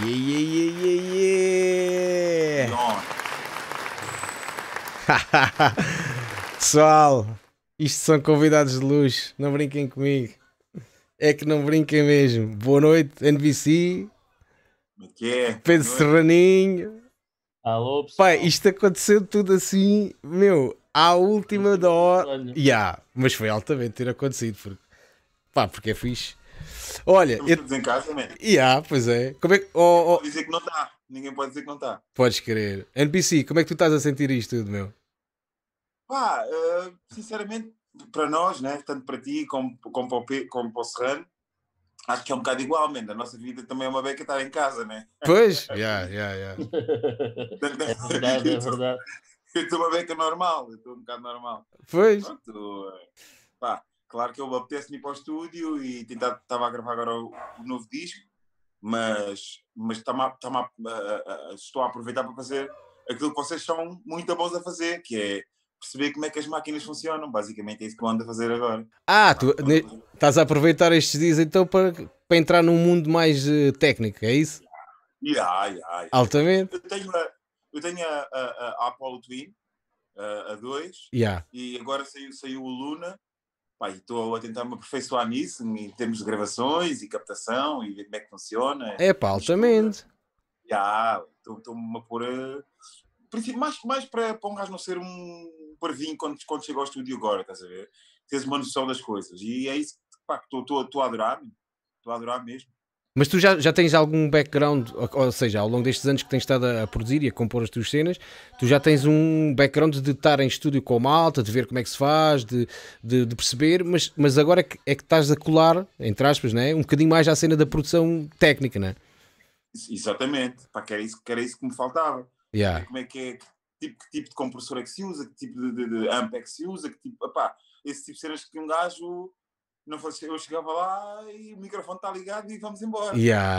Yeah, yeah, yeah, yeah, yeah. Leon. Pessoal, isto são convidados de luxo. Não brinquem comigo. É que não brinquem mesmo. Boa noite, NBC, Como é que é? Boa Pedro noite. Serraninho. Alô, Pai, pessoal. isto aconteceu tudo assim, meu, à última da hora. Olha. Mas foi altamente ter acontecido. Porque é fixe. Olha, Estamos todos em casa, né? pois é. Como é que. Pode dizer que não está. Ninguém pode dizer que não está. Podes querer. NPC, como é que tu estás a sentir isto tudo, meu? Pá, sinceramente, para nós, né? Tanto para ti como para o Serrano, acho que é um bocado igual, man. A nossa vida também é uma beca estar em casa, né? Pois? É verdade, é verdade. Eu estou uma beca normal, eu estou um bocado normal. Pois. Pronto, pá, claro que eu apetece-me ir para o estúdio e estava a gravar agora o novo disco, mas estou a aproveitar para fazer aquilo que vocês são muito bons a fazer, que é perceber como é que as máquinas funcionam. Basicamente é isso que eu ando a fazer agora. Tu estás a aproveitar estes dias então para entrar num mundo mais técnico, é isso? Yeah. Altamente? Eu tenho a Apollo Twin, a 2, Yeah. e agora saiu o Luna. Pá, e estou a tentar me aperfeiçoar nisso, em termos de gravações e captação e ver como é que funciona. É pá, altamente. Estou-me a pôr mais para um gajo não ser um parvinho quando chega ao estúdio agora, estás a ver? Tens uma noção das coisas. E é isso que estou a adorar. Estou a adorar mesmo. Mas tu já tens algum background, ou seja, ao longo destes anos que tens estado a produzir e a compor as tuas cenas, tu já tens um background de estar em estúdio com a malta, de ver como é que se faz, de perceber, mas agora é que estás a colar, entre aspas, né? Um bocadinho mais à cena da produção técnica, né? Exatamente. Pá, que era isso que me faltava. Yeah. Como é que é, que tipo de compressor é que se usa, que tipo de amp é que se usa, esse tipo de cenas que um gajo não fosse, eu chegava lá e o microfone está ligado e vamos embora.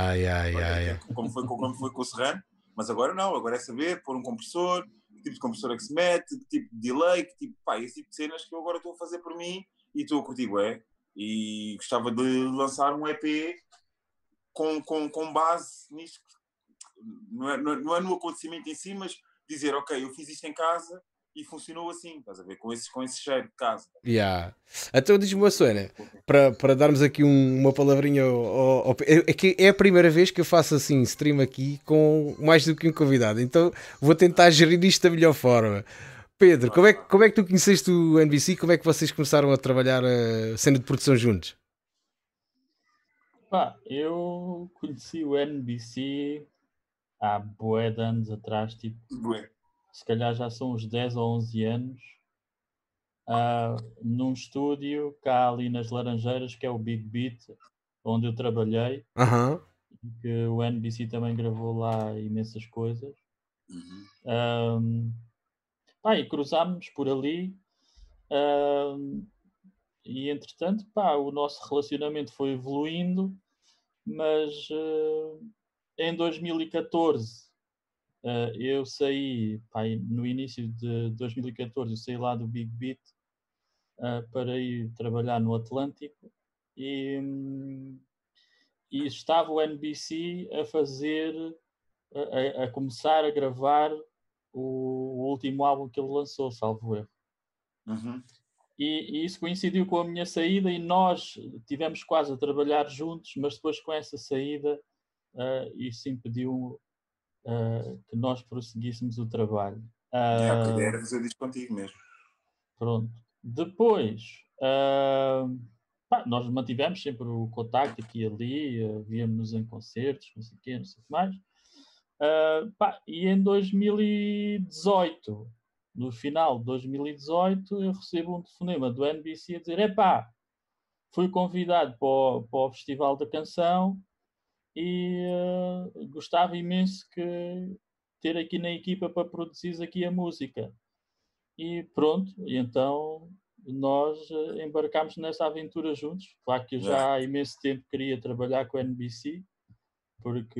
Como foi com o Serrano, mas agora não, agora é saber pôr um compressor, que tipo de compressor é que se mete, que tipo de delay, esse tipo de cenas que eu agora estou a fazer por mim e estou a curtir, e gostava de lançar um EP com base nisto. Não é no acontecimento em si, mas dizer, ok, eu fiz isto em casa e funcionou assim, estás a ver, com esse cheiro de casa. Então diz-me uma cena, para darmos aqui uma palavrinha é que é a primeira vez que eu faço assim stream aqui com mais do que um convidado, então vou tentar gerir isto da melhor forma. Pedro, como é que tu conheceste o NBC? Como é que vocês começaram a trabalhar a cena de produção juntos? Pá, eu conheci o NBC há bué de anos atrás, tipo, se calhar já são uns 10 ou 11 anos, num estúdio cá ali nas Laranjeiras, que é o Big Beat, onde eu trabalhei, que o NBC também gravou lá imensas coisas. E cruzámos por ali, e entretanto, o nosso relacionamento foi evoluindo, mas em 2014 eu saí, no início de 2014 eu saí lá do Big Beat para ir trabalhar no Atlântico e estava o NBC a fazer, a começar a gravar o último álbum que ele lançou, salvo erro. E isso coincidiu com a minha saída e nós tivemos quase a trabalhar juntos, mas depois com essa saída isso impediu que nós prosseguíssemos o trabalho. Era fazer isso contigo mesmo. Pronto. Depois, nós mantivemos sempre o contacto aqui e ali, víamos-nos em concertos, não sei o quê, não sei o que mais. E em 2018, no final de 2018, eu recebo um telefonema do NBC a dizer: fui convidado para o Festival da Canção e gostava imenso que ter aqui na equipa para produzir aqui a música. E pronto, e então nós embarcámos nessa aventura juntos. Claro que eu já há imenso tempo queria trabalhar com a NBC, porque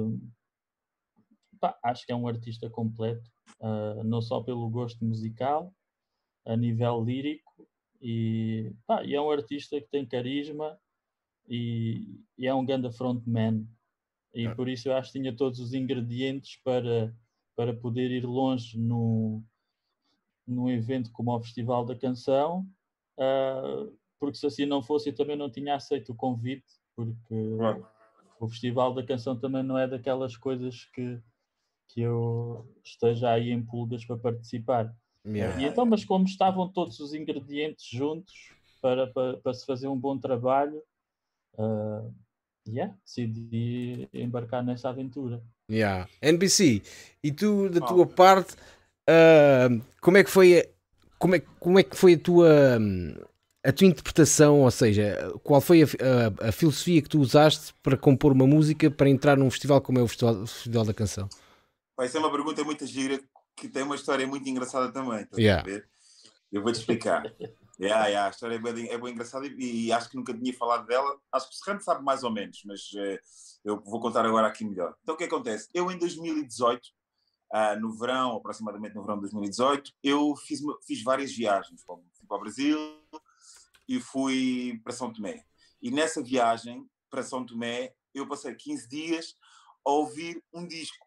acho que é um artista completo, não só pelo gosto musical, a nível lírico, e é um artista que tem carisma e é um grande frontman. E por isso eu acho que tinha todos os ingredientes para poder ir longe num evento como o Festival da Canção, porque se assim não fosse eu também não tinha aceito o convite, porque o Festival da Canção também não é daquelas coisas que eu esteja aí em pulgas para participar. E então, mas como estavam todos os ingredientes juntos para se fazer um bom trabalho, decidi embarcar nessa aventura. NBC, e tu, da tua parte, como é que foi a tua interpretação, ou seja, qual foi a filosofia que tu usaste para compor uma música para entrar num festival como é o Festival da Canção? Essa é uma pergunta muito gira que tem uma história muito engraçada também. Estás a ver? Eu vou-te explicar. A história é bem engraçada e acho que nunca tinha falado dela. Acho que o Serrano sabe mais ou menos, mas eu vou contar agora aqui melhor. Então o que acontece? Eu em 2018, no verão, aproximadamente no verão de 2018, eu fiz várias viagens. Fui para o Brasil e fui para São Tomé. E nessa viagem para São Tomé, eu passei 15 dias a ouvir um disco.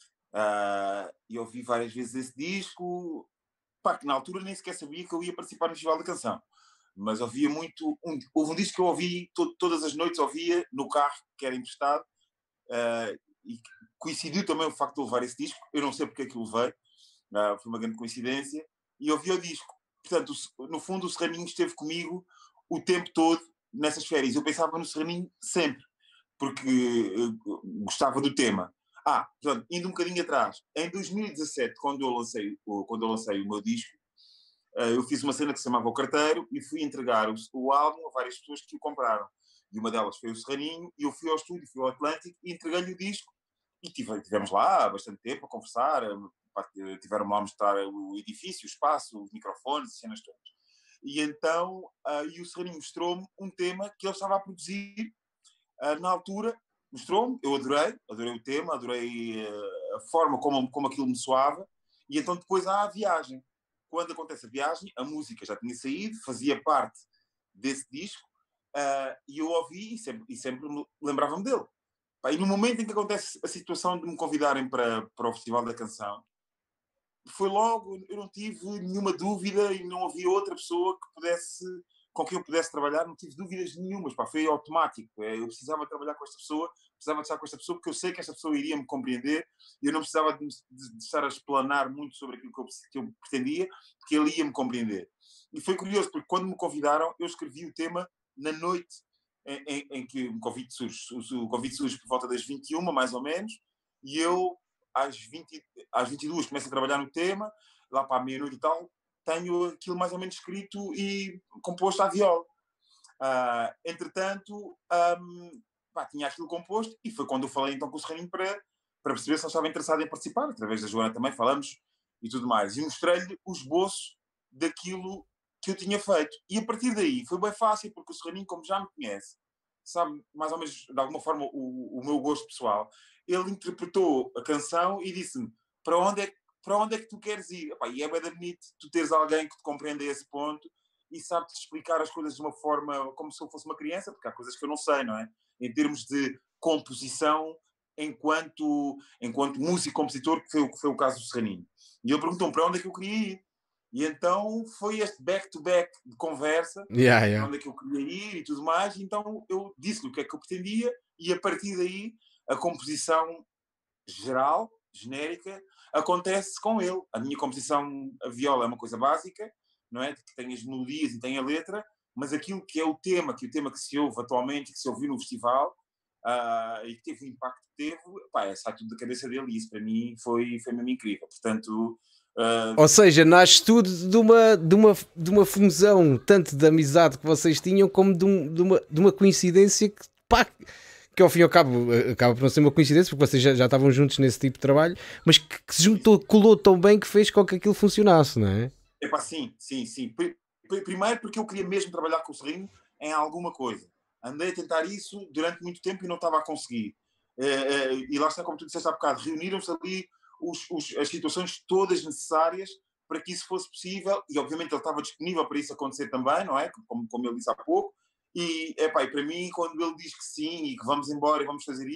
E ouvi várias vezes esse disco, que na altura nem sequer sabia que eu ia participar no Festival da Canção, mas ouvia muito. Houve um disco que eu ouvi todas as noites, ouvia no carro que era emprestado, e coincidiu também o facto de eu levar esse disco. Eu não sei porque é que o levei, foi uma grande coincidência, e ouvi o disco. Portanto, no fundo, o Serraninho esteve comigo o tempo todo nessas férias. Eu pensava no Serraninho sempre, porque gostava do tema. Portanto, indo um bocadinho atrás, em 2017, quando eu lancei o meu disco, eu fiz uma cena que se chamava O Carteiro e fui entregar o álbum a várias pessoas que o compraram. E uma delas foi o Serraninho, e eu fui ao estúdio, fui ao Atlântico e entreguei-lhe o disco. E tivemos lá há bastante tempo a conversar, tiveram-me lá a mostrar o edifício, o espaço, os microfones, as cenas todas. E então, o Serraninho mostrou-me um tema que ele estava a produzir na altura. Mostrou-me, eu adorei o tema, adorei a forma como aquilo me soava, e então depois há a viagem. Quando acontece a viagem, a música já tinha saído, fazia parte desse disco, e eu ouvi e sempre lembrava-me dele. E no momento em que acontece a situação de me convidarem para o Festival da Canção, foi logo, eu não tive nenhuma dúvida e não havia outra pessoa com quem eu pudesse trabalhar, não tive dúvidas nenhumas, foi automático. Eu precisava trabalhar com esta pessoa, precisava de estar com esta pessoa, porque eu sei que esta pessoa iria me compreender, e eu não precisava de estar a explanar muito sobre aquilo que eu pretendia, porque ele ia me compreender. E foi curioso, porque quando me convidaram, eu escrevi o tema na noite em que o convite surge. O convite surge por volta das 21, mais ou menos, e eu, às 22, começo a trabalhar no tema, lá para a meia-noite e tal, tenho aquilo mais ou menos escrito e composto à viola. Entretanto, tinha aquilo composto, e foi quando eu falei então com o Serraninho para perceber se ele estava interessado em participar. Através da Joana também falamos e tudo mais. E mostrei-lhe o esboço daquilo que eu tinha feito. E a partir daí foi bem fácil, porque o Serraninho, como já me conhece, sabe mais ou menos, de alguma forma, o meu gosto pessoal, ele interpretou a canção e disse-me para onde é que tu queres ir? E é bem bonito tu teres alguém que te compreenda a esse ponto e sabe-te explicar as coisas de uma forma como se eu fosse uma criança, porque há coisas que eu não sei, não é? Em termos de composição, enquanto músico e compositor, que foi o caso do Serraninho. E ele perguntou-me para onde é que eu queria ir. E então foi este back-to-back de conversa, para onde é que eu queria ir e tudo mais. E então eu disse-lhe o que é que eu pretendia, e a partir daí a composição geral, genérica, acontece com ele. A minha composição, a viola é uma coisa básica, não é? Que tem as melodias e tem a letra, mas aquilo que é o tema que se ouve atualmente, que se ouviu no festival, e que teve o impacto que teve, sai tudo da cabeça dele, e isso para mim foi mesmo incrível. Portanto, ou seja, nasce tudo de uma fusão tanto de amizade que vocês tinham, como de uma coincidência que ao fim e ao cabo acaba por não ser uma coincidência, porque vocês já estavam juntos nesse tipo de trabalho, mas que se juntou, colou tão bem que fez com que aquilo funcionasse, não é? Sim. Primeiro porque eu queria mesmo trabalhar com o Serraninho em alguma coisa. Andei a tentar isso durante muito tempo e não estava a conseguir. E lá está, como tu disseste há bocado, reuniram-se ali as situações todas necessárias para que isso fosse possível, e obviamente ele estava disponível para isso acontecer também, não é? Como ele disse há pouco. E para mim, quando ele diz que sim e que vamos embora e vamos fazer isto,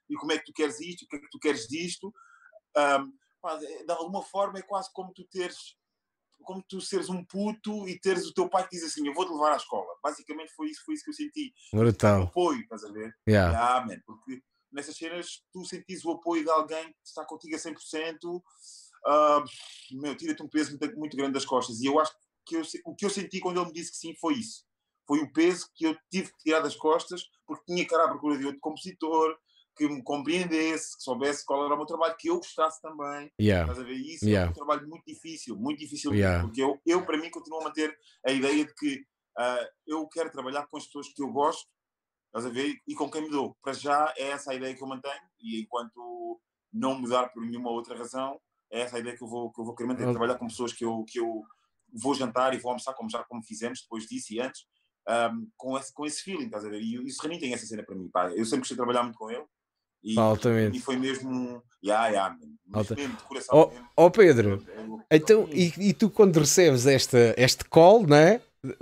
e como é que tu queres isto, o que é que tu queres disto. De alguma forma é quase como tu seres um puto e teres o teu pai que diz assim, eu vou-te levar à escola. Basicamente foi isso que eu senti. Brutal. O apoio, estás a ver? Man, porque nessas cenas tu sentis o apoio de alguém que está contigo a 100%, tira-te um peso muito, muito grande das costas. E eu acho que o que eu senti quando ele me disse que sim foi isso. Foi o peso que eu tive que tirar das costas, porque tinha que ir à procura de outro compositor, que me compreendesse, que soubesse qual era o meu trabalho, que eu gostasse também. Estás a ver? E isso é um trabalho muito difícil porque eu, para mim, continuo a manter a ideia de que eu quero trabalhar com as pessoas que eu gosto, estás a ver? E com quem me dou. Para já é essa a ideia que eu mantenho, e enquanto não mudar por nenhuma outra razão, é essa a ideia que eu vou querer manter. Trabalhar com pessoas que eu vou jantar e vou almoçar, como fizemos depois disso e antes, com esse feeling, estás a ver? E o Serraninho tem essa cena para mim, pá. Eu sempre gostei de trabalhar muito com ele. E foi mesmo mesmo de coração. Pedro, então, e tu quando recebes este call, não é?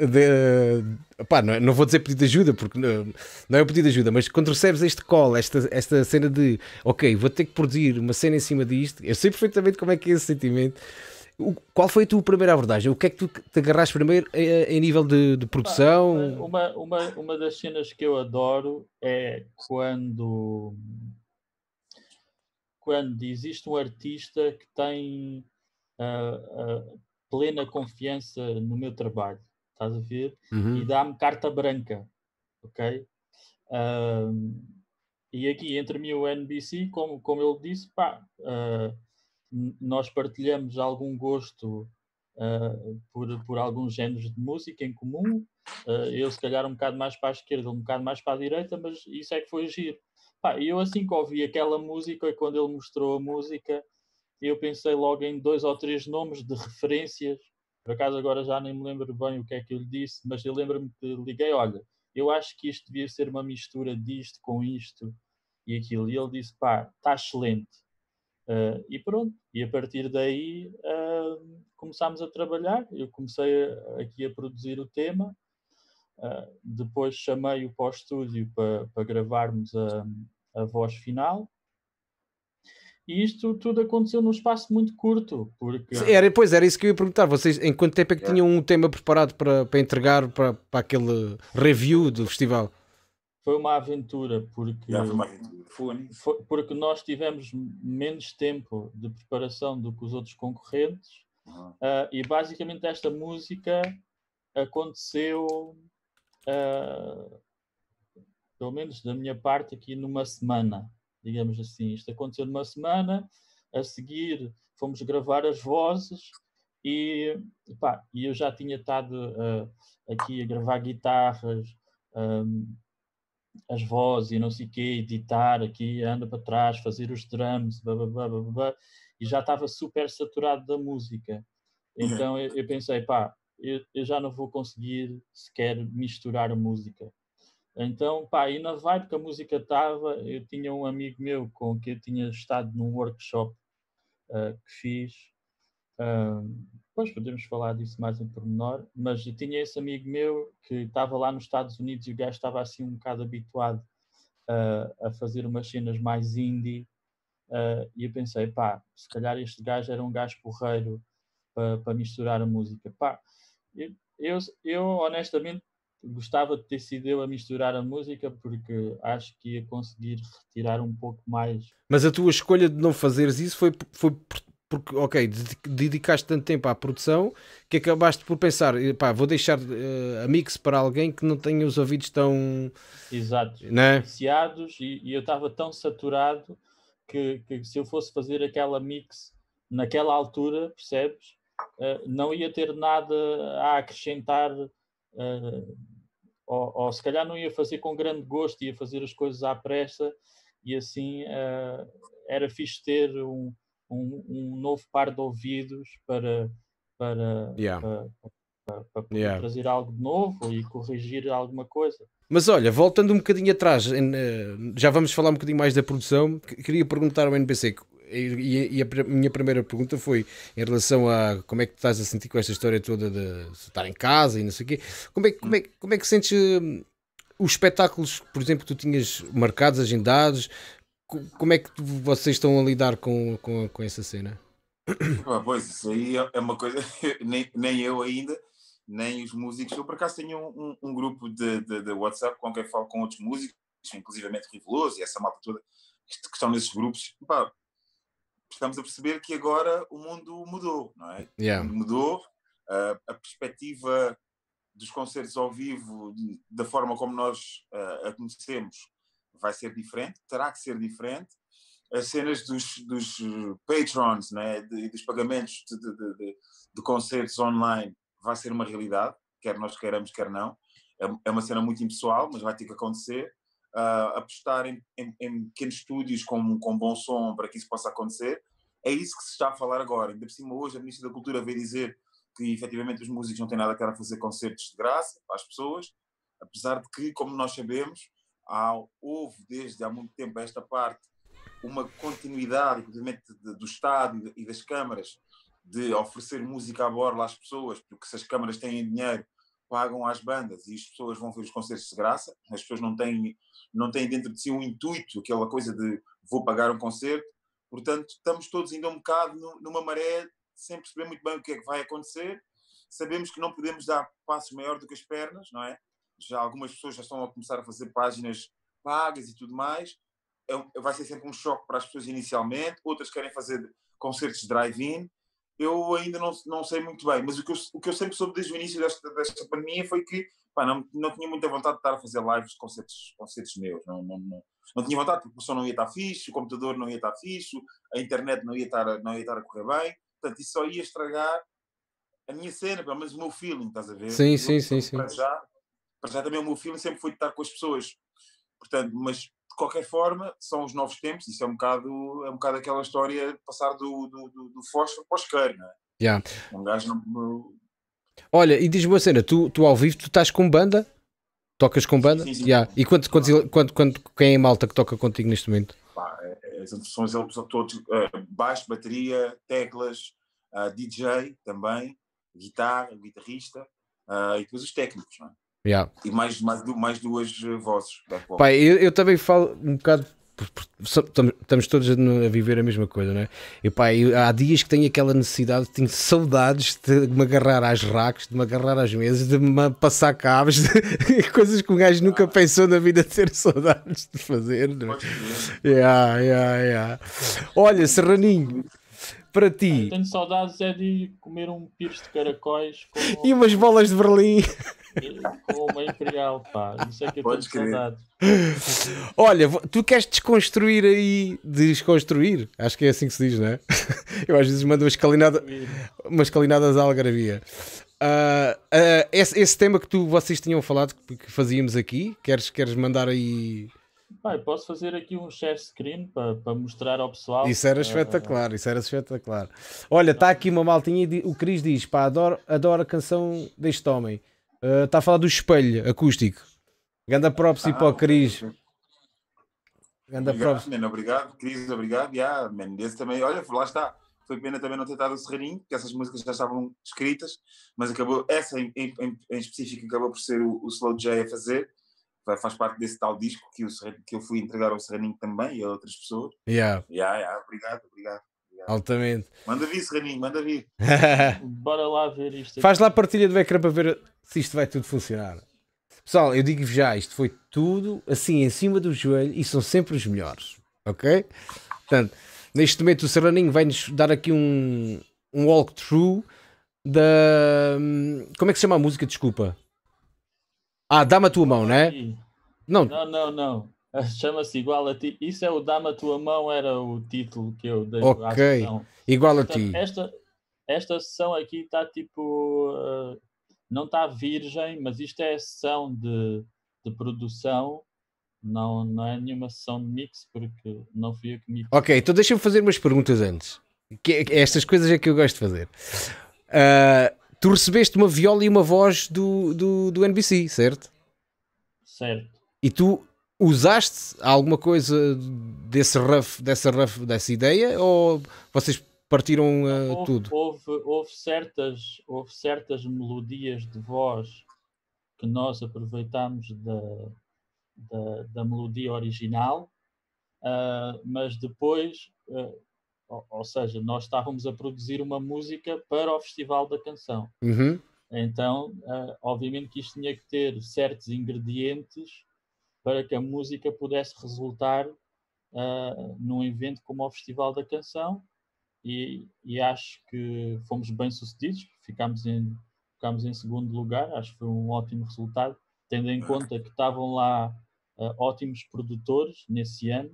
Não vou dizer pedido de ajuda, porque não é o pedido de ajuda, mas quando recebes este call, esta cena de ok, vou ter que produzir uma cena em cima disto, eu sei perfeitamente como é que é esse sentimento. Qual foi a tua primeira abordagem? O que é que tu te agarraste primeiro em nível de produção? Uma das cenas que eu adoro é quando existe um artista que tem plena confiança no meu trabalho, estás a ver? E dá-me carta branca, ok? E aqui entre mim e o NBC, como ele disse, nós partilhamos algum gosto por alguns géneros de música em comum. Eu se calhar um bocado mais para a esquerda, um bocado mais para a direita, mas isso é que foi giro. E eu assim que ouvi aquela música, e quando ele mostrou a música, eu pensei logo em 2 ou 3 nomes de referências. Por acaso agora já nem me lembro bem o que é que eu lhe disse, mas eu lembro-me que liguei, olha, eu acho que isto devia ser uma mistura disto com isto e aquilo. E ele disse, está excelente. E pronto, e a partir daí começámos a trabalhar. Eu comecei aqui a produzir o tema, depois chamei-o para o estúdio para gravarmos a voz final, e isto tudo aconteceu num espaço muito curto. Porque... Era isso que eu ia perguntar. Vocês, em quanto tempo é que tinham um tema preparado para entregar para aquele review do festival? Foi uma aventura, porque porque nós tivemos menos tempo de preparação do que os outros concorrentes, e basicamente esta música aconteceu, pelo menos da minha parte, aqui numa semana, digamos assim. Isto aconteceu numa semana, a seguir fomos gravar as vozes e eu já tinha estado aqui a gravar guitarras, as vozes e não sei o quê, editar aqui, anda para trás, fazer os drums, e já estava super saturado da música. Então eu pensei, eu já não vou conseguir sequer misturar a música. Então, e na vibe que a música estava, eu tinha um amigo meu com que eu tinha estado num workshop que fiz. Depois podemos falar disso mais em pormenor, mas eu tinha esse amigo meu que estava lá nos Estados Unidos e o gajo estava assim um bocado habituado a fazer umas cenas mais indie, e eu pensei, se calhar este gajo era um gajo porreiro para misturar a música. Eu honestamente gostava de ter sido eu a misturar a música, porque acho que ia conseguir retirar um pouco mais. Mas a tua escolha de não fazeres isso foi porque, ok, dedicaste tanto tempo à produção que acabaste por pensar, vou deixar a mix para alguém que não tenha os ouvidos tão... Exato, né? viciados, e eu estava tão saturado que se eu fosse fazer aquela mix naquela altura, percebes, não ia ter nada a acrescentar, ou se calhar não ia fazer com grande gosto, ia fazer as coisas à pressa, e assim era fixe ter um novo par de ouvidos para poder trazer algo de novo e corrigir alguma coisa. Mas olha, voltando um bocadinho atrás, já vamos falar um bocadinho mais da produção. Queria perguntar ao NBC, e a minha primeira pergunta foi em relação a como é que tu estás a sentir com esta história toda de estar em casa e não sei o quê. Como é que sentes os espetáculos, por exemplo, que tu tinhas marcados, agendados? como é que vocês estão a lidar com essa cena? Pois, isso aí é uma coisa, nem eu ainda, nem os músicos. Eu, por acaso, tenho um grupo de WhatsApp com quem falo com outros músicos, inclusivamente Riveloso e essa malta toda, que estão nesses grupos. Pá, estamos a perceber que agora o mundo mudou, não é? Yeah. O mundo mudou, a perspectiva dos concertos ao vivo, da forma como nós a conhecemos, vai ser diferente, terá que ser diferente. As cenas dos patrons, né, dos pagamentos de concertos online, vai ser uma realidade, quer nós queiramos, quer não. É uma cena muito impessoal, mas vai ter que acontecer. Apostar em pequenos estúdios com bom som para que isso possa acontecer. É isso que se está a falar agora. Ainda por cima, hoje, a Ministra da Cultura veio dizer que, efetivamente, os músicos não têm nada a querer fazer concertos de graça para as pessoas, apesar de que, como nós sabemos, houve, desde há muito tempo, esta parte, uma continuidade, inclusive, do Estado e das câmaras, de oferecer música à borla às pessoas, porque se as câmaras têm dinheiro, pagam às bandas e as pessoas vão ver os concertos de graça. As pessoas não têm dentro de si um intuito, aquela coisa de vou pagar um concerto. Portanto, estamos todos ainda um bocado numa maré, sem perceber muito bem o que é que vai acontecer. Sabemos que não podemos dar passos maior do que as pernas, não é? Já algumas pessoas já estão a começar a fazer páginas pagas e tudo mais. Vai ser sempre um choque para as pessoas inicialmente. Outras querem fazer concertos de drive-in. Eu ainda não sei muito bem, mas o que eu sempre soube desde o início desta pandemia foi que não tinha muita vontade de estar a fazer lives de concertos meus. Não tinha vontade, porque o som não ia estar fixe, o computador não ia estar fixe, a internet não ia estar a correr bem. Portanto, isso só ia estragar a minha cena, pelo menos o meu feeling, estás a ver? Sim. Para já também o meu feeling sempre foi de estar com as pessoas. Portanto, mas de qualquer forma, são os novos tempos. Isso é um bocado aquela história de passar do fósforo para o isqueiro, não é? Yeah. Um gajo não... Olha, e diz-me uma cena, tu ao vivo, tu estás com banda? Tocas com banda? Sim. Yeah. E quem é a malta que toca contigo neste momento? São eles todos, baixo, bateria, teclas, DJ também, guitarra, guitarrista, e depois os técnicos, não é? Yeah. E mais duas vozes. Pai, eu também falo um bocado, estamos todos a viver a mesma coisa, não é? E pá, há dias que tenho aquela necessidade, tenho saudades de me agarrar às racks, de me agarrar às mesas, de me passar cabos, coisas que um gajo nunca pensou na vida ter saudades de fazer, não é? Yeah. Olha, Serraninho, para ti. Eu tenho saudades de comer um pires de caracóis e umas bolas de Berlim. Com uma Imperial, pá. Isso é que eu tenho saudades. Olha, tu queres desconstruir? Acho que é assim que se diz, não é? Eu às vezes mando umas calinadas à algarvia. Esse tema que vocês tinham falado que fazíamos aqui, queres mandar aí? Pai, posso fazer aqui um share screen para mostrar ao pessoal. Isso era espetacular, Olha, está aqui uma maltinha, o Cris diz, pá, adoro a canção deste homem. Está a falar do espelho acústico. Ganda props para o Cris. Ganda props. Obrigado, Cris, obrigado. Esse também, olha, lá está. Foi pena também não ter dado o Serraninho, porque essas músicas já estavam escritas, mas essa em específico acabou por ser o Slow J a fazer. Faz parte desse tal disco que eu fui entregar ao Serraninho também e a outras pessoas. Obrigado. Altamente. Manda vir, Serraninho, manda vir. Bora lá ver isto. Faz lá a partilha do ecrã para ver se isto vai tudo funcionar. Pessoal, eu digo-vos já, isto foi tudo assim em cima do joelho e são sempre os melhores. Ok? Portanto, neste momento o Serraninho vai-nos dar aqui um walkthrough da... Como é que se chama a música? Desculpa. Dá-me a tua mão, não é? Não. Chama-se Igual a Ti. Isso é o Dá-me a Tua Mão, era o título que eu dei à sessão. Igual a Ti. Esta sessão aqui está tipo... não está virgem, mas isto é a sessão de produção. Não é nenhuma sessão de mix, porque não fui eu que mix. Ok, então deixa-me fazer umas perguntas antes. Estas coisas é que eu gosto de fazer. Tu recebeste uma viola e uma voz do NBC, certo? Certo. E tu usaste alguma coisa dessa ideia ou vocês partiram tudo? Houve certas melodias de voz que nós aproveitámos da melodia original, mas depois, ou seja, nós estávamos a produzir uma música para o Festival da Canção. Uhum. Então, obviamente que isto tinha que ter certos ingredientes para que a música pudesse resultar num evento como o Festival da Canção, e acho que fomos bem sucedidos, ficámos em segundo lugar. Acho que foi um ótimo resultado, tendo em conta que estavam lá ótimos produtores nesse ano,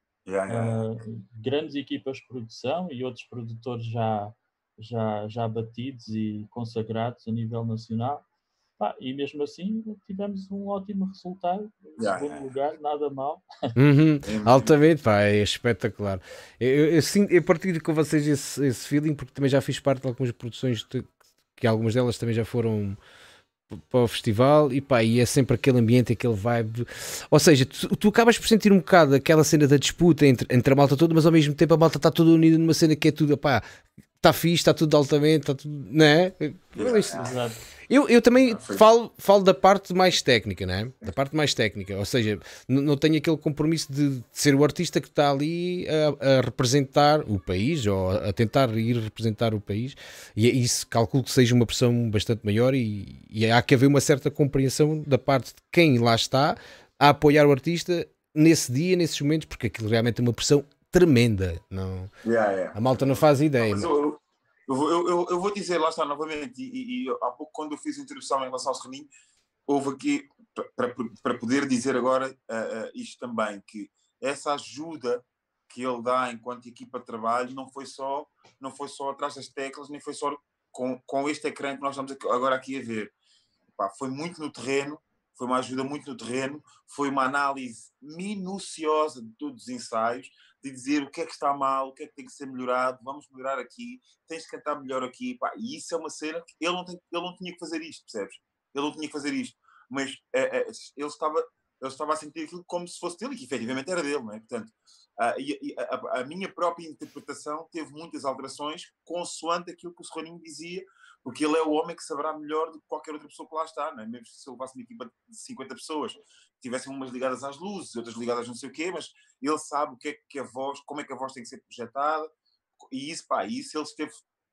grandes equipas de produção e outros produtores já batidos e consagrados a nível nacional. E mesmo assim tivemos um ótimo resultado, segundo lugar, nada mal. Altamente, pá, é espetacular. Eu partilho com vocês esse feeling, porque também já fiz parte de algumas produções que algumas delas também já foram para o festival, e é sempre aquele ambiente, aquele vibe. Ou seja, tu acabas por sentir um bocado aquela cena da disputa entre a malta toda, mas ao mesmo tempo a malta está toda unida numa cena que é tudo, pá, está fixe, está tudo altamente, está tudo, não é? Eu também falo da parte mais técnica, não é? Da parte mais técnica, ou seja, não tenho aquele compromisso de ser o artista que está ali a representar o país, ou a tentar ir representar o país, e isso calculo que seja uma pressão bastante maior, e há que haver uma certa compreensão da parte de quem lá está a apoiar o artista nesse dia, nesses momentos, porque aquilo realmente é uma pressão tremenda. Não, a malta não faz ideia. Eu vou dizer, lá está novamente, e há pouco, quando eu fiz a introdução em relação ao Serraninho, houve aqui, para poder dizer agora isto também, que essa ajuda que ele dá enquanto equipa de trabalho não foi só atrás das teclas, nem foi só com este ecrã que nós estamos agora aqui a ver. Foi muito no terreno, foi uma ajuda muito no terreno, foi uma análise minuciosa de todos os ensaios, de dizer o que é que está mal, o que é que tem que ser melhorado, vamos melhorar aqui, tens que cantar melhor aqui, e isso é uma cena que ele não tinha que fazer isto, percebes? Ele não tinha que fazer isto, mas ele estava a sentir aquilo como se fosse dele, e que efetivamente era dele, não é? Portanto, a minha própria interpretação teve muitas alterações consoante aquilo que o Serraninho dizia, porque ele é o homem que saberá melhor do que qualquer outra pessoa que lá está, não é? Mesmo se eu levasse uma equipa de 50 pessoas, tivessem umas ligadas às luzes, outras ligadas a não sei o quê, mas ele sabe o que é que a voz, como é que a voz tem que ser projetada, e isso ele esteve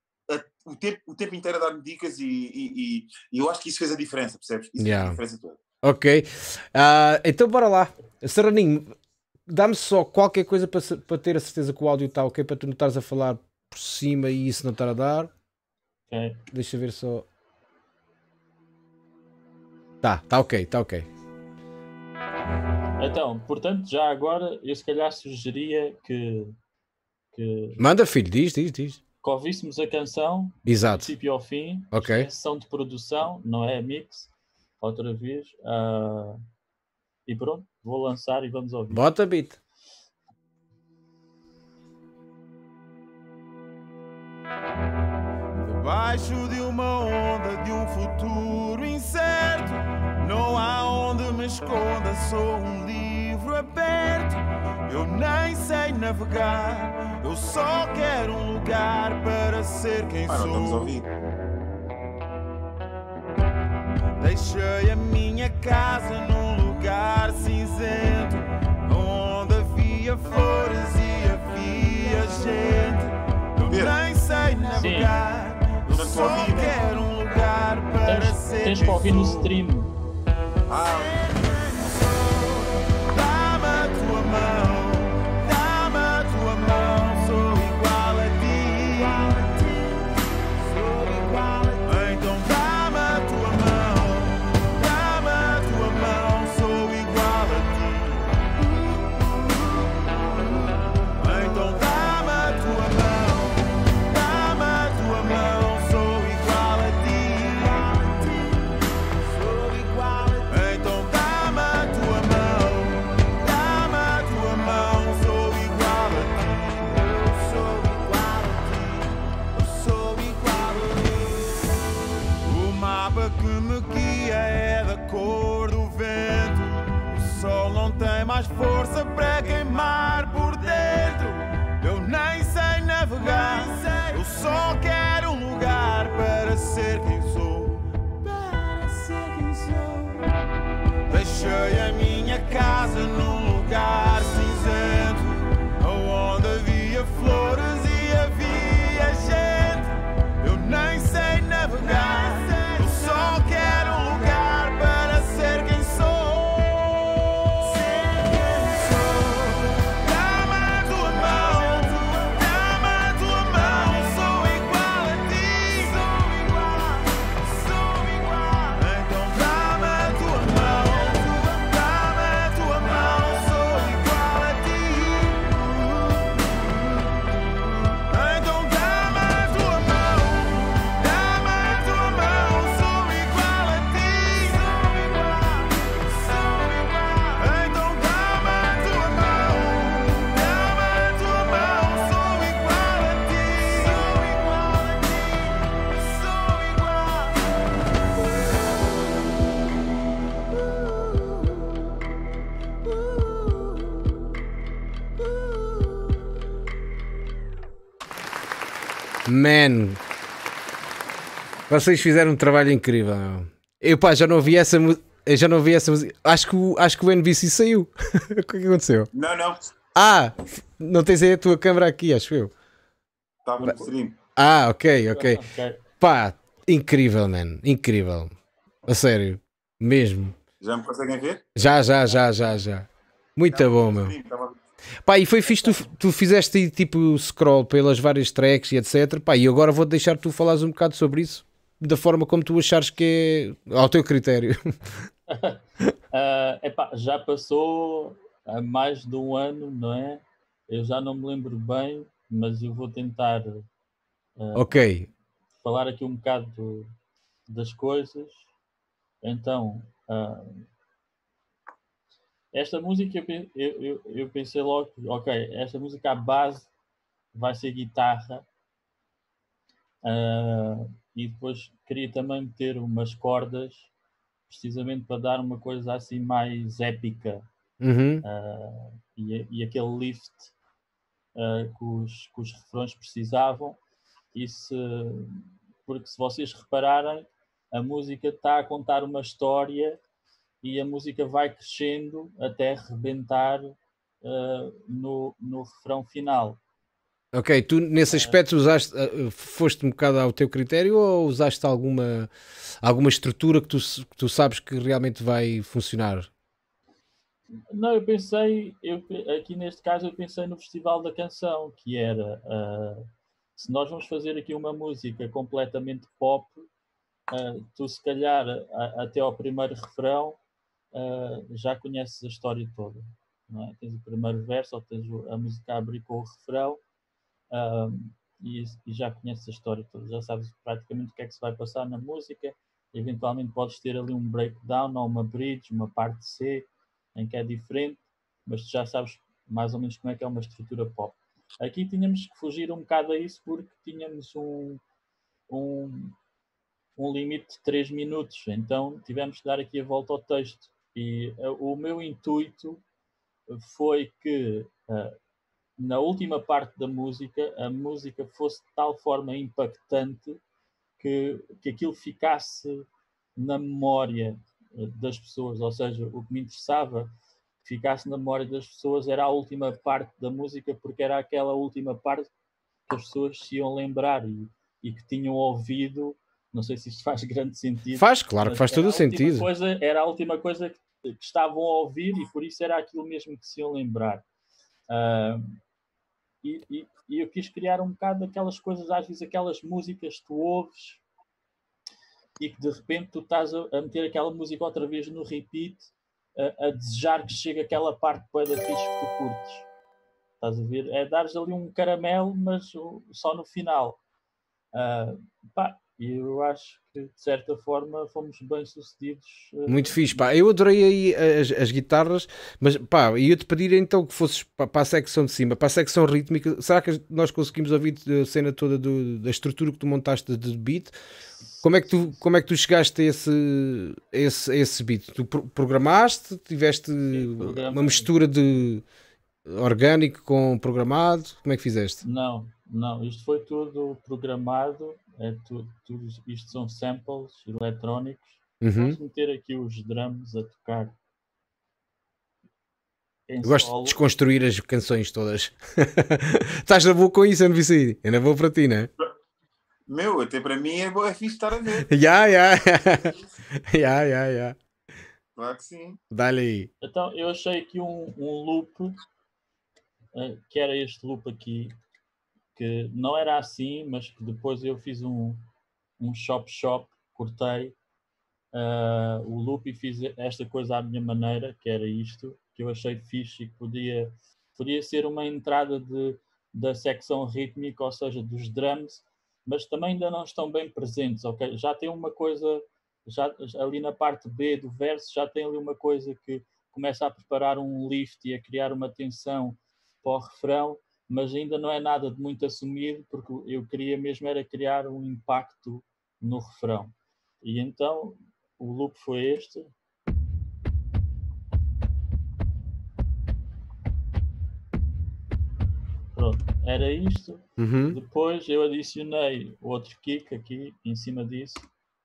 o tempo inteiro a dar-me dicas, e eu acho que isso fez a diferença, percebes? Isso fez a diferença toda. Ok, então bora lá. Serraninho, dá-me só qualquer coisa para ter a certeza que o áudio está ok, para tu não estares a falar por cima e isso não estar a dar. Okay. Deixa eu ver só. Tá ok. Então, portanto, já agora eu se calhar sugeria que manda, filho, diz. Que ouvíssemos a canção do princípio ao fim, sessão de produção, não é mix, outra vez, e pronto, vou lançar e vamos ouvir. Bota beat. Debaixo de uma onda de um futuro incerto, não há onde me esconda, sou um livro aberto. Eu nem sei navegar, eu só quero um lugar para ser quem sou. Vamos ouvir. Deixei a minha casa num lugar cinzento, onde havia flores e havia gente. Eu nem sei navegar. Eu só quero um lugar para ser. Tens para ouvir no stream. Dá-me a tua mão, sou igual a ti. Então dá-me a tua mão, sou igual a ti. Então dá-me a tua mão. Mais força para queimar por dentro. Eu nem sei navegar, eu só quero um lugar para ser quem sou. Deixei a minha casa num lugar cinzento, Man, vocês fizeram um trabalho incrível. Eu já não vi essa música. Acho que o NBC saiu. O que aconteceu? Não. Não tens aí a tua câmera aqui, acho eu. Estava no stream. Ok. Pá, incrível, man. Incrível. A sério. Mesmo. Já me conseguem ver? Já. Muito bom, meu. Pá, e foi fixe, tu fizeste aí tipo scroll pelas várias tracks e etc. Pá, e agora vou deixar tu falares um bocado sobre isso, da forma como tu achares que é, ao teu critério. Já passou há mais de um ano, não é? Eu já não me lembro bem, mas eu vou tentar falar aqui um bocado das coisas. Então, esta música eu pensei logo, ok, esta música à base vai ser guitarra, e depois queria também meter umas cordas, precisamente para dar uma coisa assim mais épica. E aquele lift que os refrões precisavam. Porque se vocês repararem, a música está a contar uma história e a música vai crescendo até rebentar no refrão final. Ok, tu nesse aspecto foste um bocado ao teu critério ou usaste alguma estrutura que tu sabes que realmente vai funcionar? Não, aqui neste caso eu pensei no Festival da Canção, que era, se nós vamos fazer aqui uma música completamente pop, tu se calhar até ao primeiro refrão já conheces a história toda, não é? Tens o primeiro verso, ou tens a música a abrir com o refrão, e já conheces a história toda, já sabes praticamente o que é que se vai passar na música. Eventualmente podes ter ali um breakdown ou uma bridge, uma parte C, em que é diferente, mas tu já sabes mais ou menos como é que é uma estrutura pop. Aqui tínhamos que fugir um bocado a isso, porque tínhamos um limite de 3 minutos, então tivemos que dar aqui a volta ao texto. E o meu intuito foi que na última parte da música, a música fosse de tal forma impactante que aquilo ficasse na memória das pessoas, ou seja, o que me interessava que ficasse na memória das pessoas era a última parte da música, porque era aquela última parte que as pessoas se iam lembrar e que tinham ouvido. Não sei se isto faz grande sentido. Faz, claro que faz todo o sentido. Era a última coisa que estavam a ouvir e por isso era aquilo mesmo que se iam lembrar. E eu quis criar um bocado aquelas coisas, às vezes aquelas músicas que tu ouves e que de repente tu estás a meter aquela música outra vez no repeat, a desejar que chegue aquela parte da fixe que tu curtes. Estás a ver? É dares ali um caramelo, mas só no final. E eu acho que de certa forma fomos bem sucedidos. Muito fixe, pá. Eu adorei aí as guitarras, mas pá, ia-te pedir então que fosses para a secção de cima, para a secção rítmica. Será que nós conseguimos ouvir a cena toda da estrutura que tu montaste de beat? Como é que tu chegaste a esse beat? Tu programaste? Tiveste uma mistura de orgânico com programado? Como é que fizeste? Não, isto foi tudo programado. Isto são samples eletrónicos. Vamos meter aqui os drums a tocar. Gosto de desconstruir as canções todas. Estás na boa com isso, NBC? É na boa para ti, não é? Meu, até para mim é fixe estar a ver. Yeah. Claro que sim. Dá-lhe aí. Então, eu achei aqui um loop, que era este loop aqui, que não era assim, mas que depois eu fiz um chop, cortei o loop e fiz esta coisa à minha maneira, que era isto, que eu achei fixe e que podia ser uma entrada da secção rítmica, ou seja, dos drums, mas também ainda não estão bem presentes, ok? Já tem uma coisa, já ali na parte B do verso, já tem ali uma coisa que começa a preparar um lift e a criar uma tensão para o refrão, mas ainda não é nada de muito assumido, porque eu queria mesmo era criar um impacto no refrão. E então o loop foi este. pronto, era isto. Uhum. Depois eu adicionei outro kick aqui em cima disso.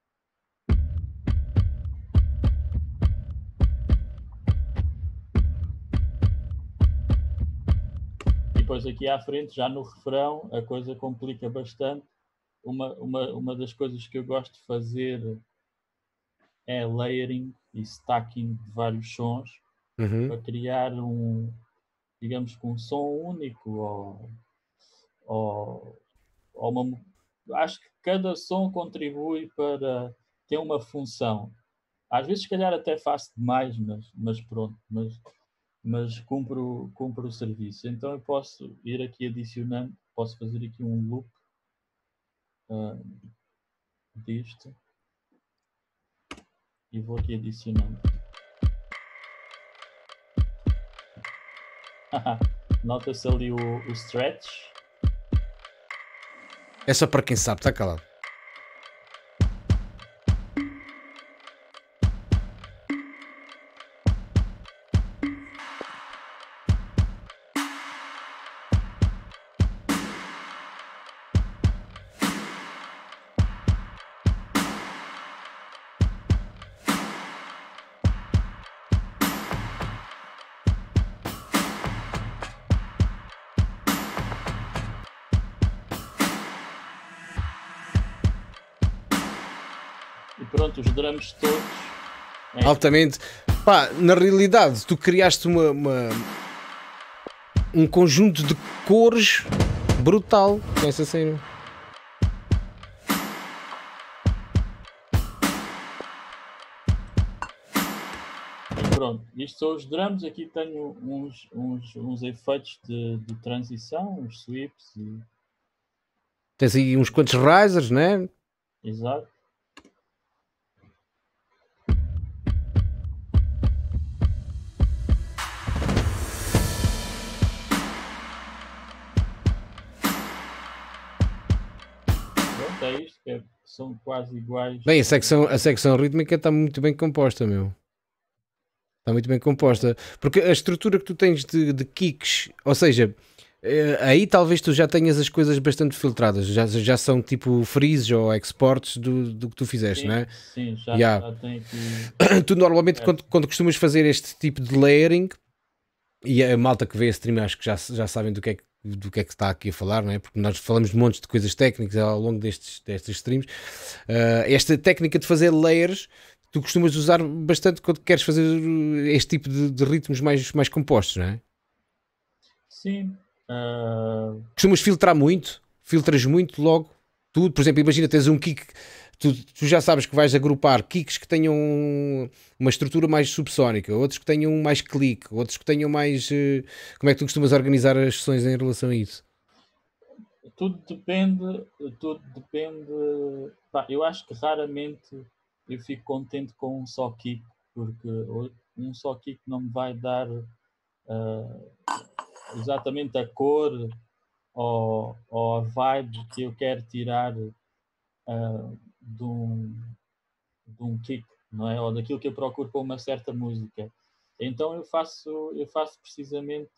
E depois aqui à frente, já no refrão, a coisa complica bastante. Uma das coisas que eu gosto de fazer é layering e stacking de vários sons para criar digamos que um som único ou acho que cada som contribui para ter uma função. Às vezes, se calhar, até faço demais, mas pronto, mas cumpro o serviço. Então eu posso ir aqui adicionando, posso fazer aqui um loop disto e vou aqui adicionando. Nota-se ali o stretch. É só para quem sabe, está calado. Pronto, os drums todos. Altamente. Pá, na realidade, tu criaste um conjunto de cores brutal com essa cena. E pronto, isto são os drums. Aqui tenho uns efeitos de transição, uns sweeps. Tens aí uns quantos risers, né? Exato. É isto, que são quase iguais. Bem, a secção rítmica está muito bem composta, meu. Está muito bem composta. Porque a estrutura que tu tens de kicks, ou seja, aí talvez tu já tenhas as coisas bastante filtradas. Já são tipo freezes ou exports do que tu fizeste, sim, não é? Sim, já tem aqui. Tu normalmente, quando costumas fazer este tipo de layering, e a malta que vê a stream acho que já sabem do que é que está aqui a falar, não é? Porque nós falamos de montes de coisas técnicas ao longo destes streams. Esta técnica de fazer layers tu costumas usar bastante quando queres fazer este tipo de ritmos mais compostos, não é? Sim. Costumas filtrar muito? Filtras muito logo? Tu, por exemplo, imagina tens um kick, tu já sabes que vais agrupar kicks que tenham uma estrutura mais subsónica, outros que tenham mais clique, outros que tenham mais... Como é que tu costumas organizar as sessões em relação a isso? Tudo depende. Pá, eu acho que raramente eu fico contente com um só kick, porque um só kick não me vai dar exatamente a cor ou a vibe que eu quero tirar de um kick, não é? Ou daquilo que eu procuro para uma certa música. Então eu faço precisamente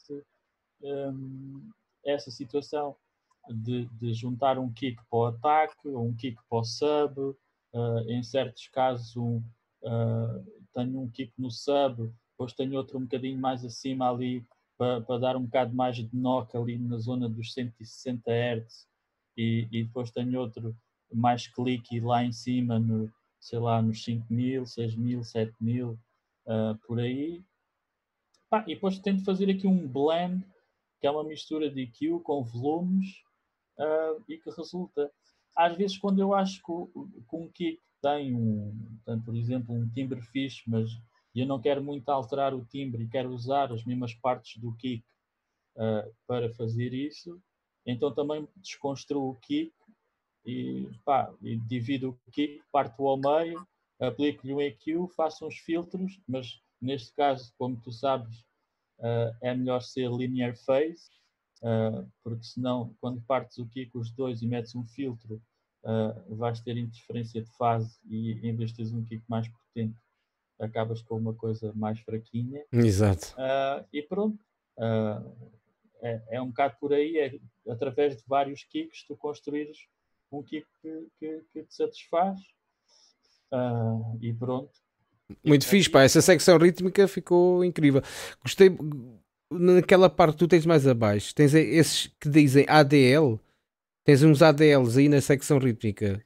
essa situação de juntar um kick para o ataque, um kick para o sub, em certos casos tenho um kick no sub, depois tenho outro um bocadinho mais acima ali para dar um bocado mais de knock ali na zona dos 160 Hz e depois tenho outro mais clique lá em cima sei lá, nos 5.000, 6.000, 7.000, por aí. E depois tento fazer aqui um blend, que é uma mistura de EQ com volumes, e que resulta. Às vezes, quando eu acho que um kick tem, por exemplo, um timbre fixe, mas eu não quero muito alterar o timbre e quero usar as mesmas partes do kick para fazer isso, então também desconstruo o kick e divido o kick, parto ao meio, aplico-lhe um EQ, faço uns filtros, mas neste caso, como tu sabes, é melhor ser linear phase, porque senão, quando partes o kick os dois e metes um filtro, vais ter interferência de fase e em vez de teres um kick mais potente, acabas com uma coisa mais fraquinha. Exato. E pronto. é um bocado por aí, é através de vários kicks tu construires um kick que te satisfaz. E pronto. Muito fixe, pá. Essa secção rítmica ficou incrível. Gostei. Naquela parte que tu tens mais abaixo, tens esses que dizem ADL. Tens uns ADLs aí na secção rítmica.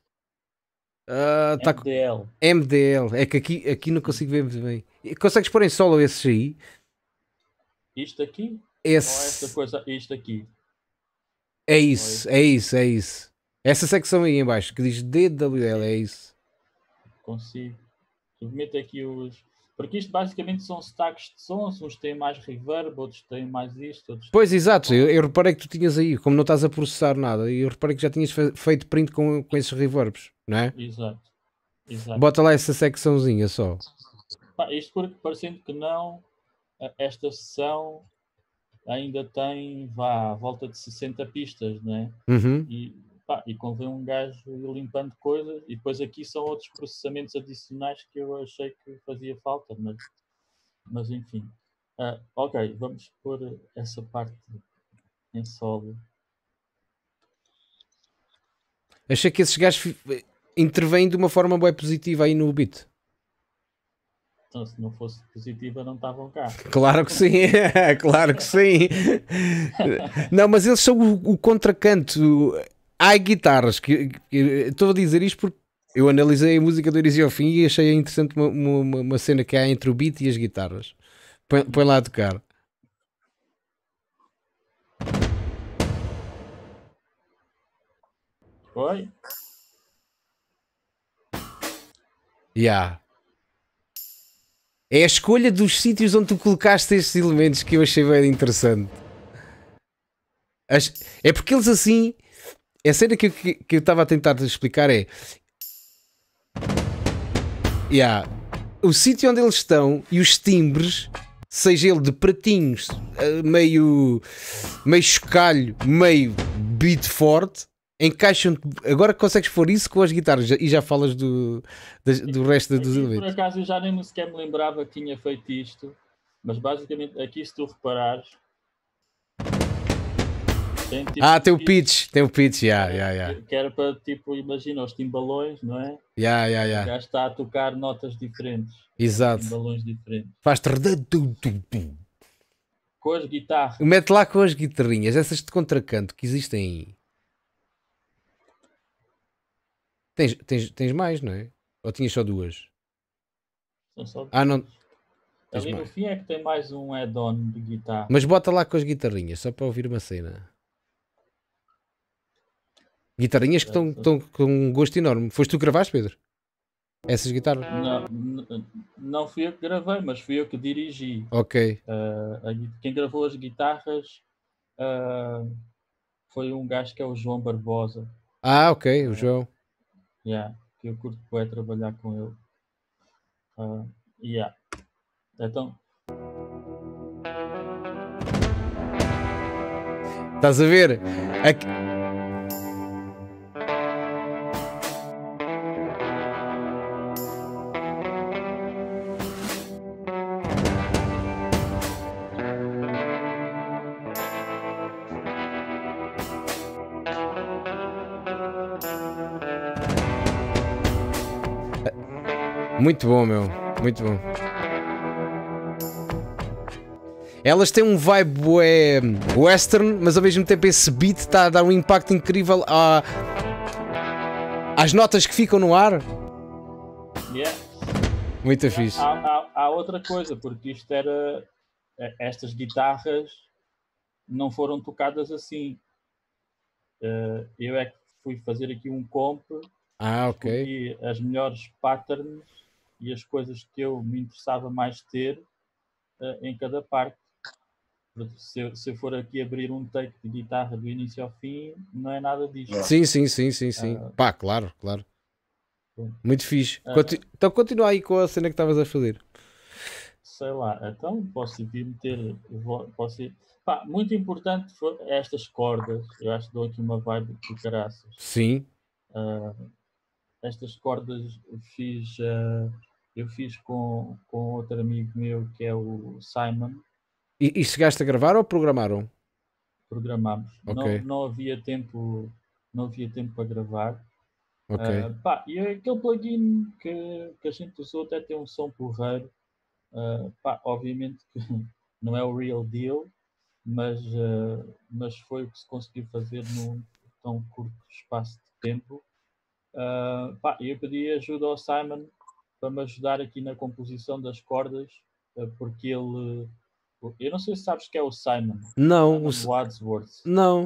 MDL. MDL. É que aqui não consigo ver muito bem. Consegues pôr em solo esses aí? Isto aqui? Esse... Ou esta coisa? Isto aqui? É isso, é isso, é isso. Essa secção aí em baixo que diz DWL, é isso. Consigo. Submeto aqui os... Porque isto basicamente são stacks de sons, uns têm mais reverb, outros têm mais isto, outros... Pois, exato, eu reparei que tu tinhas aí, como não estás a processar nada, e eu reparei que já tinhas feito print com esses reverbs, não é? Exato. Bota lá essa secçãozinha só. Isto porque, parecendo que não, esta sessão ainda tem, à volta de 60 pistas, não é? Uhum. E convém um gajo ir limpando coisas, e depois aqui são outros processamentos adicionais que eu achei que fazia falta, mas enfim. Ok, vamos pôr essa parte em solo. Achei que esses gajos intervêm de uma forma bem positiva aí no beat. Então, se não fosse positiva, não estavam cá. Claro que sim, claro que sim. Não, mas eles são o contracanto. Há guitarras que estou a dizer isto porque eu analisei a música do início ao fim e achei interessante uma cena que há entre o beat e as guitarras. Põe lá a tocar. Oi? Yeah. É a escolha dos sítios onde tu colocaste estes elementos que eu achei bem interessante. É porque eles assim... A cena que eu estava a tentar explicar é... Yeah, o sítio onde eles estão e os timbres, seja ele de pratinhos, meio chocalho, meio beat forte, encaixam. Agora consegues pôr isso com as guitarras e já falas do resto dos elementos. Por acaso eu já nem sequer me lembrava que tinha feito isto, mas basicamente aqui, se tu reparares, tem tipo tem o pitch, yeah. Que era para, tipo, imagina os timbalões, não é? Yeah. Já está a tocar notas diferentes. Exato. Timbalões diferentes. Faz com as guitarras. Mete lá com as guitarrinhas, essas de contracanto que existem aí. Tens mais, não é? Ou tinhas só duas? São só duas. Não. Ali no fim é que tem mais um add-on de guitarra. Mas bota lá com as guitarrinhas, só para ouvir uma cena. Guitarrinhas que estão com um gosto enorme. Foste tu que gravaste, Pedro? Essas guitarras? Não fui eu que gravei, mas fui eu que dirigi. Ok. Quem gravou as guitarras foi um gajo que é o João Barbosa. Ok, o João. Que eu curto bem trabalhar com ele. Então... Estás a ver? Muito bom, meu. Muito bom. Elas têm um vibe western, mas ao mesmo tempo esse beat está a dar um impacto incrível às notas que ficam no ar. Muito fixe. Há outra coisa, porque isto era... Estas guitarras não foram tocadas assim. Eu é que fui fazer aqui um comp. Ok. E as melhores patterns e as coisas que eu me interessava mais ter em cada parte. Se eu for aqui abrir um take de guitarra do início ao fim, não é nada disto. Sim. Pá, claro. Muito fixe. Então continua aí com a cena que estavas a fazer. Sei lá, então posso ir meter... Pá, muito importante foi estas cordas. Eu acho que dou aqui uma vibe de caraças. Sim. Estas cordas eu fiz com outro amigo meu que é o Simon. E chegaste a gravar ou programaram? programámos. Ok. Não havia tempo para gravar. Ok. E aquele plugin que a gente usou até tem um som porreiro. Obviamente que não é o real deal, mas foi o que se conseguiu fazer num tão curto espaço de tempo. Eu pedi ajuda ao Simon para me ajudar aqui na composição das cordas, porque ele... Eu não sei se sabes que é o Simon. Não. Simon Wadsworth. Não.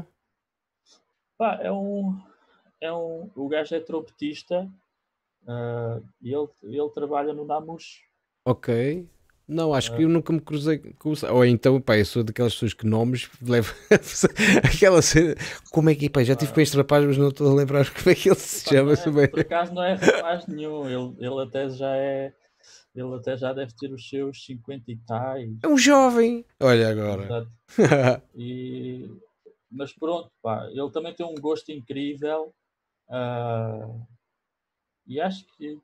O gajo é trompetista e ele trabalha no Namush. Ok. Não, acho que eu nunca me cruzei com o... Ou então, pá, eu sou daquelas pessoas que nomes levam aquela cena. Como é que, pá, já tive com este rapaz, mas não estou a lembrar como é que ele se chama. Por acaso não é rapaz nenhum. Ele até já é... Ele até já deve ter os seus 50 e tais. É um jovem. Olha agora. Mas pronto, pá, ele também tem um gosto incrível. E acho que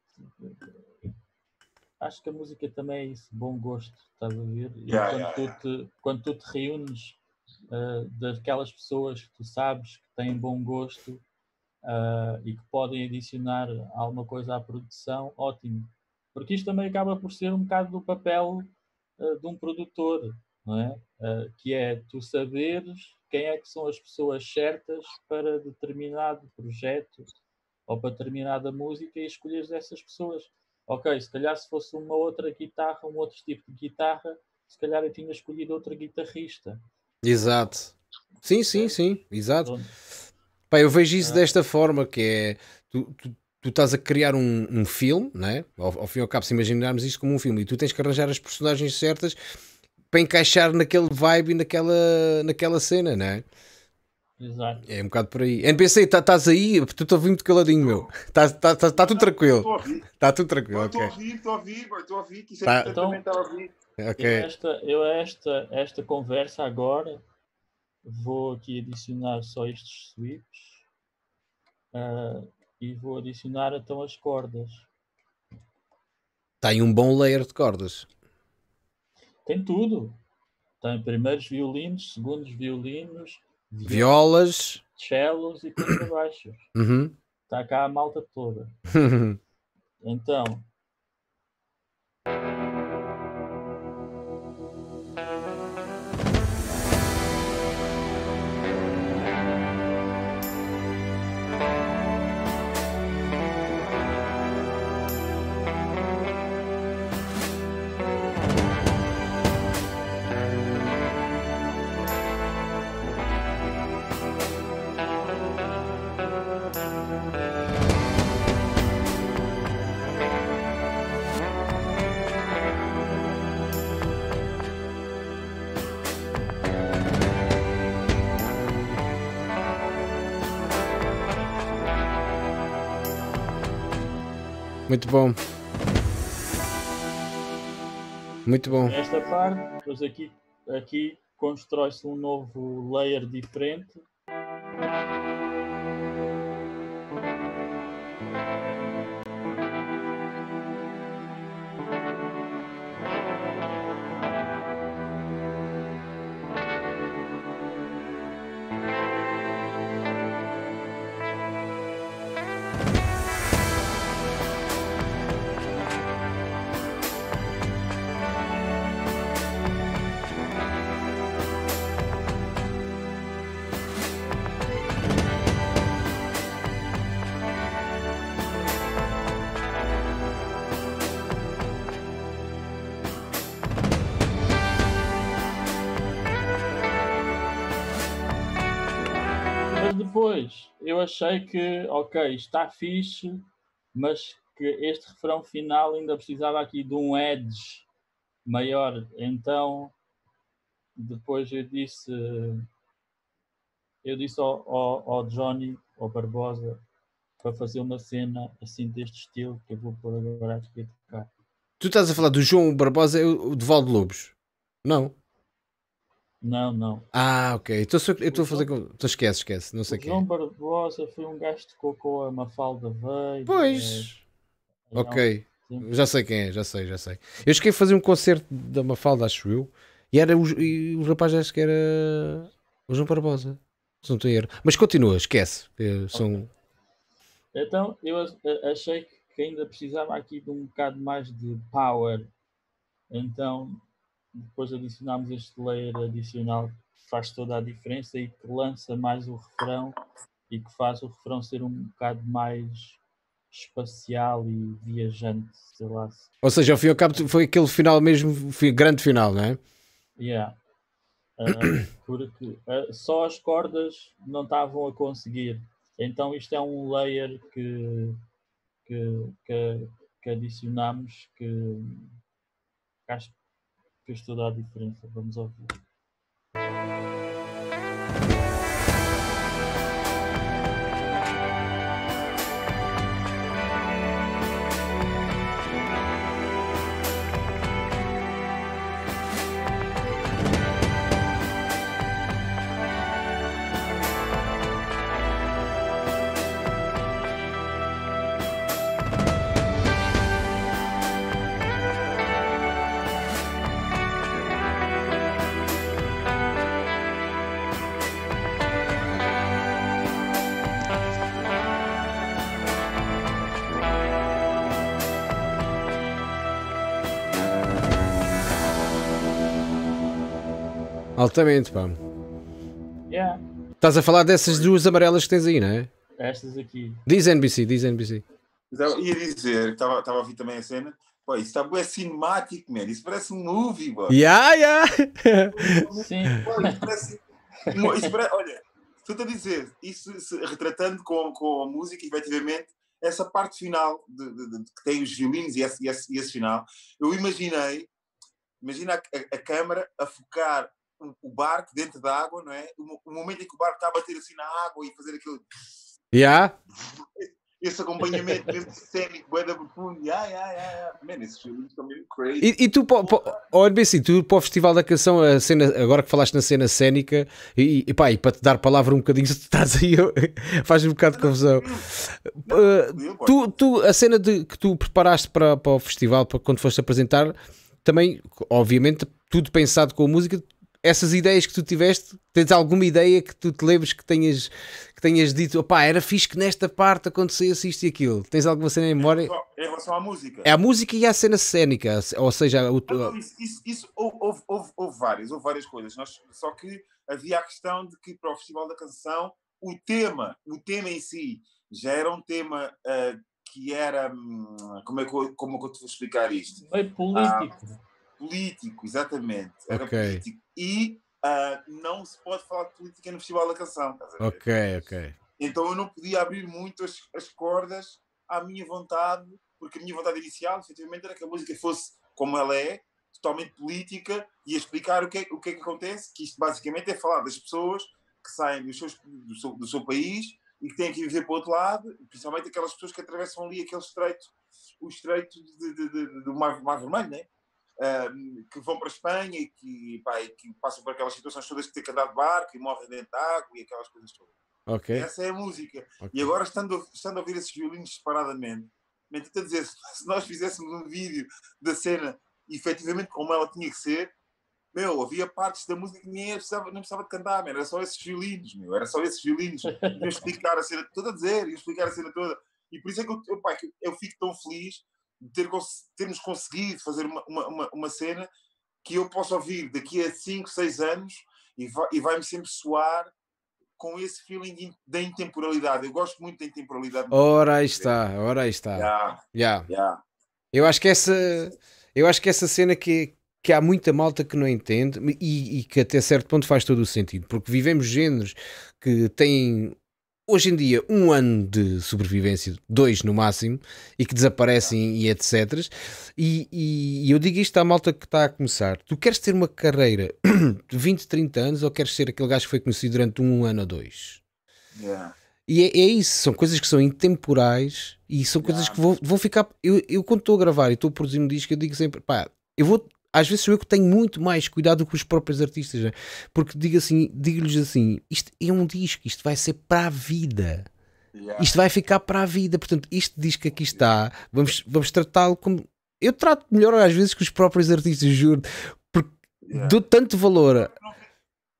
a música também é isso, bom gosto, estás a ver? Quando tu te reúnes daquelas pessoas que tu sabes que têm bom gosto e que podem adicionar alguma coisa à produção, ótimo. Porque isto também acaba por ser um bocado do papel de um produtor, não é? Que é tu saberes quem é que são as pessoas certas para determinado projeto ou para determinada música e escolheres essas pessoas. Ok, se calhar se fosse uma outra guitarra, um outro tipo de guitarra, se calhar eu tinha escolhido outro guitarrista. Exato. Sim, exato. Pá, eu vejo isso desta forma, que é... Tu estás a criar um filme, não é? Ao fim e ao cabo, se imaginarmos isto como um filme, e tu tens que arranjar as personagens certas para encaixar naquele vibe e naquela cena, não é? Exato. É um bocado por aí. NPC, estás aí? Tu estás muito caladinho, meu. Está tudo tranquilo. Está tudo tranquilo. Estou a ouvir, que isso é também está a ouvir. Okay. Esta conversa agora vou aqui adicionar só estes sweeps e vou adicionar então as cordas. Tem um bom layer de cordas. Tem tudo. Tem primeiros violinos, segundos violinos, violas, cellos e contrabaixos. Está cá a malta toda. Então. Muito bom. Muito bom. Esta parte, depois aqui constrói-se um novo layer diferente. Depois eu achei que, ok, está fixe, mas que este refrão final ainda precisava aqui de um edge maior. Então, depois eu disse ao Johnny, ao Barbosa, para fazer uma cena assim deste estilo, que eu vou pôr agora aqui a tocar. Tu estás a falar do João Barbosa, o de Valde Lobos? Não? Não. Ah, ok. Então eu estou a fazer com... Então esquece. Não sei quem. João Barbosa foi um gajo que tocou a Mafalda Veio. Pois. Ok. Já sei quem é, já sei. Eu cheguei a fazer um concerto da Mafalda, acho eu. E o rapaz acho que era... O João Barbosa. Se não estou a erro. Mas continua, esquece. São... Então, eu achei que ainda precisava aqui de um bocado mais de power. Então, depois adicionámos este layer adicional que faz toda a diferença e que lança mais o refrão e que faz o refrão ser um bocado mais espacial e viajante, sei lá. Ou seja, ao fim e ao cabo foi aquele final mesmo, grande final, não é? Yeah. Porque só as cordas não estavam a conseguir. Então isto é um layer que adicionamos que acho que fez toda a diferença. Vamos ouvir. Altamente, pá. Yeah. Estás a falar dessas duas amarelas que tens aí, não é? Estas aqui. Diz NBC, diz NBC. Ia dizer, estava a ouvir também a cena. Pô, isso está bué cinemático, man. Isso parece um movie, bro. Yeah. Sim. Pô, olha, estou-te a dizer, isso retratando com a música, efetivamente, essa parte final que tem os violinos e esse final, eu imagina a câmara a focar o barco dentro da água, não é? O momento em que o barco está a bater assim na água e fazer aquilo. Yeah. Esse acompanhamento mesmo cénico, bué da profundo. Man, esses filmes estão mesmo crazy. E tu, NBC, tu para o Festival da Canção, a cena, agora que falaste na cena cénica, e para te dar palavra um bocadinho, se tu estás aí, faz um bocado de confusão. A cena que tu preparaste para o festival, para quando foste apresentar, também, obviamente, tudo pensado com a música. Essas ideias que tu tiveste, tens alguma ideia que tu te lembres que tenhas dito, opá, era fixe que nesta parte acontecesse isto e aquilo? Tens alguma cena em memória? Em relação à música? É a música e a cena cénica, ou seja... Isso houve várias coisas, só que havia a questão de que para o Festival da Canção o tema em si já era um tema que era... Como é que eu te vou explicar isto? Meio político. Político, exatamente. Era okay. Político. E não se pode falar de política no Festival da Canção. Ok. Então eu não podia abrir muito as cordas à minha vontade, porque a minha vontade inicial, efetivamente, era que a música fosse como ela é, totalmente política, e explicar o que é que acontece, que isto basicamente é falar das pessoas que saem do seu país e que têm que viver para o outro lado, principalmente aquelas pessoas que atravessam ali aquele estreito, o estreito do Mar Vermelho, né? Que vão para a Espanha e que passam por aquelas situações todas de ter que andar de barco e morrem dentro de água e aquelas coisas todas. Okay. Essa é a música. Okay. E agora, estando a ouvir esses violinos separadamente, estou a dizer, se nós fizéssemos um vídeo da cena efetivamente como ela tinha que ser, havia partes da música que nem precisava de cantar, era só esses violinos, era só esses violinos. Iam explicar a cena toda, explicar a cena toda. E por isso é que eu fico tão feliz de termos conseguido fazer uma cena que eu posso ouvir daqui a 5, 6 anos e vai-me sempre soar com esse feeling da intemporalidade. Eu gosto muito da intemporalidade. Ora aí está. Eu acho que essa cena que há muita malta que não entende e que até certo ponto faz todo o sentido, porque vivemos géneros que têm hoje em dia 1 ano de sobrevivência, 2 no máximo, e que desaparecem e etc. E eu digo isto à malta que está a começar. Tu queres ter uma carreira de 20, 30 anos ou queres ser aquele gajo que foi conhecido durante 1 ano ou 2? E é isso, são coisas que são intemporais e são coisas que vão ficar... Eu quando estou a gravar e estou a produzir um disco, eu digo sempre, às vezes sou eu que tenho muito mais cuidado do que os próprios artistas, né? Porque digo-lhes assim, isto é um disco, isto vai ser para a vida, isto vai ficar para a vida, portanto este disco aqui está, vamos tratá-lo como... Eu trato melhor às vezes que os próprios artistas, juro, porque dou tanto valor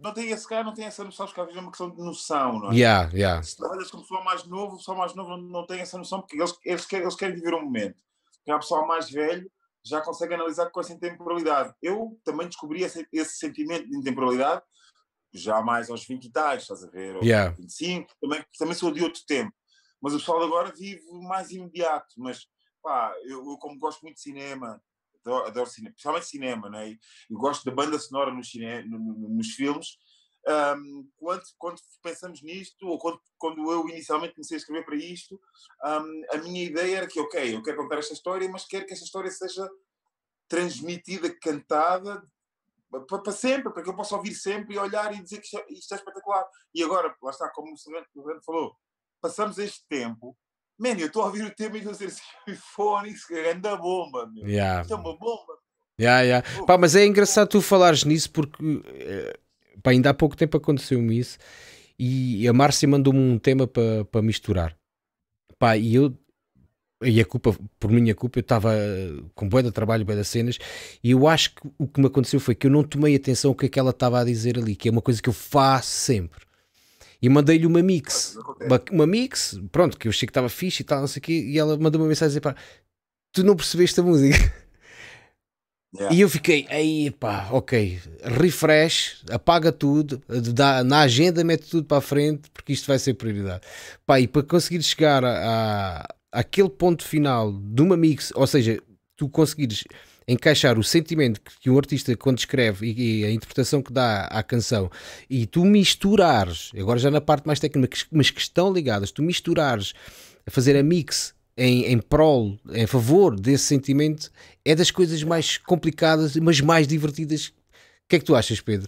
não tem esse cara, não tem essa noção, porque às vezes é uma questão de noção, não é? Se trabalhas com o pessoal mais novo, o pessoal mais novo não tem essa noção, porque eles querem viver um momento. Já o pessoal mais velho já consegue analisar com essa intemporalidade. Eu também descobri esse sentimento de intemporalidade já mais aos 20 e tais, estás a ver? Ou 25, também sou de outro tempo. Mas o pessoal agora vive mais imediato. Mas, pá, eu como gosto muito de cinema, adoro cinema, principalmente cinema, né? Eu gosto da banda sonora nos filmes. Quando pensamos nisto, ou quando eu inicialmente comecei a escrever para isto, a minha ideia era que, ok, eu quero contar esta história, mas quero que esta história seja transmitida, cantada, para sempre, para que eu possa ouvir sempre e olhar e dizer que isto é espetacular. E agora, lá está, como o Fernando falou, passamos este tempo, eu estou a ouvir o tema e estou a dizer assim, Fónix, que é grande bomba, meu. Isto é uma bomba. Pá, mas é engraçado tu falares nisso porque pá, ainda há pouco tempo aconteceu-me isso e a Márcia mandou-me um tema para misturar. Pá, e a culpa, por minha culpa, eu estava com bué de trabalho, bué de cenas, e eu acho que o que me aconteceu foi que eu não tomei atenção ao que ela estava a dizer ali, que é uma coisa que eu faço sempre. E mandei-lhe uma mix, pronto, que eu achei que estava fixe e tal, não sei o quê, e ela mandou uma mensagem a dizer, pá, tu não percebeste a música? E eu fiquei, aí pá, ok, refresh, apaga tudo, na agenda mete tudo para a frente, porque isto vai ser prioridade. Pá, e para conseguir chegar àquele ponto final de uma mix, ou seja, tu conseguires encaixar o sentimento que um artista quando escreve e a interpretação que dá à canção, e tu misturares, agora já na parte mais técnica, mas que estão ligadas, tu misturares a fazer a mix em prol, em favor desse sentimento, é das coisas mais complicadas, mas mais divertidas. O que é que tu achas, Pedro?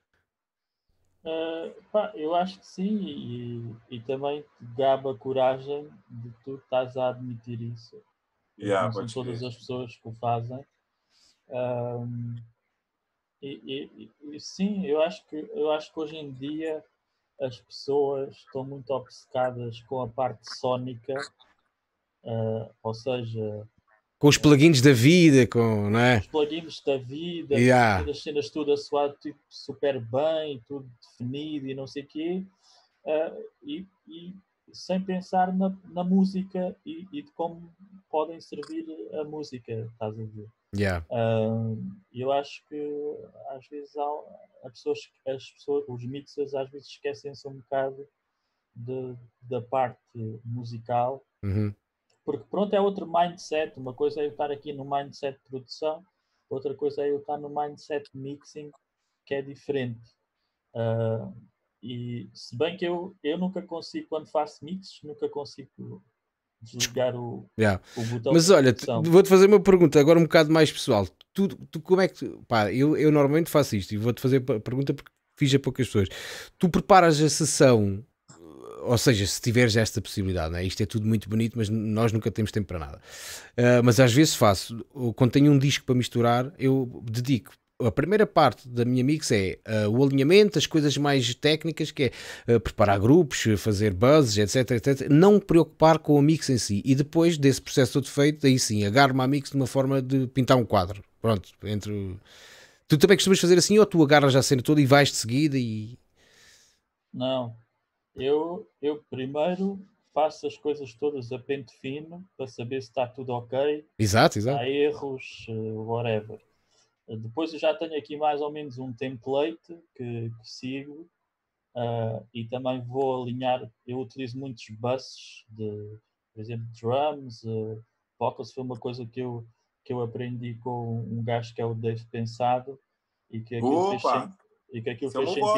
Pá, eu acho que sim, e também te gaba a coragem de tu estás a admitir isso. Não são todas as pessoas que o fazem. E sim, eu acho que hoje em dia as pessoas estão muito obcecadas com a parte sónica, ou seja, com os plugins da vida, não é? Os plugins da vida, as cenas tudo a soar tipo, super bem, tudo definido e não sei o quê, e sem pensar na música e de como podem servir a música, estás a ver? Eu acho que às vezes as pessoas, os mixers às vezes esquecem-se um bocado da parte musical, porque pronto, é outro mindset. Uma coisa é eu estar aqui no mindset de produção, outra coisa é eu estar no mindset de mixing, que é diferente. E se bem que eu nunca consigo, quando faço mixes, nunca consigo desligar o botão. Mas olha, vou-te fazer uma pergunta agora um bocado mais pessoal. Tu como é que pá, eu normalmente faço isto e vou-te fazer a pergunta porque fiz a poucas pessoas. Tu preparas a sessão, ou seja, se tiveres esta possibilidade, né? Isto é tudo muito bonito, mas nós nunca temos tempo para nada. Mas às vezes faço, quando tenho um disco para misturar, eu dedico. A primeira parte da minha mix é o alinhamento, as coisas mais técnicas, que é preparar grupos, fazer buzzes, etc. Não me preocupar com a mix em si. E depois desse processo todo feito, aí sim, agarro-me à mix de uma forma de pintar um quadro. Pronto, Tu também costumas fazer assim, ou tu agarras a cena toda e vais de seguida e... Não. Eu primeiro faço as coisas todas a pente fino para saber se está tudo ok. Exato. Há erros, whatever. Depois eu já tenho aqui mais ou menos um template que sigo, e também vou alinhar. Eu utilizo muitos buses, por exemplo, drums, vocals. Foi uma coisa que eu aprendi com um gajo que é o Dave Pensado, e que aquilo fez sentido. E que aquilo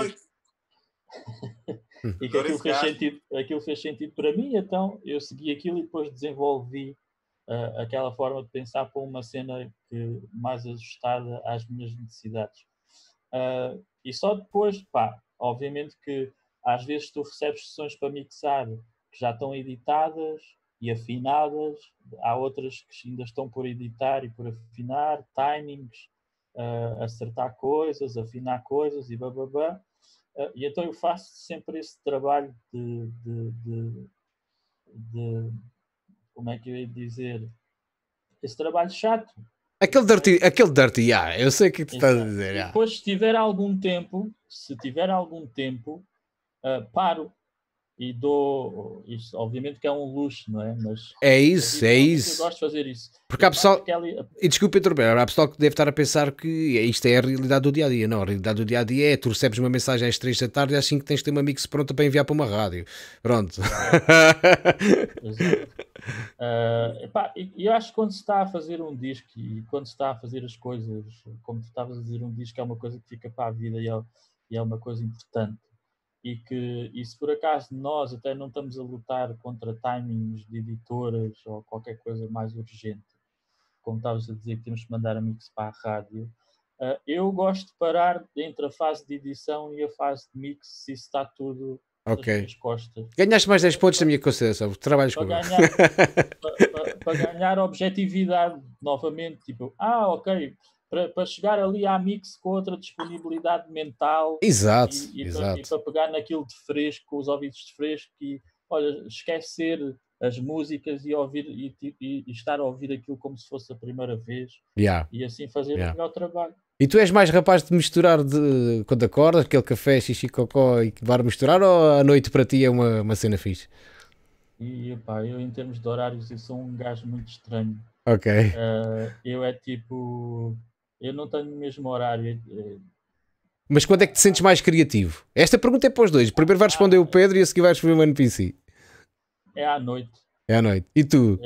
fez sentido para mim, então eu segui aquilo e depois desenvolvi aquela forma de pensar para uma cena mais ajustada às minhas necessidades. E só depois, pá, obviamente que às vezes tu recebes sessões para mixar que já estão editadas e afinadas, há outras que ainda estão por editar e por afinar, timings, acertar coisas, afinar coisas e bababá. E então eu faço sempre esse trabalho de como é que eu ia dizer? Esse trabalho chato. Aquele dirty, eu sei o que tu estás a dizer. Depois, se tiver algum tempo, paro e dou. Isto, obviamente que é um luxo, não é? Mas é isso. Eu gosto de fazer isso. Porque há pessoal. E desculpa interromper, há pessoal que deve estar a pensar que isto é a realidade do dia a dia. Não, a realidade do dia a dia é tu recebes uma mensagem às 3 da tarde e às 5 tens de ter uma mix pronta para enviar para uma rádio. Pronto. Exato. Eu acho que quando se está a fazer um disco e quando se está a fazer as coisas, como tu estavas a dizer, um disco é uma coisa que fica para a vida e é uma coisa importante. E se por acaso nós até não estamos a lutar contra timings de editoras ou qualquer coisa mais urgente, como estavas a dizer que temos que mandar a mix para a rádio, eu gosto de parar entre a fase de edição e a fase de mix se isso está tudo nas minhas costas. Ganhaste mais 10 pontos na minha consideração, trabalhas comigo. Para ganhar objetividade novamente, tipo, ok, para chegar ali à mix com outra disponibilidade mental. Exato. E para pegar naquilo de fresco, com os ouvidos de fresco e, olha, esquecer as músicas e ouvir e estar a ouvir aquilo como se fosse a primeira vez. E assim fazer o melhor trabalho. E tu és mais rapaz de misturar quando acordas, aquele café, xixi, cocó e que vai misturar, ou à noite para ti é uma cena fixe? E pá, eu em termos de horários eu sou um gajo muito estranho. Ok. Eu é tipo... Eu não tenho o mesmo horário. Mas quando é que te sentes mais criativo? Esta pergunta é para os dois. Primeiro vai responder o Pedro e a seguir vai responder o NPC. É à noite. É à noite. E tu?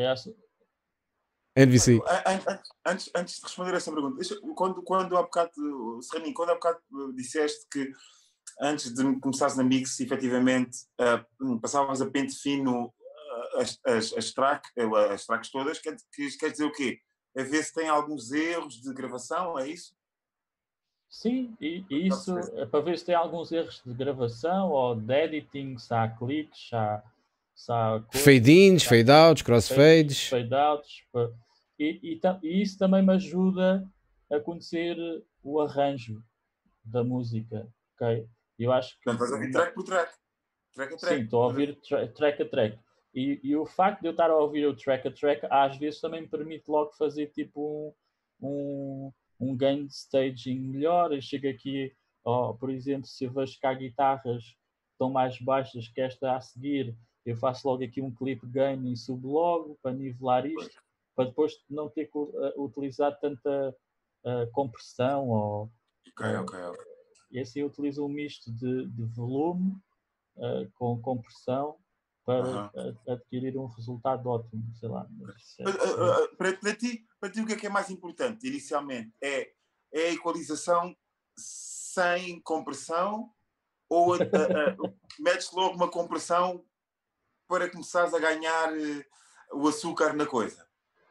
NPC. Antes de responder essa pergunta, quando há bocado, Serraninho, quando há bocado disseste que antes de começares na mix, efetivamente, passavas a pente fino as tracks todas, quer dizer o quê? A ver se tem alguns erros de gravação, é isso? Sim, e isso é para ver se tem alguns erros de gravação ou de editing, se há cliques, se há fade-ins, fade-outs, crossfades. Fade-outs. E isso também me ajuda a conhecer o arranjo da música, ok? Eu acho que... Portanto, vais ouvir track por track. Track a track. Sim, estou a ouvir track a track. E o facto de eu estar a ouvir o track a track, às vezes também me permite logo fazer tipo um gain de staging melhor. Eu chego aqui, por exemplo, se eu vejo que há guitarras estão mais baixas que esta a seguir, eu faço logo aqui um clip gain e subo logo para nivelar isto, para depois não ter que utilizar tanta compressão. Ok. E assim eu utilizo um misto de volume com compressão para adquirir um resultado ótimo, sei lá. Para ti, o que é mais importante, inicialmente? É a equalização sem compressão ou metes logo uma compressão para começares a ganhar o açúcar na coisa?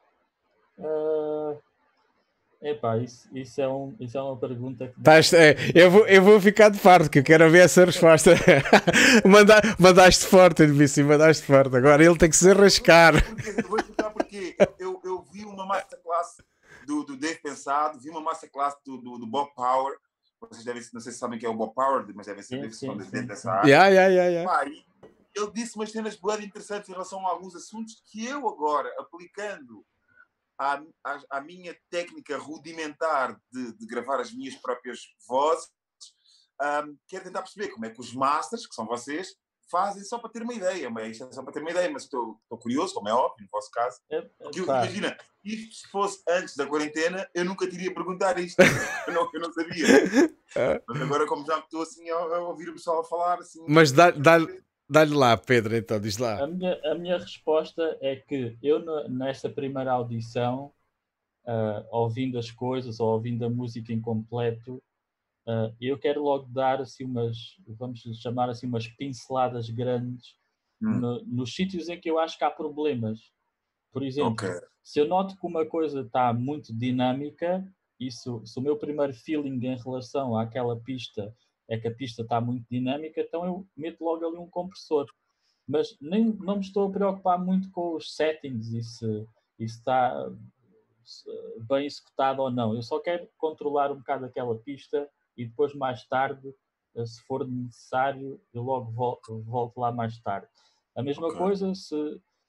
Epá, isso é uma pergunta que... eu vou ficar de parte, que eu quero ver essa resposta. Mandaste forte, NBC, mandaste forte. Agora ele tem que se arriscar. Vou explicar porque eu vi uma masterclass do Dave Pensado, vi uma masterclass do Bob Power. Vocês não sei se sabem que é o Bob Power, mas devem ser dentro dessa área. Pá, ele disse umas cenas bem interessantes em relação a alguns assuntos que eu agora, aplicando à minha técnica rudimentar de gravar as minhas próprias vozes, quero tentar perceber como é que os masters, que são vocês, fazem só para ter uma ideia. Isto é só para ter uma ideia, mas estou curioso, como é óbvio, no vosso caso. Porque imagina, isto se fosse antes da quarentena, eu nunca teria perguntar isto. eu não sabia. Mas agora, como já estou assim a ouvir o pessoal a falar... Assim, mas dá-lhe lá, Pedro, então, diz lá. A minha resposta é que eu, nesta primeira audição, ouvindo as coisas ou ouvindo a música em completo, eu quero logo dar assim vamos chamar assim, umas pinceladas grandes nos sítios em que eu acho que há problemas. Por exemplo, se eu noto que uma coisa está muito dinâmica, se o meu primeiro feeling em relação àquela pista é que a pista está muito dinâmica, então eu meto logo ali um compressor. Mas não me estou a preocupar muito com os settings e se está bem executado ou não. Eu só quero controlar um bocado aquela pista e depois, mais tarde, se for necessário, eu logo volto lá mais tarde. A mesma coisa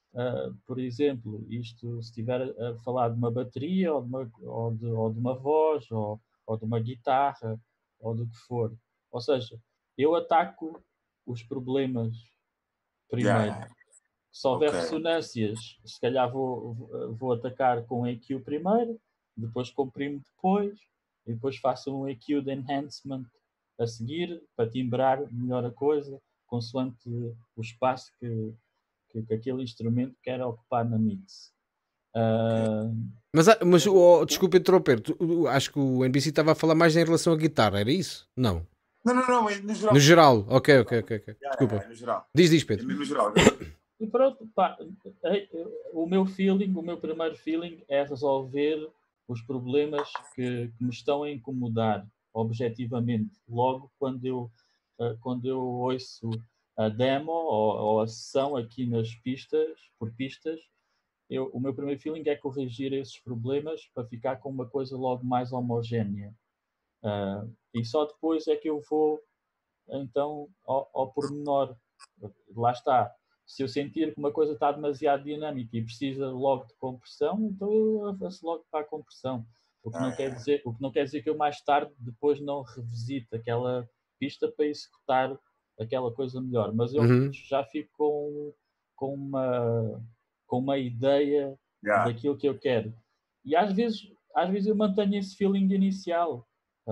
por exemplo, isto, se estiver a falar de uma bateria ou de uma voz ou de uma guitarra ou do que for. Ou seja, eu ataco os problemas primeiro. Se houver ressonâncias, se calhar vou atacar com EQ primeiro, depois comprimo depois, e depois faço um EQ de enhancement a seguir, para timbrar melhor a coisa, consoante o espaço que aquele instrumento quer ocupar na mix. Mas desculpa interromper, acho que o NBC estava a falar mais em relação à guitarra, era isso? Não. Não, no geral. No geral, ok. Desculpa. No geral. Diz, Pedro. No geral. E pronto, pá, o meu primeiro feeling é resolver os problemas que me estão a incomodar objetivamente. Logo, quando eu ouço a demo ou a sessão aqui nas pistas, o meu primeiro feeling é corrigir esses problemas para ficar com uma coisa logo mais homogénea. E só depois é que eu vou, então, ao pormenor. Lá está. Se eu sentir que uma coisa está demasiado dinâmica e precisa logo de compressão, então eu avanço logo para a compressão. O que não quer dizer que eu mais tarde depois não revisite aquela pista para executar aquela coisa melhor. Mas eu já fico com uma ideia daquilo que eu quero. E às vezes eu mantenho esse feeling inicial.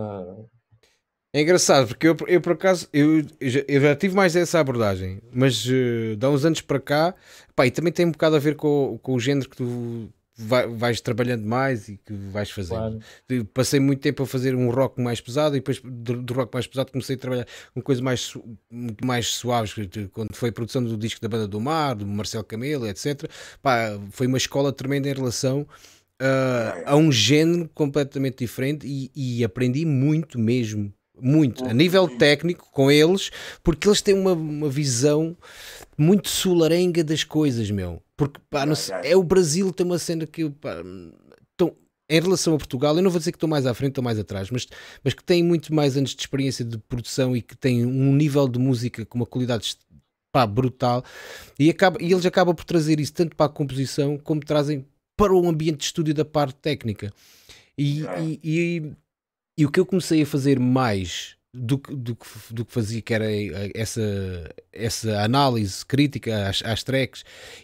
É engraçado, porque eu por acaso eu já tive mais essa abordagem, mas de há uns anos para cá, pá, e também tem um bocado a ver com o género que tu vais trabalhando mais e que vais fazendo. Claro. Passei muito tempo a fazer um rock mais pesado e depois do rock mais pesado comecei a trabalhar com coisas muito mais suaves, quando foi a produção do disco da Banda do Mar, do Marcelo Camelo, etc. Pá, foi uma escola tremenda em relação a um género completamente diferente e aprendi muito mesmo. Muito, a nível técnico com eles, porque eles têm uma visão muito solarenga das coisas, meu. Porque pá, não sei, o Brasil tem uma cena que pá, em relação a Portugal, eu não vou dizer que estou mais à frente ou mais atrás, mas que tem muito mais anos de experiência de produção e que tem um nível de música com uma qualidade pá, brutal, e eles acabam por trazer isso tanto para a composição como trazem para o ambiente de estúdio da parte técnica. E o que eu comecei a fazer mais do que fazia, que era essa análise crítica às tracks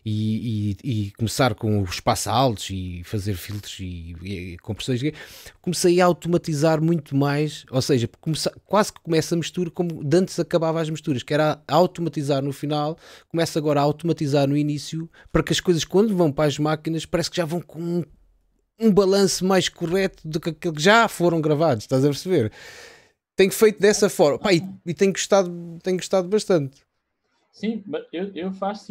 e começar com os espaços altos e fazer filtros e compressões, comecei a automatizar muito mais, ou seja, quase que começa a mistura como de antes acabava as misturas, que era automatizar no final, começa agora a automatizar no início, para que as coisas quando vão para as máquinas parece que já vão com um balanço mais correto do que aquele que já foram gravados, estás a perceber? Tenho feito dessa forma, pá, e tenho gostado bastante. Sim, mas eu faço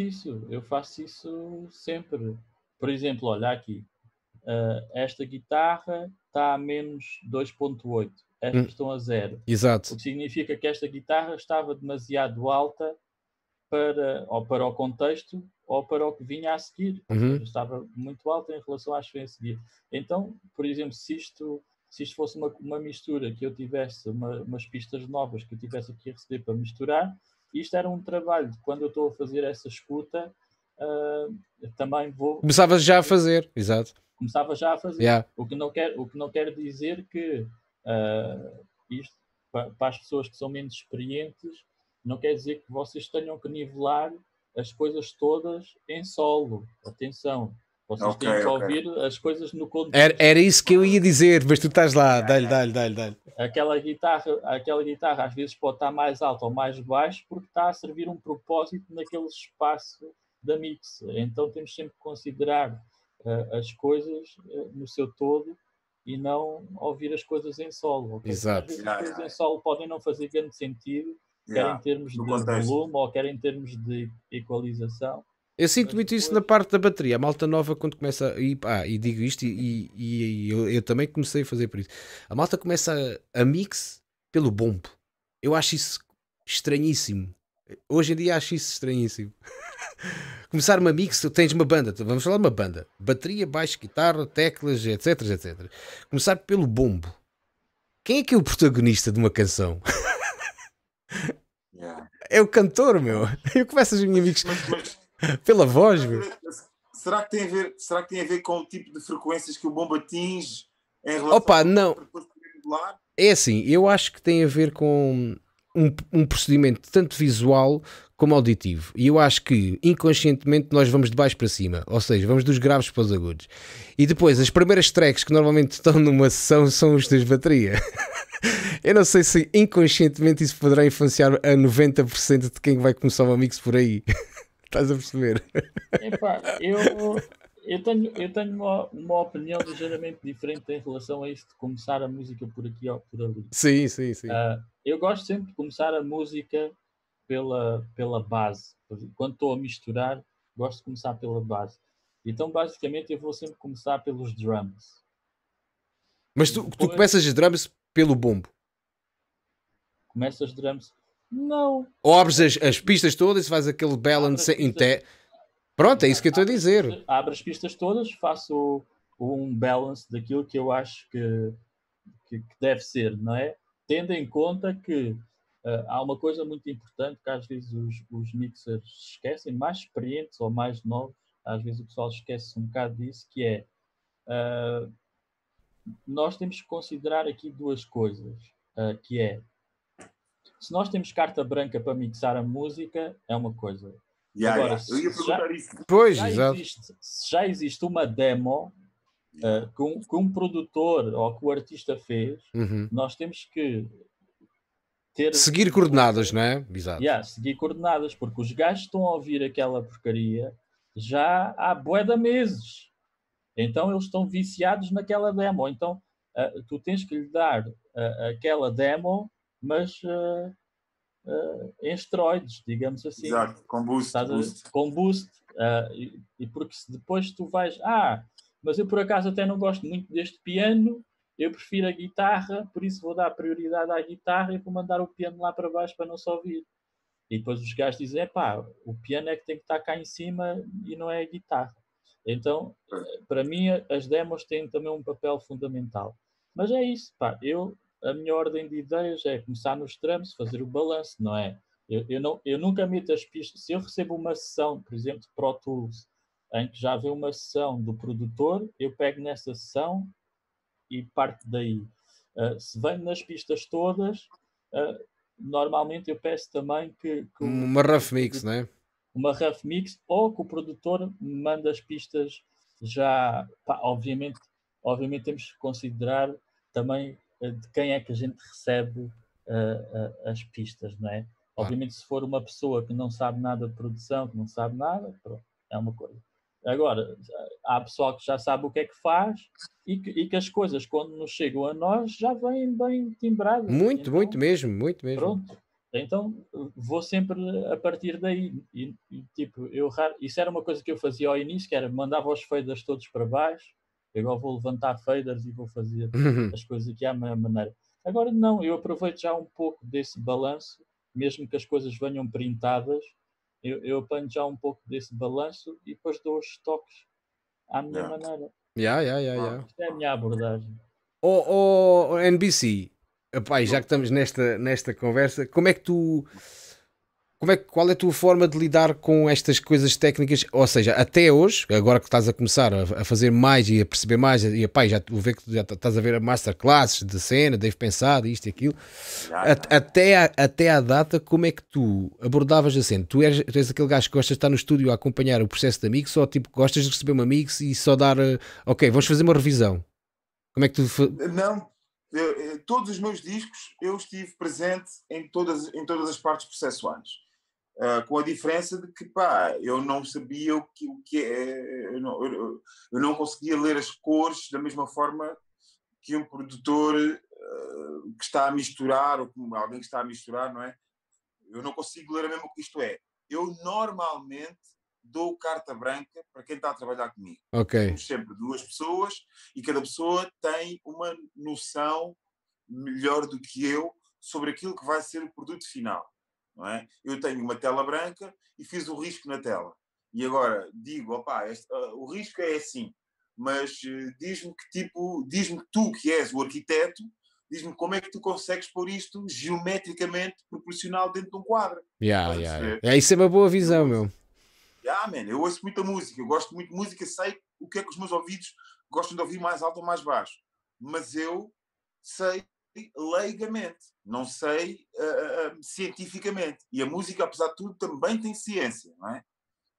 isso sempre. Por exemplo, olha aqui, esta guitarra está a menos 2.8, estas estão a 0. Exato. O que significa que esta guitarra estava demasiado alta para o contexto ou para o que vinha a seguir. Estava muito alta em relação às que vêm a seguir. Então, por exemplo, se isto fosse uma mistura, que eu tivesse umas pistas novas que eu tivesse aqui a receber para misturar, isto era um trabalho de quando eu estou a fazer essa escuta, também vou... Começava já a fazer, exato. Começava já a fazer. Yeah. O que não quer dizer que isto, para as pessoas que são menos experientes, não quer dizer que vocês tenham que nivelar as coisas todas em solo. Atenção. Vocês têm que ouvir as coisas no contexto. Era isso que eu ia dizer, mas tu estás lá. Dá-lhe. Aquela guitarra às vezes pode estar mais alta ou mais baixo porque está a servir um propósito naquele espaço da mix. Então temos sempre que considerar as coisas no seu todo e não ouvir as coisas em solo. Okay? Exato. Às vezes as coisas em solo podem não fazer grande sentido, quer em termos de volume ou quer em termos de equalização. Eu sinto muito isso na parte da bateria. A malta nova, quando começa e digo isto, e eu também comecei a fazer por isso. A malta começa a mix pelo bombo. Eu acho isso estranhíssimo. Hoje em dia acho isso estranhíssimo. Começar uma mix, tens uma banda, vamos falar de uma banda, bateria, baixo, guitarra, teclas, etc. Começar pelo bombo. Quem é que é o protagonista de uma canção? É o cantor, meu. Eu começo os meus amigos. Pela voz, meu. Será que tem a ver com o tipo de frequências que o bombo atinge em relação Opa, não. para depois poder modular? É assim, eu acho que tem a ver com um procedimento tanto visual como auditivo. E eu acho que inconscientemente nós vamos de baixo para cima, ou seja, vamos dos graves para os agudos. E depois as primeiras tracks que normalmente estão numa sessão são os das bateria. Eu não sei se inconscientemente isso poderá influenciar a 90% de quem vai começar uma mix por aí. Estás a perceber? Epá, eu tenho uma opinião ligeiramente diferente em relação a isso de começar a música por aqui ou por ali. Sim. Eu gosto sempre de começar a música pela base. Quando estou a misturar, gosto de começar pela base. Então, basicamente, eu vou sempre começar pelos drums. Mas tu começas as drums pelo bombo? Começas as drums? Não. Ou abres as pistas todas e fazes aquele balance em té? Pronto, é isso que eu estou a dizer. Abro as pistas todas, faço um balance daquilo que eu acho que deve ser, não é? Tendo em conta que há uma coisa muito importante que às vezes os mixers esquecem, mais experientes ou mais novos, às vezes o pessoal esquece um bocado disso, que é nós temos que considerar aqui duas coisas, que é se nós temos carta branca para mixar a música, é uma coisa. Agora, eu ia perguntar isso. Pois, se já existe uma demo que um produtor ou que o artista fez, nós temos que seguir coordenadas, não é? Exato. Seguir coordenadas, porque os gajos estão a ouvir aquela porcaria já há bué de meses. Então eles estão viciados naquela demo. Então tu tens que lhe dar aquela demo, mas em esteroides, digamos assim. Exato, com boost. Com boost. E porque se depois tu vais... mas eu por acaso até não gosto muito deste piano, eu prefiro a guitarra, por isso vou dar prioridade à guitarra e vou mandar o piano lá para baixo para não se ouvir. E depois os gajos dizem, o piano é que tem que estar cá em cima e não é a guitarra. Então, para mim, as demos têm também um papel fundamental. Mas é isso, a minha ordem de ideias é começar nos drums, fazer o balanço, não é? Eu nunca meto as pistas. Se eu recebo uma sessão, por exemplo, de Pro Tools, em que já vê uma sessão do produtor, eu pego nessa sessão e parto daí. Se vem nas pistas todas, normalmente eu peço também que uma rough mix, não é? Uma rough mix, ou que o produtor manda as pistas já... obviamente temos que considerar também de quem é que a gente recebe as pistas, não é? Obviamente, se for uma pessoa que não sabe nada de produção, que não sabe nada, pronto, é uma coisa. Agora, há pessoal que já sabe o que é que faz e que as coisas, quando nos chegam a nós, já vêm bem timbradas. Muito mesmo. Pronto. Então, vou sempre a partir daí. E tipo, isso era uma coisa que eu fazia ao início, que era mandava os faders todos para baixo. Agora vou levantar faders e vou fazer as coisas aqui à minha maneira. Agora não, eu aproveito já um pouco desse balanço, mesmo que as coisas venham printadas, eu apanho já um pouco desse balanço e depois dou os toques à minha maneira. Isto é a minha abordagem. NBC, epá, já que estamos nesta conversa, qual é a tua forma de lidar com estas coisas técnicas? Ou seja, até hoje, agora que estás a começar a fazer mais e a perceber mais, e epá, já vou ver que já estás a ver a masterclasses de cena, Dave Pensado, isto e aquilo, até à data, como é que tu abordavas a cena? Tu és aquele gajo que gosta de estar no estúdio a acompanhar o processo da mix, ou tipo, gostas de receber uma mix e só dar, ok, vamos fazer uma revisão? Como é que tu... Não, todos os meus discos eu estive presente em todas as partes processuais. Com a diferença de que eu não sabia o que é, eu não conseguia ler as cores da mesma forma que um produtor que está a misturar, ou como alguém que está a misturar, não é? Eu não consigo ler a mesma, isto é, eu normalmente dou carta branca para quem está a trabalhar comigo. Temos sempre duas pessoas e cada pessoa tem uma noção melhor do que eu sobre aquilo que vai ser o produto final. Não é? Eu tenho uma tela branca e fiz o risco na tela. E agora digo, o risco é assim, mas diz-me tu que és o arquiteto, diz-me como é que tu consegues pôr isto geometricamente proporcional dentro de um quadro. Isso é uma boa visão, meu. Man, eu ouço muita música, eu gosto muito de música, sei o que é que os meus ouvidos gostam de ouvir mais alto ou mais baixo. Mas eu sei leigamente, não sei cientificamente. E a música, apesar de tudo, também tem ciência, não é?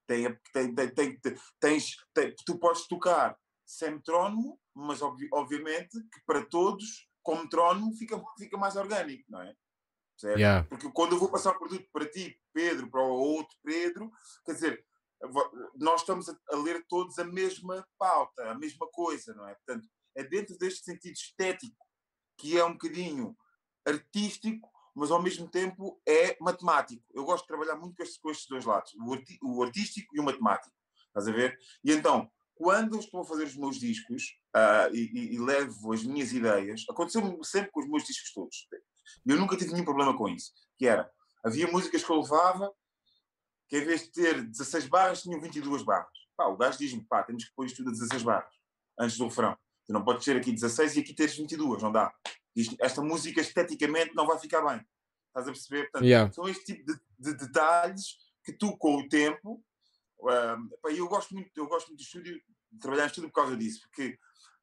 Tu podes tocar sem metrónomo, mas obviamente que para todos, com metrónomo, fica mais orgânico, não é? Yeah. Porque quando eu vou passar o produto para ti, Pedro, para o outro Pedro, quer dizer, nós estamos a ler todos a mesma pauta, a mesma coisa, não é? Portanto, é dentro deste sentido estético, que é um bocadinho artístico, mas ao mesmo tempo é matemático. Eu gosto de trabalhar muito com estes dois lados, o artístico e o matemático. Estás a ver? E então, quando eu estou a fazer os meus discos e levo as minhas ideias, aconteceu-me sempre com os meus discos todos. Eu nunca tive nenhum problema com isso. Que era, havia músicas que eu levava que em vez de ter 16 barras, tinham 22 barras. Pá, o gajo diz-me, pá, temos que pôr isto tudo a 16 barras, antes do refrão. Tu não podes ter aqui 16 e aqui teres 22, não dá. Esta música esteticamente não vai ficar bem. Estás a perceber? Portanto, são este tipo de detalhes que tu, com o tempo... eu gosto muito de estúdio, de trabalhar em estúdio por causa disso, porque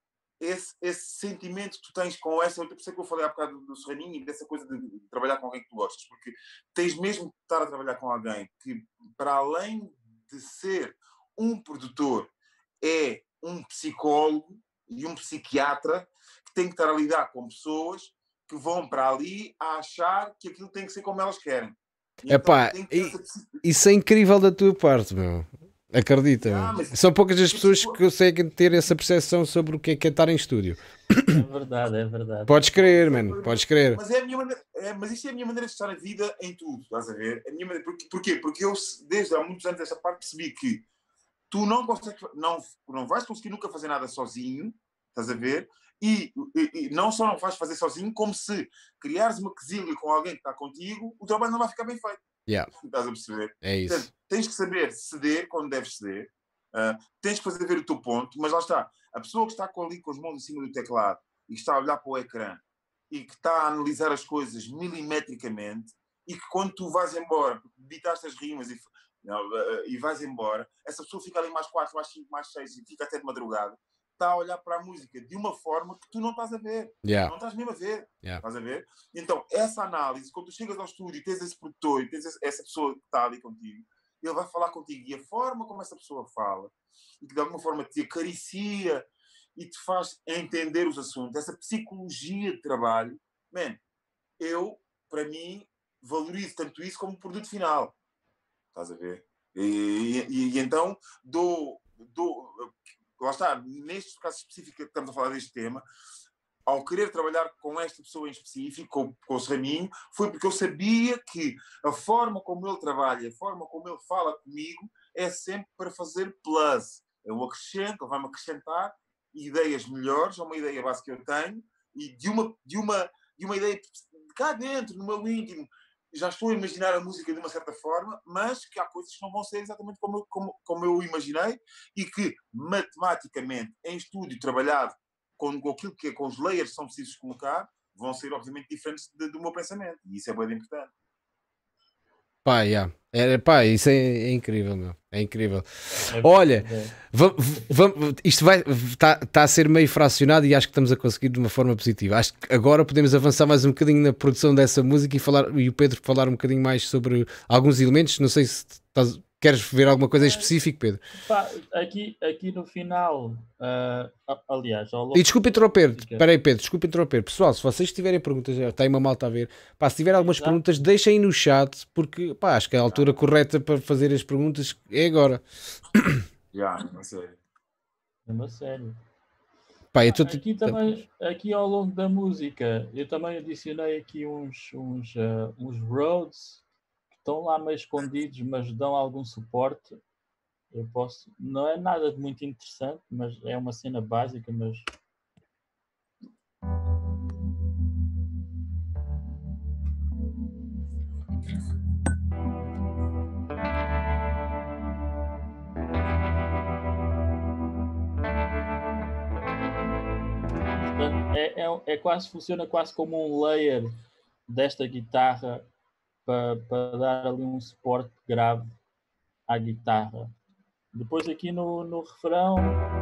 esse sentimento que tu tens com essa... Por isso é que eu falei há bocado do Serraninho e dessa coisa de trabalhar com alguém que tu gostas, porque tens mesmo de estar a trabalhar com alguém que, para além de ser um produtor, é um psicólogo e um psiquiatra que tem que estar a lidar com pessoas que vão para ali a achar que aquilo tem que ser como elas querem. Epá, então, isso é incrível da tua parte, meu. Acredita, são poucas as pessoas que conseguem ter essa percepção sobre o que é estar em estúdio. É verdade, é verdade. Podes crer, mano, podes crer. Mas, é a minha maneira, mas isto é a minha maneira de estar a vida em tudo, estás a ver? A minha maneira, porquê? Porque eu, desde há muitos anos desta parte, percebi que tu não vais conseguir nunca fazer nada sozinho, estás a ver? E não só não vais fazer sozinho, como se criares uma quesilha com alguém que está contigo, o trabalho não vai ficar bem feito. Yeah. Estás a perceber? É isso. Portanto, tens que saber ceder quando deves ceder, tens que fazer ver o teu ponto, mas lá está, a pessoa que está ali com as mãos em cima do teclado e que está a olhar para o ecrã e que está a analisar as coisas milimetricamente e que quando tu vais embora, ditaste as rimas e vais embora, essa pessoa fica ali mais 4, mais 5, mais 6 e fica até de madrugada, está a olhar para a música de uma forma que tu não estás a ver. Não estás mesmo a ver. Estás a ver? Então, essa análise, quando tu chegas ao estúdio e tens esse produtor e tens essa pessoa que está ali contigo, ele vai falar contigo. E a forma como essa pessoa fala, e que de alguma forma te acaricia e te faz entender os assuntos, essa psicologia de trabalho, para mim, valorizo tanto isso como o produto final. Estás a ver? E então, lá está, neste caso específico que estamos a falar deste tema, ao querer trabalhar com esta pessoa em específico, com o Serraninho, foi porque eu sabia que a forma como ele trabalha, a forma como ele fala comigo, é sempre para fazer plus. Eu acrescento, ele vai-me acrescentar ideias melhores a uma ideia base que eu tenho e de uma ideia de cá dentro, no meu íntimo. Já estou a imaginar a música de uma certa forma, mas que há coisas que não vão ser exatamente como eu imaginei e que, matematicamente, em estúdio trabalhado com aquilo que é, com os layers que são precisos colocar, vão ser, obviamente, diferentes do meu pensamento. E isso é bem importante. Pá, isso é incrível, meu. É incrível. Olha, isto está a ser meio fracionado e acho que estamos a conseguir de uma forma positiva. Acho que agora podemos avançar mais um bocadinho na produção dessa música e o Pedro falar um bocadinho mais sobre alguns elementos. Não sei se queres ver alguma coisa em específico, Pedro? Pá, aqui no final, aliás... E desculpa interromper, espera aí, Pedro, desculpa interromper. Pessoal, se vocês tiverem perguntas, está aí uma malta a ver. Pá, se tiver algumas perguntas, deixem no chat, porque pá, acho que a altura correta para fazer as perguntas é agora. Não sei. É uma série. Pá, aqui ao longo da música, eu também adicionei aqui uns roads que estão lá meio escondidos, mas dão algum suporte. Eu posso... Não é nada de muito interessante, mas é uma cena básica, mas... funciona quase como um layer desta guitarra para dar ali um suporte grave à guitarra. Depois aqui no refrão.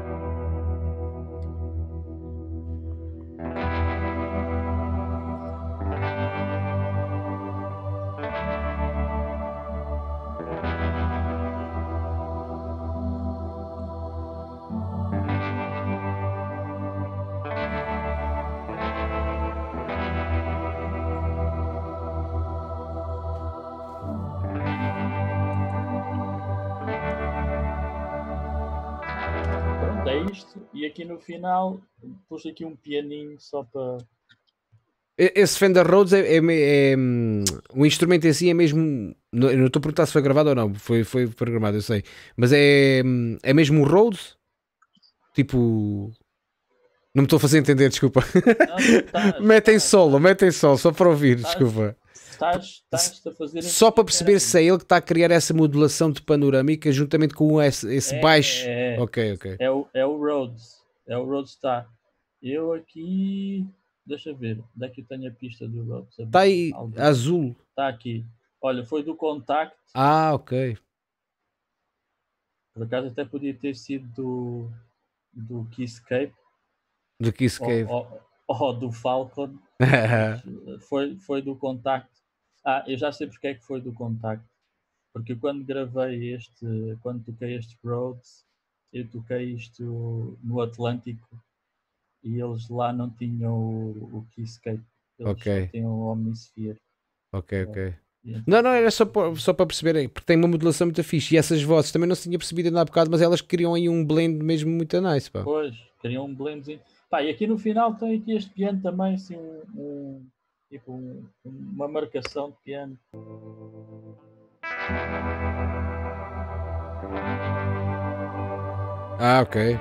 É isto, e aqui no final pus aqui um pianinho só para... Esse Fender Rhodes o instrumento em si é mesmo, não estou a perguntar se foi gravado ou não, foi programado, eu sei, mas é mesmo um Rhodes? Tipo, não me estou a fazer entender, desculpa. Metem solo, só para ouvir, desculpa. Estás a fazer só para perceber se é ele que está a criar essa modulação de panorâmica juntamente com esse baixo. Ok. É o Rhodes. É o Rhodes, está. Eu aqui... Deixa ver. Onde é que eu tenho a pista do Rhodes? Está aí, azul. Está aqui. Olha, foi do Contact. Ah, ok. Por acaso até podia ter sido do Keyscape. Do Keyscape. Ou do Falcon. foi do Contact. Eu já sei porque é que foi do Contact. Porque quando quando toquei estes Rhodes, eu toquei isto no Atlântico e eles lá não tinham o Keyscape. Eles só tinham o Omnisphere. Ok. Não, era só para perceber, porque tem uma modulação muito fixe. E essas vozes também não se tinha percebido ainda há bocado, mas elas criam aí um blend mesmo muito nice, pá. Pois, criam um blendzinho. Pá, e aqui no final tem aqui este piano também, assim, uma marcação de piano. Ok.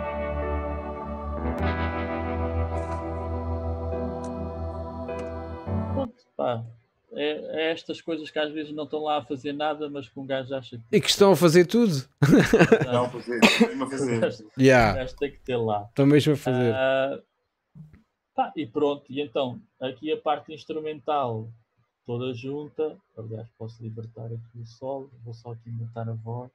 Pronto, pá. É estas coisas que às vezes não estão lá a fazer nada, mas que um gajo acha que... E que estão a fazer tudo. Estão a fazer. O gajo tem que ter lá. Estão mesmo a fazer. E pronto, e então, aqui a parte instrumental toda junta. Aliás, posso libertar aqui o solo, vou só aqui botar a voz.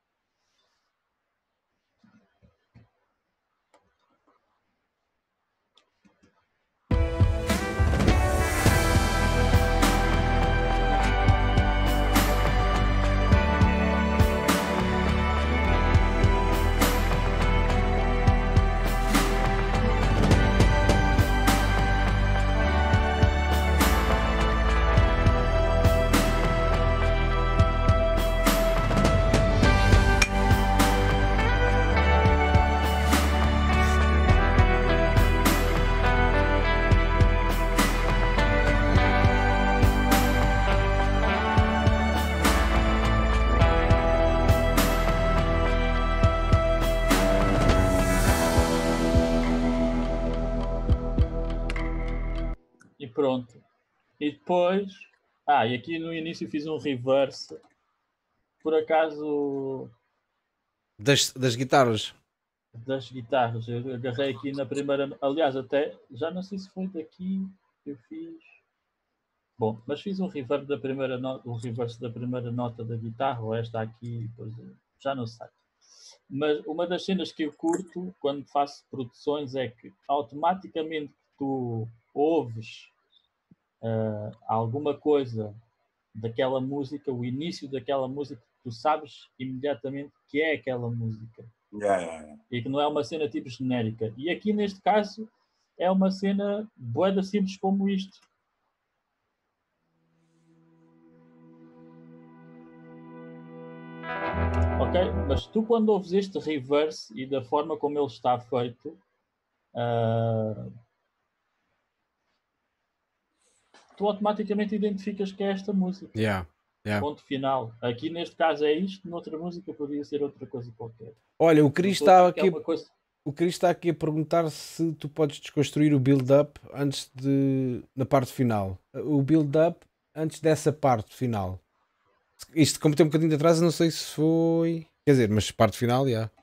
Pronto. E depois... e aqui no início fiz um reverse. Por acaso... Das guitarras? Das guitarras. Eu agarrei aqui na primeira... Aliás, até... Já não sei se foi daqui que eu fiz... Bom, mas fiz um reverse da primeira nota da guitarra, ou esta aqui, depois, já não sei. Mas uma das cenas que eu curto quando faço produções é que automaticamente tu ouves alguma coisa daquela música, o início daquela música, tu sabes imediatamente que é aquela música. E que não é uma cena tipo genérica. E aqui neste caso é uma cena bué simples como isto. Ok? Mas tu quando ouves este reverse e da forma como ele está feito, tu automaticamente identificas que é esta música. Ponto final. Aqui neste caso é isto, noutra música poderia ser outra coisa qualquer. Olha, o Cris está aqui, a perguntar se tu podes desconstruir o build-up na parte final. O build-up antes dessa parte final. Isto, como tem um bocadinho de atrás, não sei se foi... Quer dizer, mas parte final,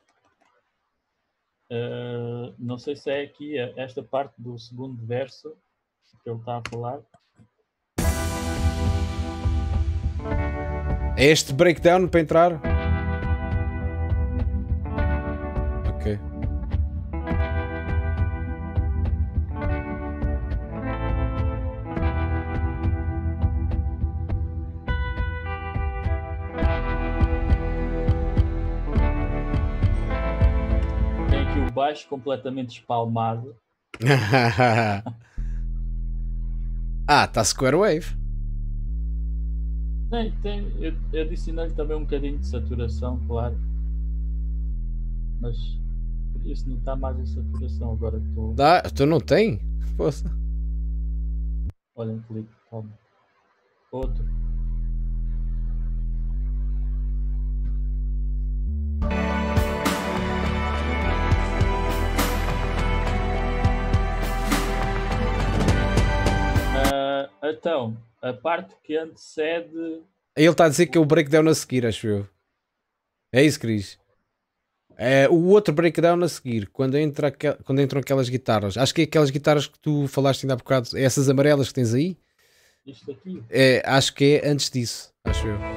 não sei se é aqui esta parte do segundo verso que ele está a falar. É este breakdown para entrar? Ok. Tem aqui o baixo completamente espalmado. Tá Square Wave. Eu adicionei também um bocadinho de saturação, claro. Mas por isso não está mais a saturação agora que estou. Tu não tem? Poxa. Olha, um clique, calma. Outro. Então, a parte que antecede. Ele está a dizer que é o breakdown a seguir, acho eu. É isso, Cris. É o outro breakdown a seguir, quando entram aquelas guitarras. Acho que é aquelas guitarras que tu falaste ainda há bocado. É essas amarelas que tens aí? Isto aqui? Acho que é antes disso, acho eu.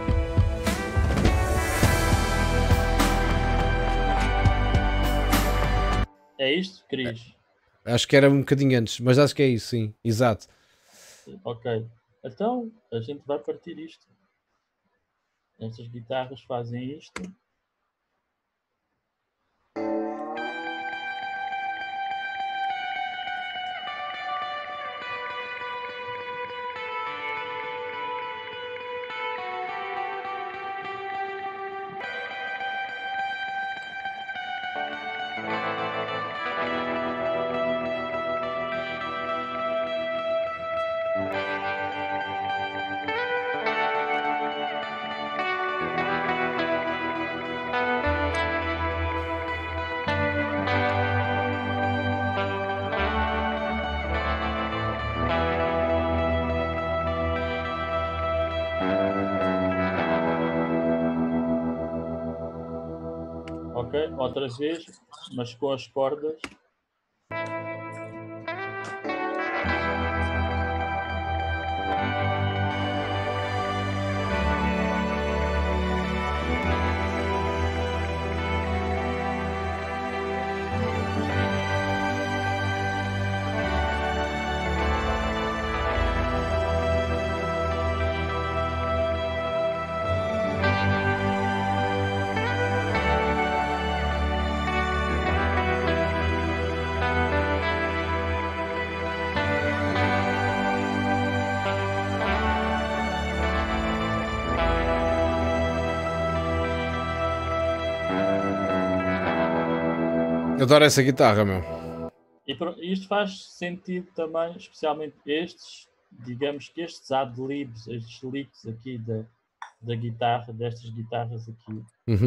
É isto, Cris? Acho que era um bocadinho antes, mas acho que é isso, sim. Exato. Ok. Então, a gente vai partir isto. Estas guitarras fazem isto. Ok, outra vez, mas com as cordas. Eu adoro essa guitarra, meu. E isto faz sentido também, especialmente estes, digamos que estes ad-libs, estes licks aqui da guitarra, destas guitarras aqui,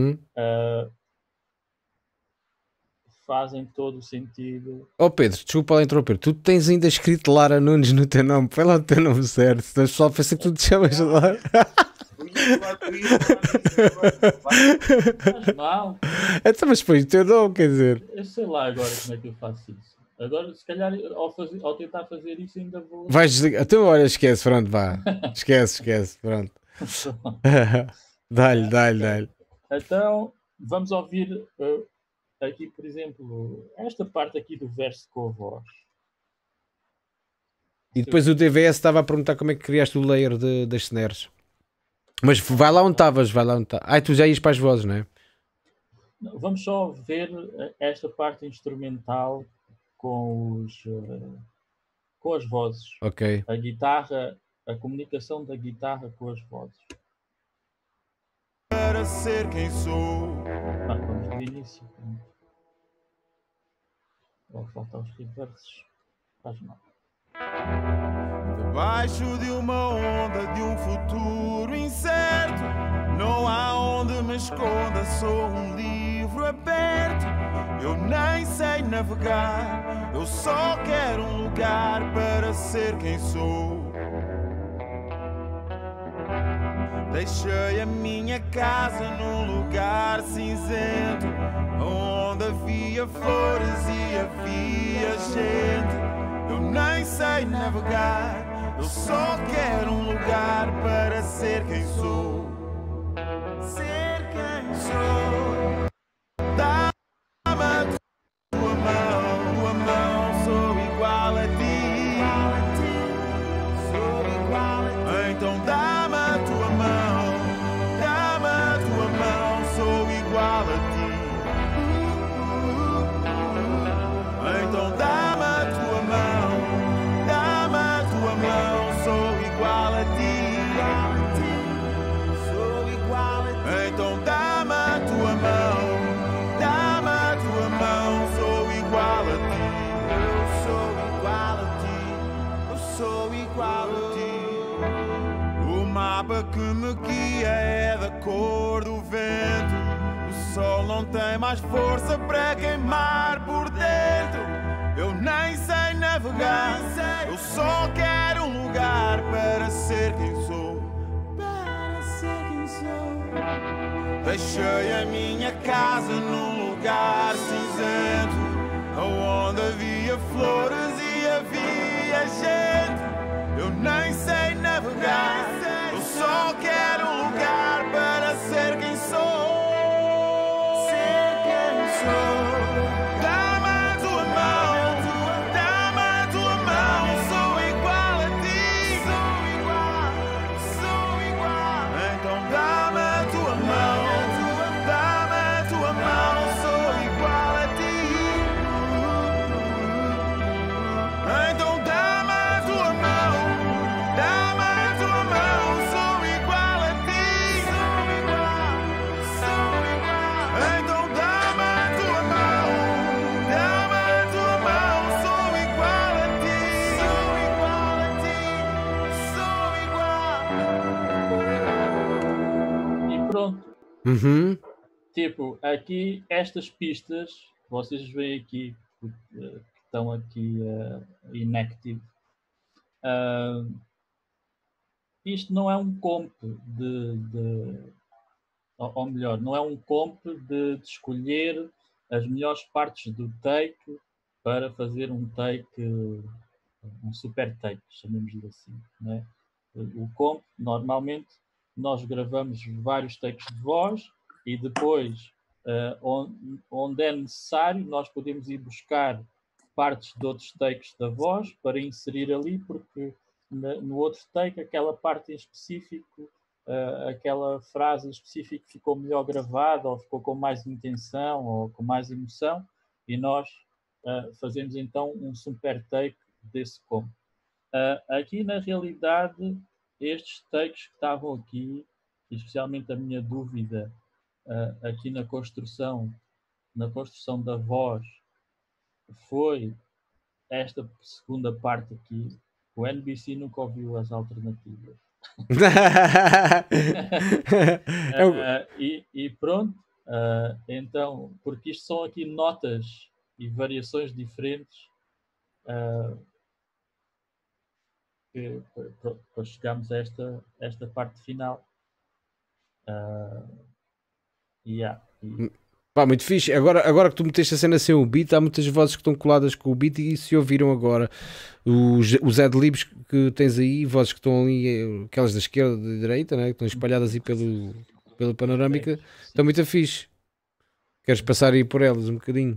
fazem todo o sentido. Pedro, desculpa lá interromper. Tu tens ainda escrito Lara Nunes no teu nome. Põe lá o teu nome certo. O pessoal pensa que tu te chamas Lara. Faz mal. Então, mas põe o teu nome, quer dizer. Eu sei lá agora como é que eu faço isso. Agora, se calhar, ao tentar fazer isso, ainda vou. Vais desligar. Então, olha, esquece, pronto, vá. Esquece, pronto. Dá-lhe. Então, vamos ouvir aqui, por exemplo, esta parte aqui do verso com a voz. E depois o DVS estava a perguntar como é que criaste o layer das snares. Mas vai lá onde estavas, tu já ias para as vozes, não é? Vamos só ver esta parte instrumental com as vozes. Ok. A guitarra, a comunicação da guitarra com as vozes. Para ser quem sou. Vamos do início. Vou faltar os reversos. Faz mal. Debaixo de uma onda de um futuro incerto, não há onde me esconda, sou um livro aberto. Eu nem sei navegar, eu só quero um lugar para ser quem sou. Deixei a minha casa num lugar cinzento, onde havia flores e havia gente. Eu nem sei navegar, eu só quero um lugar para ser quem sou. não tem mais força para queimar por dentro. Eu nem sei navegar, eu só quero um lugar para ser quem sou. Para ser quem sou. Deixei a minha casa num lugar cinzento, onde havia flores e havia gente. Eu nem sei navegar, eu só quero um lugar para ser quem sou. Ser quem sou. Dá-me a tua mão, dá-me a tua mão. Sou igual a ti, sou igual, sou igual. Então dá-me a tua mão, dá-me a tua mão. Sou igual a ti. Então dá-me a tua mão, dá-me a tua mão. Sou igual a ti, sou igual, sou igual. Então dá-me a tua mão, dá-me a tua mão. Sou igual a ti, sou igual a ti, sou igual. E pronto. Uhum. Tipo, aqui estas pistas, vocês veem aqui que estão aqui inactive. Isto não é um comp ou melhor, não é um comp de escolher as melhores partes do take para fazer um take, um super take, chamemos-lhe assim, né? O comp, normalmente, nós gravamos vários takes de voz e depois, onde é necessário, nós podemos ir buscar partes de outros takes da voz para inserir ali, porque no outro take, aquela parte em específico, aquela frase em específico ficou melhor gravada, ou ficou com mais intenção, ou com mais emoção, e nós fazemos então um super take desse comp. Aqui, na realidade, estes takes que estavam aqui, especialmente a minha dúvida aqui na construção da voz, foi esta segunda parte aqui. O NBC nunca ouviu as alternativas. E pronto, então, porque isto são aqui notas e variações diferentes para chegarmos a esta parte final. Pá, muito fixe. Agora que tu meteste a cena sem o beat, há muitas vozes que estão coladas com o beat e se ouviram agora os adlibs que tens aí, vozes que estão ali, aquelas da esquerda e da direita, né, que estão espalhadas aí pela panorâmica, estão muito fixe. Queres passar aí por elas um bocadinho?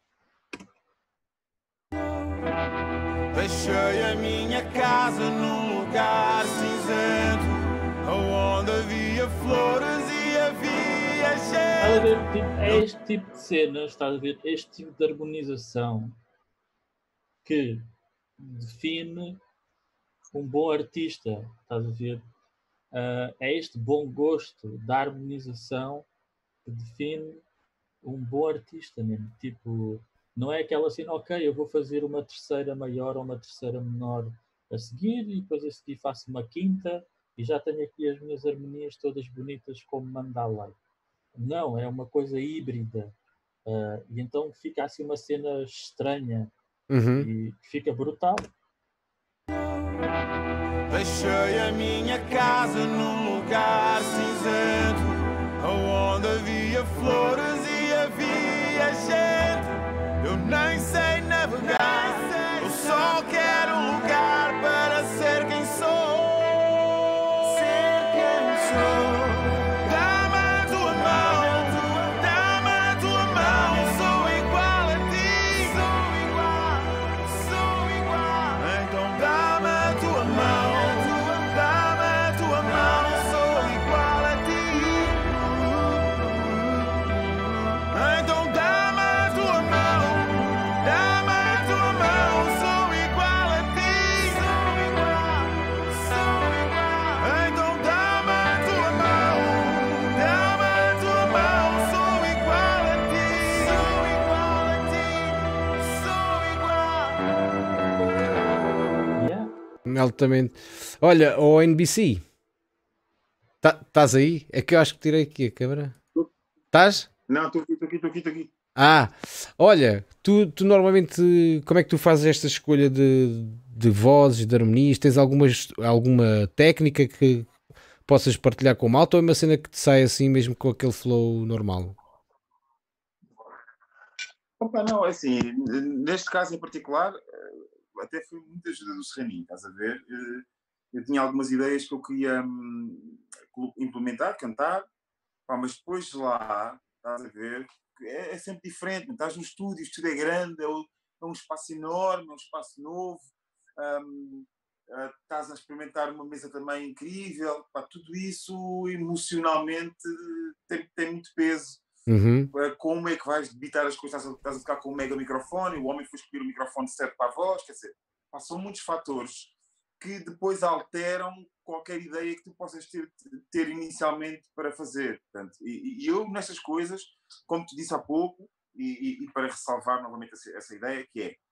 Deixei a minha casa num lugar cinzento, onde havia flores e havia gente. É este tipo de cenas, estás a ver? Este tipo de harmonização que define um bom artista, estás a ver? É este bom gosto da harmonização que define um bom artista mesmo. Tipo, não é aquela cena, ok, eu vou fazer uma terceira maior ou uma terceira menor a seguir e depois a seguir faço uma quinta e já tenho aqui as minhas harmonias todas bonitas como manda a lei. Não, é uma coisa híbrida. E então fica assim uma cena estranha e fica brutal. Deixei a minha casa num lugar cinzento, onde havia flores e havia gente. Eu nem sei navegar, eu só quero um lugar para ser quem sou. Ser quem sou. Dá-me a tua mão, dá-me a tua mão. Sou igual a ti, sou igual, sou igual. Então dá-me a tua mão, dá-me a tua mão. Sou igual a ti. Então dá-me a tua mão, dá-me a tua mão. Sou igual a ti, sou igual, sou igual. Então dá-me a tua mão, dá-me a tua mão. Sou igual a ti, sou igual a ti, sou igual. Yeah. Altamente. Olha, o NBC, estás aí? É que eu acho que tirei aqui a câmera. Estás? Não, estou aqui. Olha, tu normalmente, como é que tu fazes esta escolha de vozes, de harmonias? Tens alguma técnica que possas partilhar com o malta ou é uma cena que te sai assim mesmo com aquele flow normal? Opa, não, assim, neste caso em particular, até foi muita ajuda do Serraninho, estás a ver? Eu tinha algumas ideias que eu queria implementar, cantar, pá, mas depois de lá, estás a ver, é sempre diferente. Estás no estúdio, o estúdio é grande, é um espaço enorme, é um espaço novo, estás a experimentar uma mesa também incrível, pá, tudo isso emocionalmente tem muito peso. Uhum. Como é que vais debitar as coisas? Estás a tocar com um mega microfone, o homem foi escolher o microfone certo para a voz, quer dizer, pá, são muitos fatores que depois alteram qualquer ideia que tu possas ter inicialmente para fazer. Portanto, e eu, nessas coisas, como te disse há pouco, e para ressalvar novamente essa ideia, que é,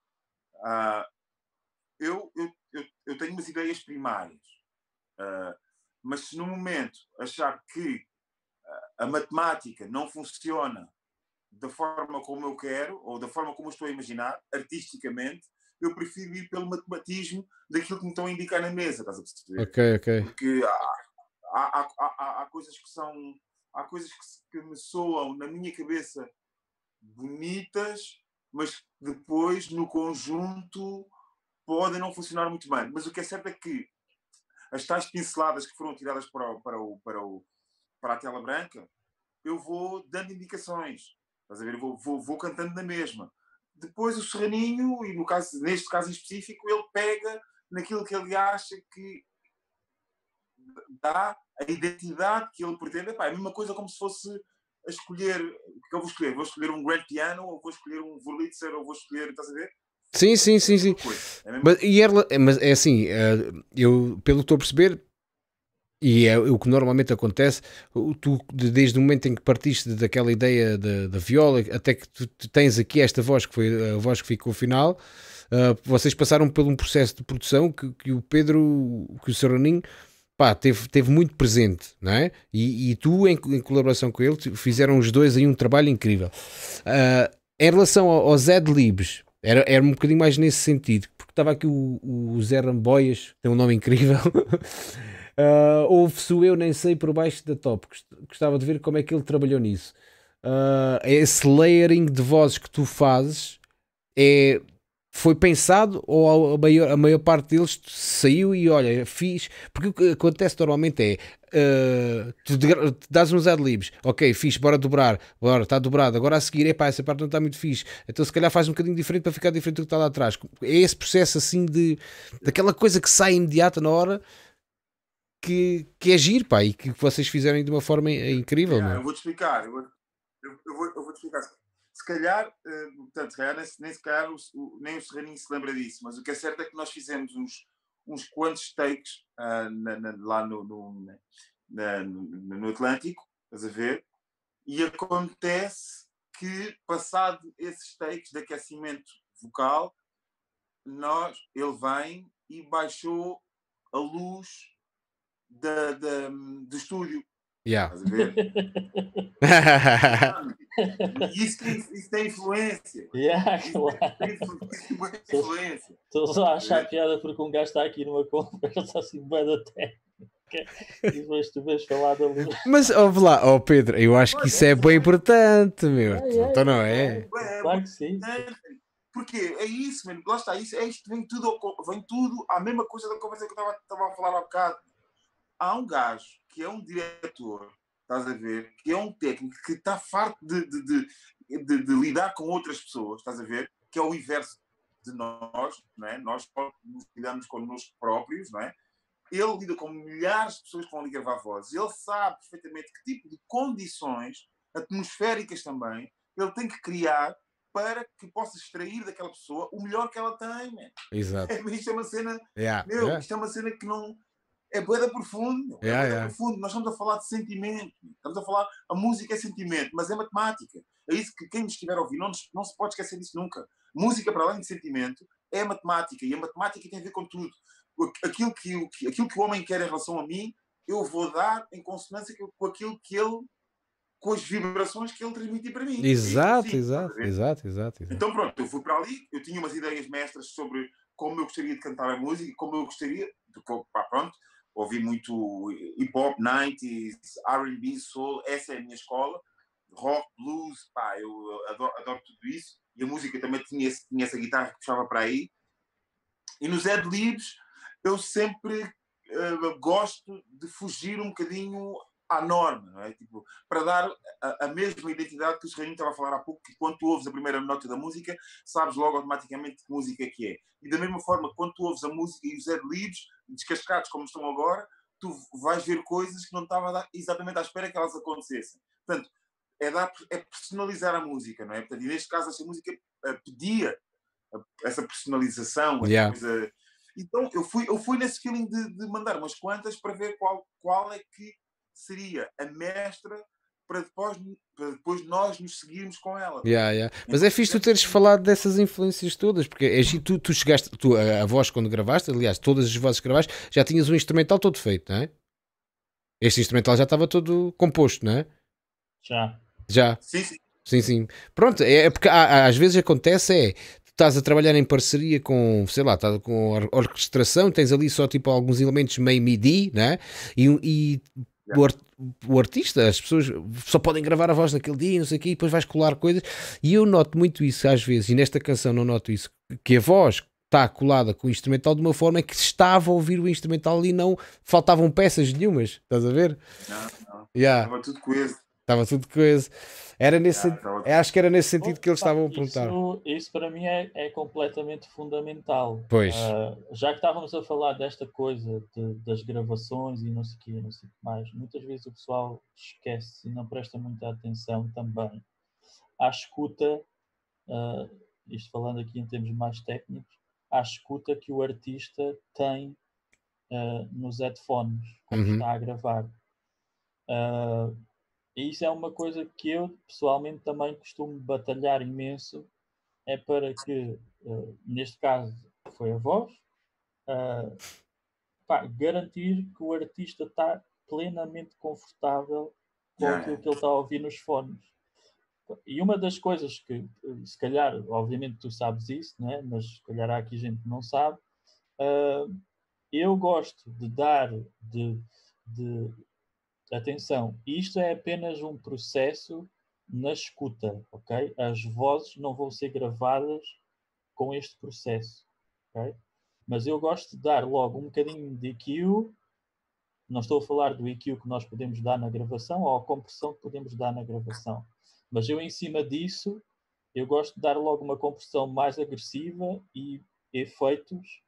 eu tenho umas ideias primárias, mas se no momento achar que a matemática não funciona da forma como eu quero, ou da forma como eu estou a imaginar, artisticamente, eu prefiro ir pelo matematismo daquilo que me estão a indicar na mesa, estás a perceber? Ok. Porque há coisas que são... Há coisas que me soam na minha cabeça bonitas, mas depois, no conjunto, podem não funcionar muito bem. Mas o que é certo é que as tais pinceladas que foram tiradas para a tela branca, eu vou dando indicações. Estás a ver? Eu vou cantando na mesma. Depois o Serraninho, e neste caso em específico, ele pega naquilo que ele acha que dá a identidade que ele pretende. Epá, é a mesma coisa como se fosse a escolher. O que eu vou escolher? Vou escolher um grand piano, ou vou escolher um Wurlitzer, ou vou escolher... Estás a ver? Sim. Mas é assim, eu, pelo que estou a perceber, e é o que normalmente acontece, tu, desde o momento em que partiste daquela ideia da viola, até que tu tens aqui esta voz, que foi a voz que ficou final, vocês passaram por um processo de produção que o Pedro, que o Serraninho, pá, teve muito presente, não é? E tu, em colaboração com ele, fizeram os dois aí um trabalho incrível. Em relação aos ad-libs, era um bocadinho mais nesse sentido, porque estava aqui o Zé Ramboias, tem um nome incrível. Ouve-se eu nem sei por baixo da top. Gostava de ver como é que ele trabalhou nisso. Esse layering de vozes que tu fazes foi pensado ou a maior parte deles saiu e olha, fiz. Porque o que acontece normalmente é tu dás uns ad-libs, ok, fixe, bora dobrar, bora, está dobrado, agora a seguir, epá, essa parte não está muito fixe, então se calhar faz um bocadinho diferente para ficar diferente do que está lá atrás. É esse processo assim daquela coisa que sai imediata na hora. Que é giro, pá, e que vocês fizeram de uma forma incrível, não é? Eu vou-te explicar. Eu vou-te explicar. Se calhar, portanto, se calhar nem o Serraninho se lembra disso, mas o que é certo é que nós fizemos uns quantos takes lá no Atlântico, estás a ver? E acontece que, passado esses takes de aquecimento vocal, ele vem e baixou a luz do estúdio. Yeah. Estás a ver? Isso tem influência. Tem influência. Estou só a achar piada porque um gajo está aqui numa conversa assim bem da técnica e depois tu vês falar da luz. Mas ouve lá, Pedro, eu acho que isso é bem importante, meu. Então não é? Claro que sim. Porque é isso, mano. Lá está, isto vem tudo à mesma coisa da conversa que eu estava a falar há bocado. Há um gajo que é um diretor, estás a ver, que é um técnico que está farto de lidar com outras pessoas, estás a ver, que é o inverso de nós, não é? Nós nos lidamos connosco próprios, não é? Ele lida com milhares de pessoas que vão lhe gravar vozes. Ele sabe perfeitamente que tipo de condições atmosféricas também ele tem que criar para que possa extrair daquela pessoa o melhor que ela tem. Man. Exato. Isto é uma cena... Isto é uma cena que não... É boeda profundo. Profundo. Nós estamos a falar de sentimento. Estamos a falar... A música é sentimento, mas é matemática. É isso que quem nos estiver a ouvir não se pode esquecer disso nunca. Música, para além de sentimento, é matemática. E a matemática tem a ver com tudo. Aquilo que o homem quer em relação a mim, eu vou dar em consonância com aquilo que ele com as vibrações que ele transmitia para mim. Exato. Então pronto, eu fui para ali, eu tinha umas ideias mestras sobre como eu gostaria de cantar a música, como eu gostaria, pronto, ouvi muito hip-hop, 90s, R&B, soul, essa é a minha escola, rock, blues, pá, eu adoro tudo isso, e a música também tinha essa guitarra que puxava para aí, e nos ad-libs eu sempre gosto de fugir um bocadinho à norma, não é? Tipo, para dar a mesma identidade que o Serraninho estava a falar há pouco, que quando tu ouves a primeira nota da música, sabes logo automaticamente que música que é. E da mesma forma, quando tu ouves a música e os ad-libs, descascados como estão agora, tu vais ver coisas que não estava exatamente à espera que elas acontecessem. Portanto, é personalizar a música, não é? Portanto, e neste caso, essa música pedia essa personalização, essa coisa. Então, eu fui nesse feeling de mandar umas quantas para ver qual é que seria a mestra para depois nós nos seguirmos com ela. Mas é fixe tu teres falado dessas influências todas, porque tu chegaste, a voz quando gravaste, aliás, todas as vozes que gravaste, já tinhas um instrumental todo feito, não é? Este instrumental já estava todo composto, não é? Já. Sim. Pronto, é porque às vezes acontece estás a trabalhar em parceria com, sei lá, estás com a orquestração, tens ali só tipo alguns elementos meio MIDI, né? E o artista, as pessoas só podem gravar a voz naquele dia, não sei o quê, e depois vais colar coisas. E eu noto muito isso às vezes, e nesta canção não noto isso, que a voz está colada com o instrumental de uma forma que se estava a ouvir o instrumental e não faltavam peças nenhumas, estás a ver? Não. Estava tudo coeso. Estava tudo coeso. Acho que era nesse sentido que eles estavam a perguntar. Isso para mim é completamente fundamental. Pois. Já que estávamos a falar desta coisa das gravações e não sei o quê, não sei o que mais, muitas vezes o pessoal esquece e não presta muita atenção também à escuta, isto falando aqui em termos mais técnicos, à escuta que o artista tem nos headphones quando está a gravar. E isso é uma coisa que eu pessoalmente também costumo batalhar imenso, é para que, neste caso foi a voz, garantir que o artista está plenamente confortável com aquilo que ele está a ouvir nos fones. E uma das coisas que, se calhar, obviamente tu sabes isso, né? Mas se calhar há aqui gente que não sabe, eu gosto de dar atenção, isto é apenas um processo na escuta, ok? As vozes não vão ser gravadas com este processo, ok? Mas eu gosto de dar logo um bocadinho de EQ, não estou a falar do EQ que nós podemos dar na gravação ou a compressão que podemos dar na gravação, mas eu em cima disso, eu gosto de dar logo uma compressão mais agressiva e efeitos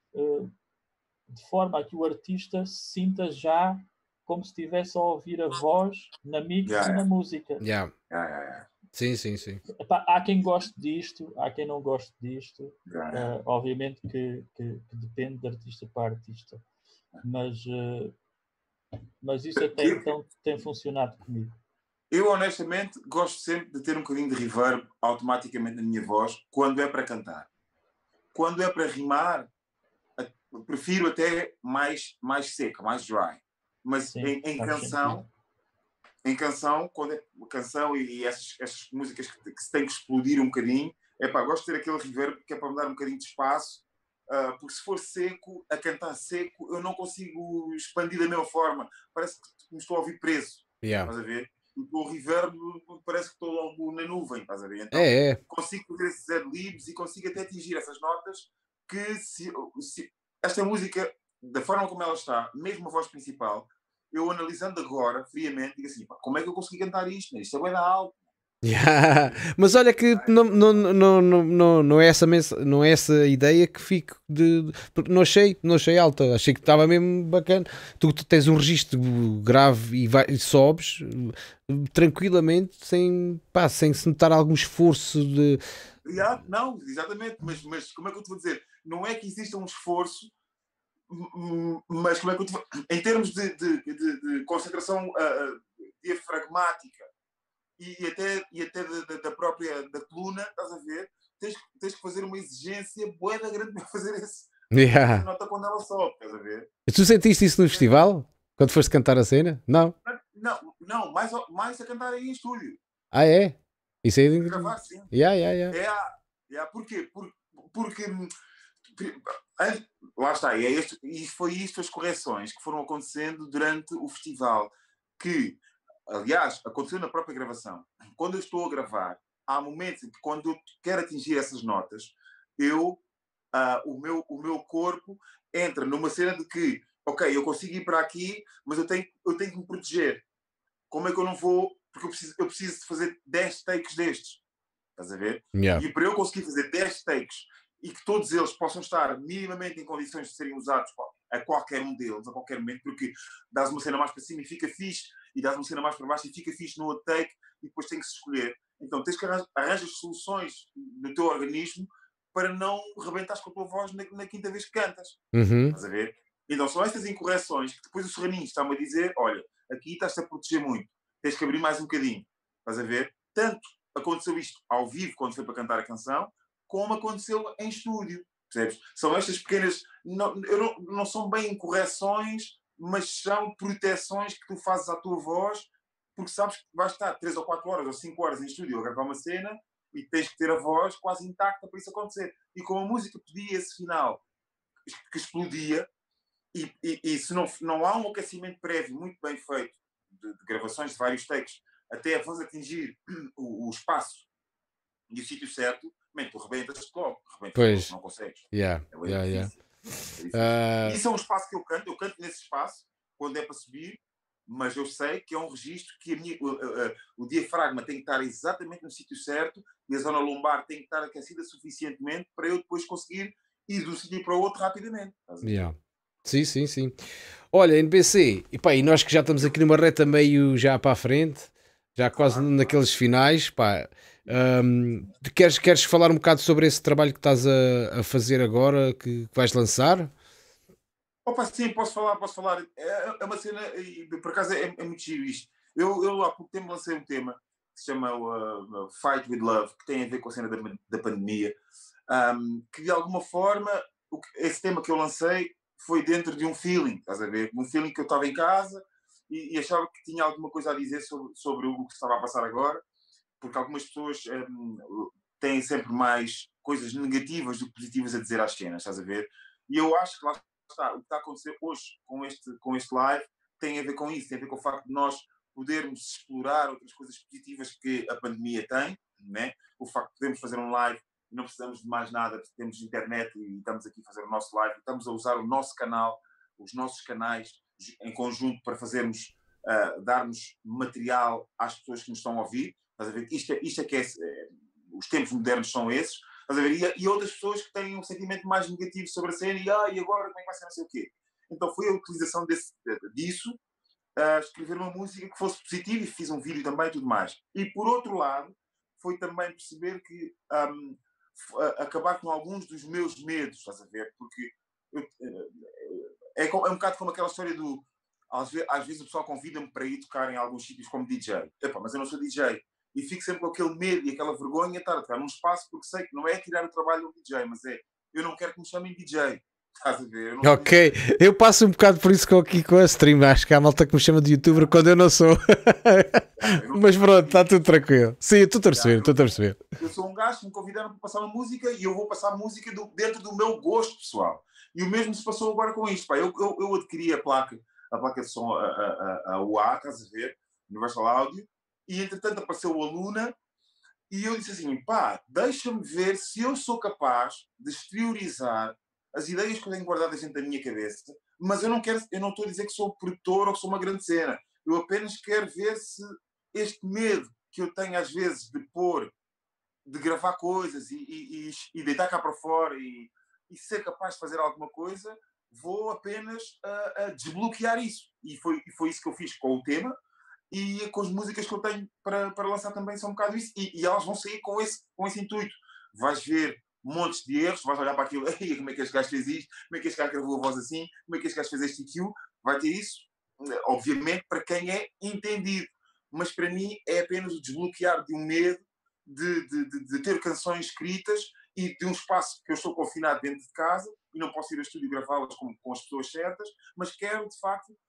de forma a que o artista se sinta já como se estivesse a ouvir a voz na mix e na música. Sim. Epá, há quem goste disto, há quem não goste disto. Obviamente que depende de artista para artista. Mas isso até então tem funcionado comigo. Eu honestamente gosto sempre de ter um bocadinho de reverb automaticamente na minha voz quando é para cantar. Quando é para rimar, prefiro até mais seca, mais dry. Mas sim, em canção, quando é canção e essas músicas que se tem que explodir um bocadinho, gosto de ter aquele reverb que é para me dar um bocadinho de espaço, porque se for seco, a cantar seco, eu não consigo expandir da mesma forma. Parece que me estou a ouvir preso. Estás a ver? O reverb parece que estou logo na nuvem, estás a ver? Então consigo fazer esses ad-libs e consigo até atingir essas notas que se esta música, da forma como ela está, mesmo a voz principal, eu analisando agora, friamente, digo assim, como é que eu consegui cantar isto? Isto é bem da alto. Mas olha que não é essa ideia que fico porque não achei alta, achei que estava mesmo bacana. Tu tens um registro grave e sobes tranquilamente sem se notar algum esforço de... Não, exatamente, mas como é que eu te vou dizer? Não é que exista um esforço, mas como é que eu te vou... em termos de concentração diafragmática e até da própria da coluna, estás a ver? Tens que fazer uma exigência bué da grande para fazer esse nota quando ela sobe, estás a ver? Tu sentiste isso no festival? Quando foste cantar a cena? Não? Não, mais a cantar aí em estúdio. Ah, é? Isso aí... Gravar, sim. Porquê? Porque lá está, e foi isto as correções que foram acontecendo durante o festival, que, aliás, aconteceu na própria gravação. Quando eu estou a gravar, há momentos em que, quando eu quero atingir essas notas, o meu corpo entra numa cena de que, ok, eu consigo ir para aqui, mas eu tenho que me proteger. Como é que eu não vou? Porque eu preciso de fazer 10 takes destes. Estás a ver? Yeah. E para eu conseguir fazer 10 takes e que todos eles possam estar minimamente em condições de serem usados a qualquer um deles, a qualquer momento, porque dás uma cena mais para cima e fica fixe, e dás uma cena mais para baixo e fica fixe no outro take, e depois tem que se escolher. Então tens que arranjar soluções no teu organismo para não rebentares com a tua voz na quinta vez que cantas. Estás a ver? Então são estas incorreções que depois o Serraninho está-me a dizer, olha, aqui estás-te a proteger muito, tens que abrir mais um bocadinho. Estás a ver? Tanto aconteceu isto ao vivo, quando foi para cantar a canção, como aconteceu em estúdio. Percebes? São estas pequenas... Não são bem incorreções, mas são proteções que tu fazes à tua voz, porque sabes que vais estar 3 ou 4 horas ou 5 horas em estúdio a gravar uma cena e tens que ter a voz quase intacta para isso acontecer. E como a música pedia esse final que explodia, e se não há um aquecimento prévio muito bem feito de gravações de vários takes, até a voz atingir o espaço e o sítio certo, tu rebentas-te logo. Não consegues. É difícil. Isso é um espaço que eu canto nesse espaço, quando é para subir, mas eu sei que é um registro que o diafragma tem que estar exatamente no sítio certo e a zona lombar tem que estar aquecida suficientemente para eu depois conseguir ir de um sítio para o outro rapidamente. Sim. Olha, NBC, e nós que já estamos aqui numa reta meio já para a frente, já quase naqueles finais, queres falar um bocado sobre esse trabalho que estás a fazer agora, que vais lançar? Sim, posso falar. É uma cena, e por acaso é muito giro isto. Eu há pouco tempo lancei um tema que se chama Fight with Love, que tem a ver com a cena da pandemia, que de alguma forma, esse tema que eu lancei foi dentro de um feeling, estás a ver? Um feeling que eu estava em casa e achava que tinha alguma coisa a dizer sobre o que estava a passar agora, porque algumas pessoas têm sempre mais coisas negativas do que positivas a dizer às cenas, estás a ver? E eu acho que lá está, o que está a acontecer hoje com este live tem a ver com isso, tem a ver com o facto de nós podermos explorar outras coisas positivas que a pandemia tem, né? O facto de podermos fazer um live e não precisamos de mais nada, porque temos internet e estamos aqui a fazer o nosso live, estamos a usar o nosso canal, os nossos canais em conjunto para fazermos, darmos material às pessoas que nos estão a ouvir. Estás a ver? Isto é que os tempos modernos são esses. Estás a ver? E outras pessoas que têm um sentimento mais negativo sobre a cena e agora como é que vai ser não sei o quê. Então foi a utilização disso, escrever uma música que fosse positiva e fiz um vídeo também e tudo mais. E por outro lado, foi também perceber que acabar com alguns dos meus medos, estás a ver? Porque é um bocado como aquela história do... Às vezes o pessoal convida-me para ir tocar em alguns sítios como DJ. Mas eu não sou DJ. E fico sempre com aquele medo e aquela vergonha de estar a tocar num espaço, porque sei que não é tirar o trabalho do DJ, mas eu não quero que me chamem DJ. Estás a ver? Eu passo um bocado por isso aqui com a stream. Acho que há malta que me chama de youtuber quando eu não sou. Mas pronto, está tudo tranquilo. Sim, estou a perceber. Eu sou um gajo que me convidaram para passar uma música e eu vou passar música dentro do meu gosto pessoal. E o mesmo se passou agora com isto. Eu adquiri a placa de som, a UA, estás a ver? Universal Audio. E entretanto apareceu o Luna e eu disse assim, deixa-me ver se eu sou capaz de exteriorizar as ideias que eu tenho guardadas dentro da minha cabeça, mas eu não estou a dizer que sou produtor ou que sou uma grande cena. Eu apenas quero ver se este medo que eu tenho às vezes de gravar coisas e deitar cá para fora e ser capaz de fazer alguma coisa, vou apenas a desbloquear isso. E foi isso que eu fiz com o tema. E com as músicas que eu tenho para lançar também são um bocado isso. E elas vão sair com esse intuito. Vais ver montes de erros, vais olhar para aquilo, como é que este gajo fez isto, como é que este gajo gravou a voz assim, como é que este gajo fez este EQ. Vai ter isso, obviamente, para quem é entendido. Mas para mim é apenas o desbloquear de um medo de ter canções escritas e de um espaço que eu estou confinado dentro de casa e não posso ir ao estúdio gravá-las com as pessoas certas, mas quero, de facto,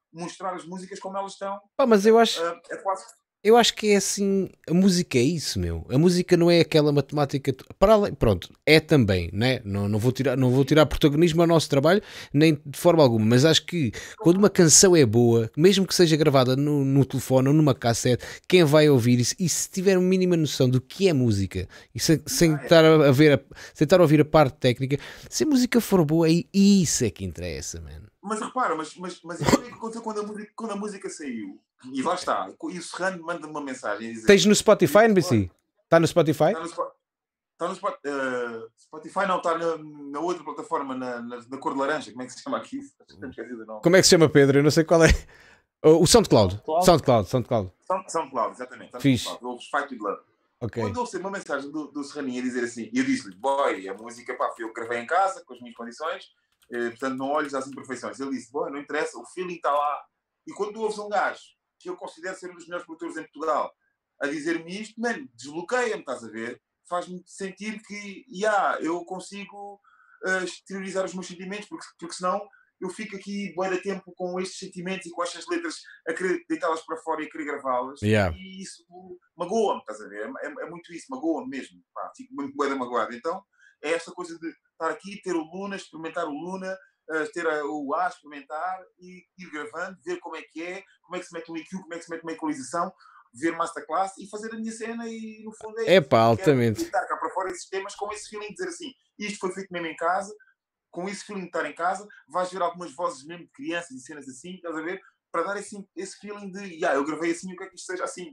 mostrar as músicas como elas estão. Pá, mas eu acho... É quase... Eu acho que é assim, a música é isso, meu. A música não é aquela matemática. Para além, pronto, é também, né? Não vou tirar protagonismo ao nosso trabalho, nem de forma alguma, mas acho que quando uma canção é boa, mesmo que seja gravada no telefone ou numa cassete, quem vai ouvir isso, e se tiver uma mínima noção do que é música, e sem estar a ouvir a parte técnica, se a música for boa, isso é que interessa, mano. Mas repara, mas isso é o que aconteceu quando a música saiu. E lá está. E o Serrano manda-me uma mensagem. Dizer, tens no Spotify, NBC? Está no Spotify? Está no Spotify, não, está na outra plataforma, na cor de laranja. Como é que se chama aqui? Como é que se chama, Pedro? Eu não sei qual é. O SoundCloud. SoundCloud, exatamente. Fixe. O Fight with Love. Okay. Quando eu ouvi uma mensagem do Serraninho a dizer assim, e eu disse-lhe, boy, a música, pá, fui eu que gravei em casa, com as minhas condições, portanto não olhes às imperfeições. Ele disse, boy, não interessa, o feeling está lá. E quando tu ouves um gajo que eu considero ser um dos melhores produtores em Portugal a dizer-me isto, mano, desbloqueia-me, estás a ver? Faz-me sentir que, eu consigo exteriorizar os meus sentimentos, porque senão eu fico aqui bué de tempo com estes sentimentos e com estas letras a querer deitá-las para fora e a querer gravá-las. Yeah. E isso magoa-me, estás a ver? É muito isso, magoa-me mesmo. Pá, fico muito bué de magoado. Então, é esta coisa de estar aqui, ter o Luna, experimentar o Luna, ter o A, experimentar e ir gravando, ver como é que se mete um EQ, como é que se mete uma equalização, ver masterclass e fazer a minha cena e no fundo é pá, altamente. estar cá para fora esses temas com esse feeling de dizer assim, isto foi feito mesmo em casa, com esse feeling de estar em casa, vais ver algumas vozes mesmo de crianças e cenas assim, estás a ver? Para dar esse feeling de, eu gravei assim, o que é que isto seja assim?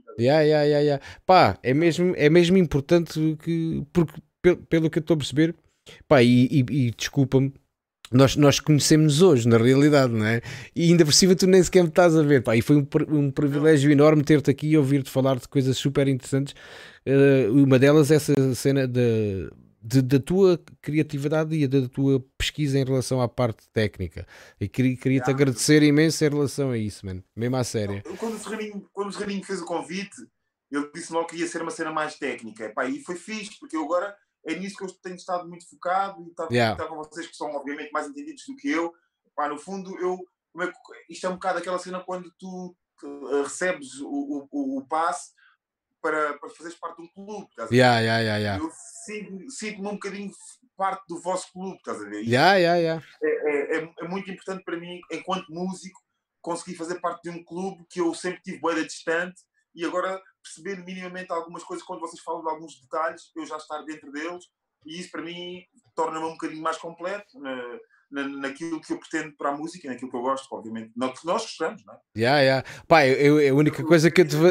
Pá, é mesmo importante porque pelo que eu estou a perceber, pá, e desculpa-me, nós conhecemos-nos hoje, na realidade, não é? E ainda por cima tu nem sequer me estás a ver, pá, e foi um privilégio enorme ter-te aqui e ouvir-te falar de coisas super interessantes. Uma delas essa cena da tua criatividade e da tua pesquisa em relação à parte técnica. E queria-te agradecer imenso em relação a isso, mano. Mesmo à sério. Quando o Serraninho fez o convite, ele disse logo que ia ser uma cena mais técnica. Pá, e foi fixe, porque eu agora é nisso que eu tenho estado muito focado e estar com vocês que são obviamente mais entendidos do que eu. Pá, no fundo, isto é um bocado aquela cena quando tu recebes o passe para fazeres parte de um clube. Eu sinto-me um bocadinho parte do vosso clube, estás a ver? É muito importante para mim, enquanto músico, conseguir fazer parte de um clube que eu sempre tive bué distante e agora perceber minimamente algumas coisas quando vocês falam de alguns detalhes, eu já estar dentro deles e isso para mim torna-me um bocadinho mais completo naquilo que eu pretendo para a música, naquilo que eu gosto, obviamente. Nós gostamos, não é? Pá, a única coisa que eu te vou...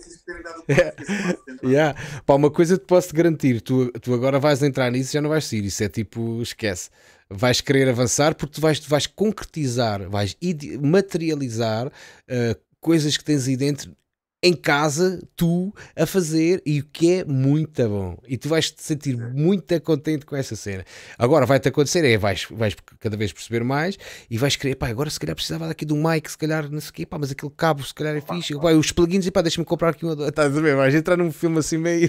Pá, uma coisa te posso garantir, tu agora vais entrar nisso e já não vais sair, isso é tipo, esquece. Vais querer avançar porque tu vais concretizar, vais materializar coisas que tens aí dentro em casa, tu a fazer, e o que é muito bom. E tu vais te sentir muito contente com essa cena. Agora vai-te acontecer, vais cada vez perceber mais e vais querer, pá, agora se calhar precisava daqui de um mic, se calhar não sei o quê, pá, mas aquele cabo se calhar é fixe. Pá, os plugins, e pá, deixa-me comprar aqui uma. Estás a ver? Vais entrar num filme assim meio.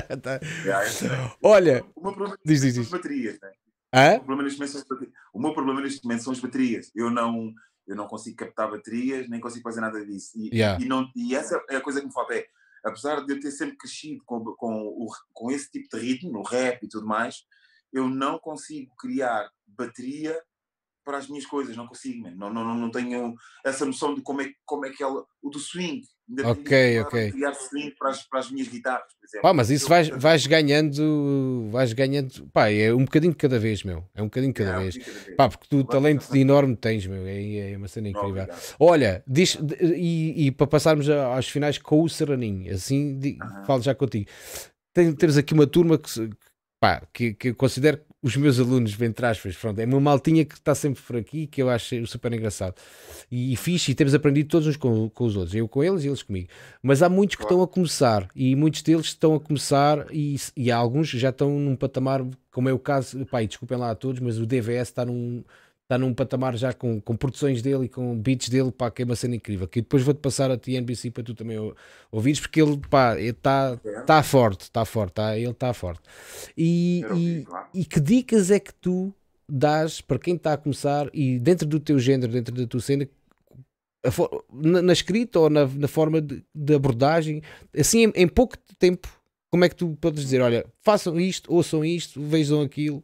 Olha, o meu problema diz. São as baterias, né? O meu problema neste momento são as baterias. Eu não consigo captar baterias, nem consigo fazer nada disso. E essa é a coisa que me falta. Apesar de eu ter sempre crescido com esse tipo de ritmo, no rap e tudo mais, eu não consigo criar bateria para as minhas coisas. Não consigo, não tenho essa noção de como é que ela... O do swing. Ok. Criar swing para as minhas guitarras, por exemplo. Pá, mas isso vais ganhando, pá, é um bocadinho de cada vez, meu. É um bocadinho de cada vez. Pá, porque tu talento enorme tens, meu. É uma cena incrível. Olha, e para passarmos aos finais com o Serraninho, assim, falo já contigo. Temos aqui uma turma que eu considero os meus alunos, entre aspas, pronto, é uma maltinha que está sempre por aqui, que eu acho super engraçado e fixe, e temos aprendido todos uns com os outros, eu com eles e eles comigo, mas há muitos que estão a começar, e muitos deles estão a começar e há alguns já estão num patamar, como é o caso, pá, e desculpem lá a todos, mas o DVS está num patamar já com produções dele e com beats dele, pá, que é uma cena incrível, que depois vou-te passar a ti, NBC, para tu também ouvires, porque ele, pá, está forte, ele está forte. E que dicas é que tu dás para quem está a começar e dentro do teu género, dentro da tua cena, na escrita ou na forma de abordagem, assim em pouco tempo, como é que tu podes dizer, olha, façam isto, ouçam isto, vejam aquilo?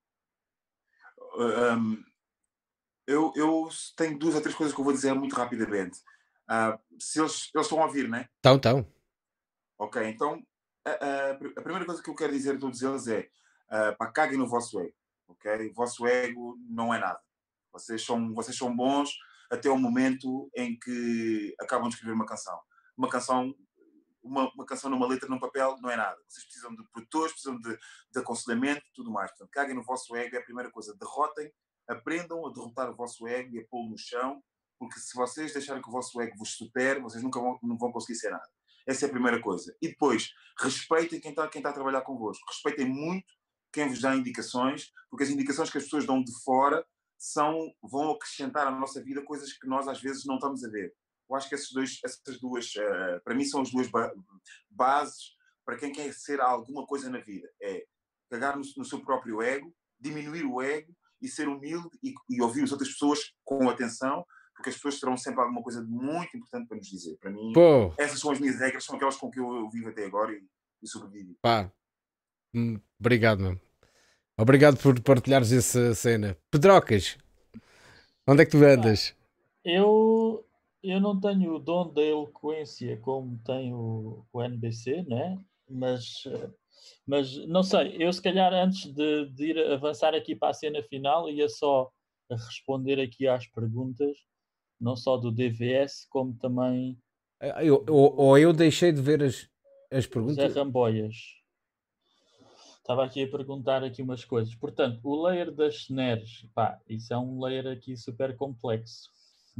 Eu tenho 2 ou 3 coisas que eu vou dizer muito rapidamente. Se eles estão a ouvir, né? Então. Ok, então a primeira coisa que eu quero dizer a todos eles é pá, caguem no vosso ego, ok? O vosso ego não é nada. Vocês são bons até o momento em que acabam de escrever uma canção. Uma canção numa letra, num papel, não é nada. Vocês precisam de produtores, precisam de aconselhamento e tudo mais. Portanto, caguem no vosso ego, é a primeira coisa. Derrotem, aprendam a derrotar o vosso ego e a pô-lo no chão, porque se vocês deixarem que o vosso ego vos supere, vocês nunca não vão conseguir ser nada. Essa é a primeira coisa. E depois, respeitem quem está a trabalhar convosco. Respeitem muito quem vos dá indicações, porque as indicações que as pessoas dão de fora vão acrescentar à nossa vida coisas que nós às vezes não estamos a ver. Eu acho que essas duas, para mim, são as duas bases para quem quer ser alguma coisa na vida. É cagar no seu próprio ego, diminuir o ego e ser humilde e ouvir as outras pessoas com atenção, porque as pessoas terão sempre alguma coisa muito importante para nos dizer. Para mim, essas são as minhas regras, são aquelas com que eu vivo até agora e sobrevivo. Pá, obrigado, meu. Obrigado por partilhares essa cena. Pedrocas, onde é que tu andas? Eu não tenho o dom da eloquência como tem o NBC, né? Mas não sei, eu se calhar antes de ir avançar aqui para a cena final ia só responder aqui às perguntas, não só do DVS, como também eu deixei de ver as perguntas. Zé Ramboias. Estava aqui a perguntar aqui umas coisas. Portanto, o layer das snares, pá, isso é um layer aqui super complexo.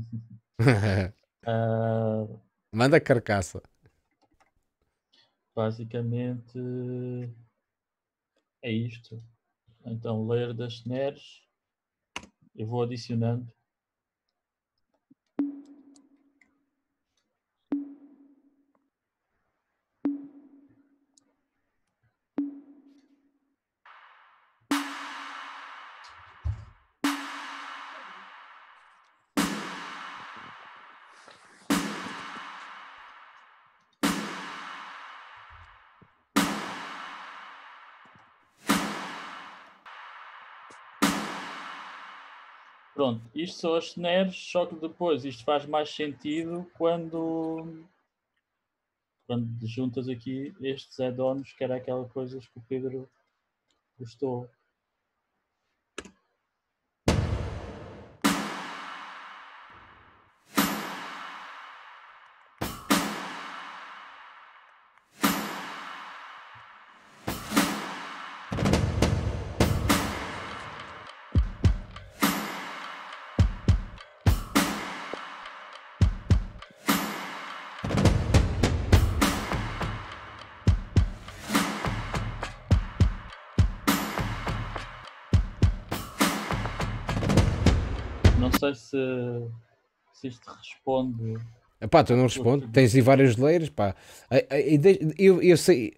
Manda carcaça. Basicamente é isto. Então, layer das snares, eu vou adicionando. Pronto, isto são as snares, só que depois isto faz mais sentido quando juntas aqui estes add-ons, que era aquela coisa que o Pedro gostou. Não sei se isto responde. Epá, tu não respondes, tens aí vários layers, pá. Eu sei,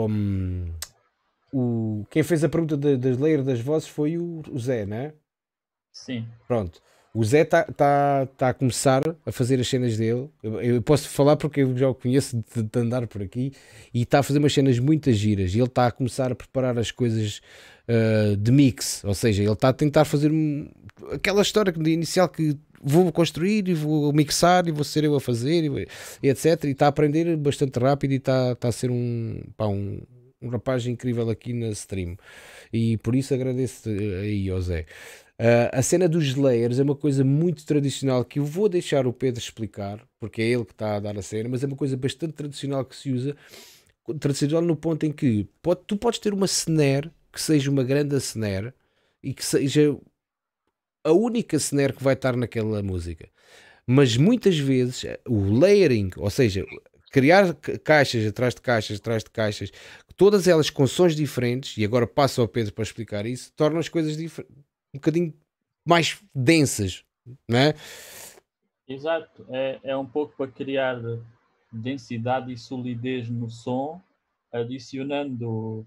quem fez a pergunta das layers das vozes foi o Zé, não é? Sim. Pronto. O Zé está a começar a fazer as cenas dele. Eu posso falar porque eu já o conheço de andar por aqui e está a fazer umas cenas muito giras. E ele está a começar a preparar as coisas de mix, ou seja, ele está a tentar fazer aquela história inicial que vou construir e vou mixar e vou ser eu a fazer e etc. E está a aprender bastante rápido e está a ser um rapaz incrível aqui na stream. E por isso agradeço aí ao Zé. A cena dos layers é uma coisa muito tradicional que eu vou deixar o Pedro explicar, porque é ele que está a dar a cena, mas é uma coisa bastante tradicional que se usa, tradicional no ponto em que tu podes ter uma snare que seja uma grande snare e que seja a única snare que vai estar naquela música, mas muitas vezes o layering, ou seja, criar caixas atrás de caixas, todas elas com sons diferentes, e agora passo ao Pedro para explicar isso, tornam as coisas um bocadinho mais densas, não é? Exato, é um pouco para criar densidade e solidez no som, adicionando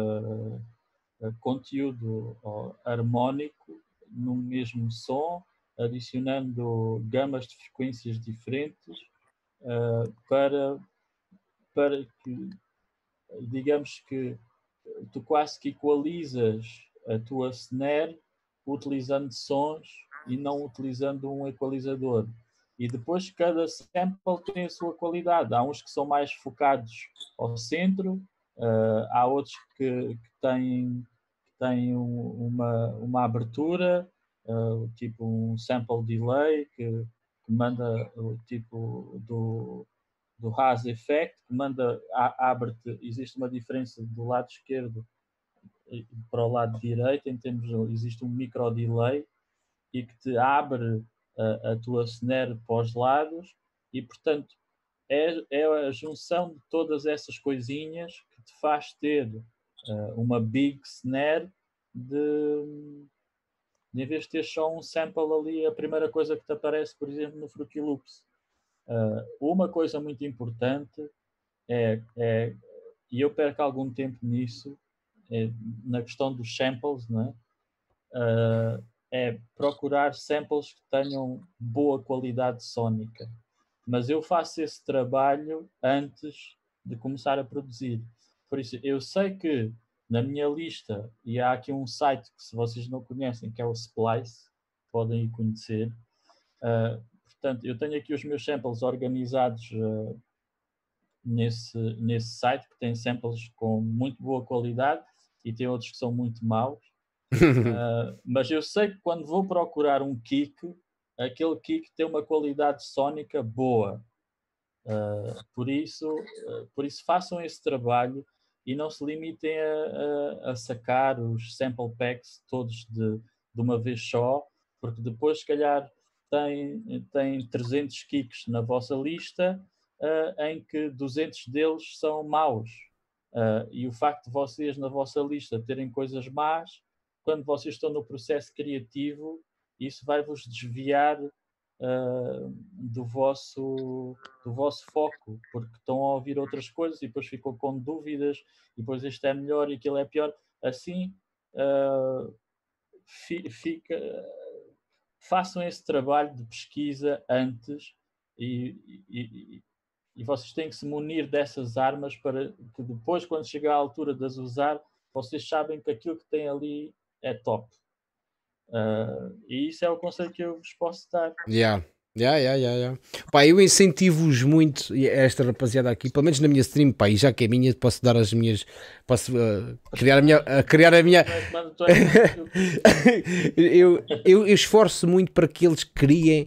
conteúdo harmónico no mesmo som, adicionando gamas de frequências diferentes para que, digamos que tu quase que equalizas a tua snare utilizando sons e não utilizando um equalizador. E depois cada sample tem a sua qualidade. Há uns que são mais focados ao centro, há outros que têm uma abertura, tipo um sample delay que manda o tipo do Haas Effect, que manda, abre-te, existe uma diferença do lado esquerdo para o lado direito, em termos, existe um micro delay e que te abre a tua snare para os lados e, portanto, é a junção de todas essas coisinhas que te faz ter uma big snare em vez de ter só um sample ali, a primeira coisa que te aparece, por exemplo, no Fruity Loops. Uma coisa muito importante e eu perco algum tempo nisso, na questão dos samples, não é? É procurar samples que tenham boa qualidade sónica. Mas eu faço esse trabalho antes de começar a produzir. Por isso, eu sei que na minha lista, e há aqui um site que se vocês não conhecem, que é o Splice, podem ir conhecer. Portanto, eu tenho aqui os meus samples organizados nesse site, que tem samples com muito boa qualidade e tem outros que são muito maus. Mas eu sei que quando vou procurar um kick, aquele kick tem uma qualidade sónica boa. Por isso façam esse trabalho e não se limitem a sacar os sample packs todos de uma vez só, porque depois se calhar tem 300 kicks na vossa lista, em que 200 deles são maus. E o facto de vocês na vossa lista terem coisas más, quando vocês estão no processo criativo, isso vai-vos desviar do vosso foco, porque estão a ouvir outras coisas e depois ficam com dúvidas, e depois este é melhor e aquilo é pior. Assim, façam esse trabalho de pesquisa antes e vocês têm que se munir dessas armas para que depois, quando chegar à altura de as usar, vocês sabem que aquilo que tem ali é top. E isso é o conselho que eu vos posso dar. Pá, eu incentivo-vos muito, esta rapaziada aqui, pelo menos na minha stream, pá, e já que é minha, posso dar as minhas, posso criar a minha eu esforço muito para que eles criem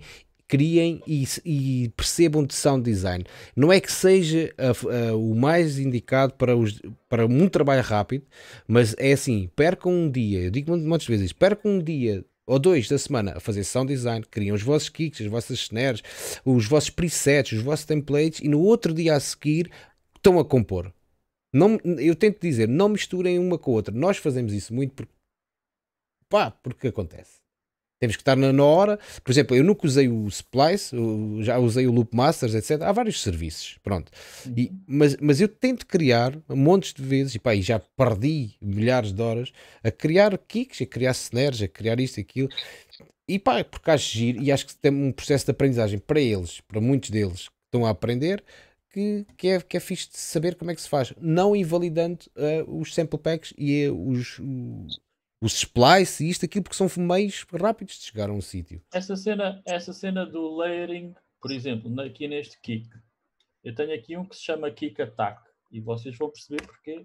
e percebam de sound design. Não é que seja o mais indicado para um trabalho rápido, mas é assim, percam um dia, eu digo muitas vezes, percam um dia ou 2 da semana a fazer sound design, criam os vossos kicks, as vossas snares, os vossos presets, os vossos templates, e no outro dia a seguir estão a compor. Não, eu tento dizer, não misturem uma com a outra. Nós fazemos isso muito porque acontece. Temos que estar na hora. Por exemplo, eu nunca usei o Splice, já usei o Loop Masters, etc. Há vários serviços, pronto. Mas eu tento criar montes de vezes, e já perdi milhares de horas a criar kicks, a criar snares, a criar isto e aquilo. E porque acho giro, e acho que tem um processo de aprendizagem para eles, para muitos deles que estão a aprender, que é fixe de saber como é que se faz, não invalidando os sample packs e os splice e isto, aquilo, porque são meios rápidos de chegar a um sítio. Essa cena do layering, por exemplo, aqui neste kick, eu tenho aqui um que se chama Kick Attack, e vocês vão perceber porquê.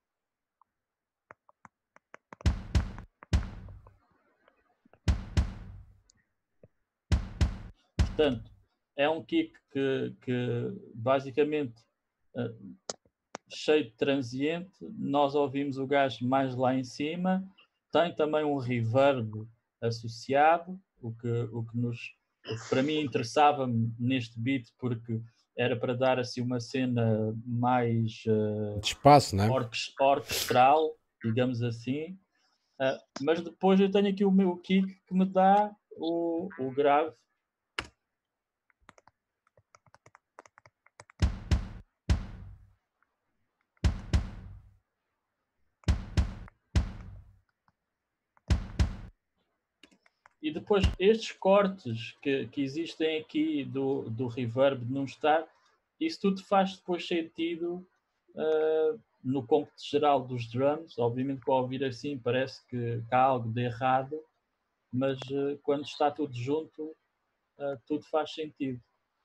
Portanto, é um kick que basicamente cheio de transiente, nós ouvimos o gajo mais lá em cima, tem também um reverb associado, o que para mim interessava-me neste beat, porque era para dar assim uma cena mais de espaço, não é? orquestral, digamos assim. Mas depois eu tenho aqui o meu kick que me dá o grave. E depois estes cortes que existem aqui do reverb de não estar, isso tudo faz depois sentido no cômputo geral dos drums. Obviamente que ao ouvir assim parece que há algo de errado, mas quando está tudo junto, tudo faz sentido.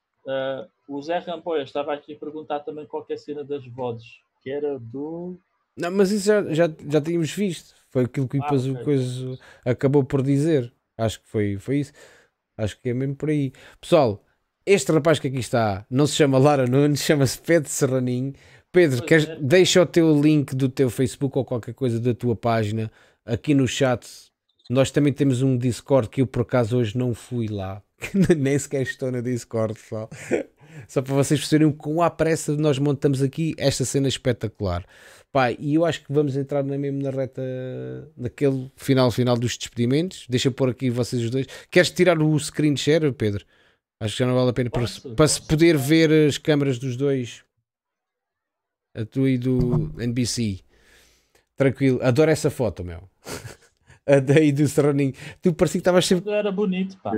O Zé Ramboia estava aqui a perguntar também qual que é a cena das vozes, que era do... Não, mas isso já tínhamos visto. Foi aquilo que depois o coisa acabou por dizer. Acho que foi isso. Acho que é mesmo por aí. Pessoal, este rapaz que aqui está não se chama Lara Nunes, chama-se Pedro Serraninho. Pedro, deixa o teu link do teu Facebook ou qualquer coisa da tua página aqui no chat. Nós também temos um Discord que eu por acaso hoje não fui lá. Nem sequer estou no Discord, pessoal. Só para vocês perceberem com a pressa nós montamos aqui esta cena espetacular. Pá, e eu acho que vamos entrar mesmo na reta, naquele final dos despedimentos. Deixa eu pôr aqui vocês os dois. Queres tirar o screen share, Pedro? Acho que já não vale a pena para se poder ver as câmaras dos dois. A tua e do NBC. Tranquilo. Adoro essa foto, meu. A daí do Serraninho. Tu parecia que estavas sempre... Era bonito, pá.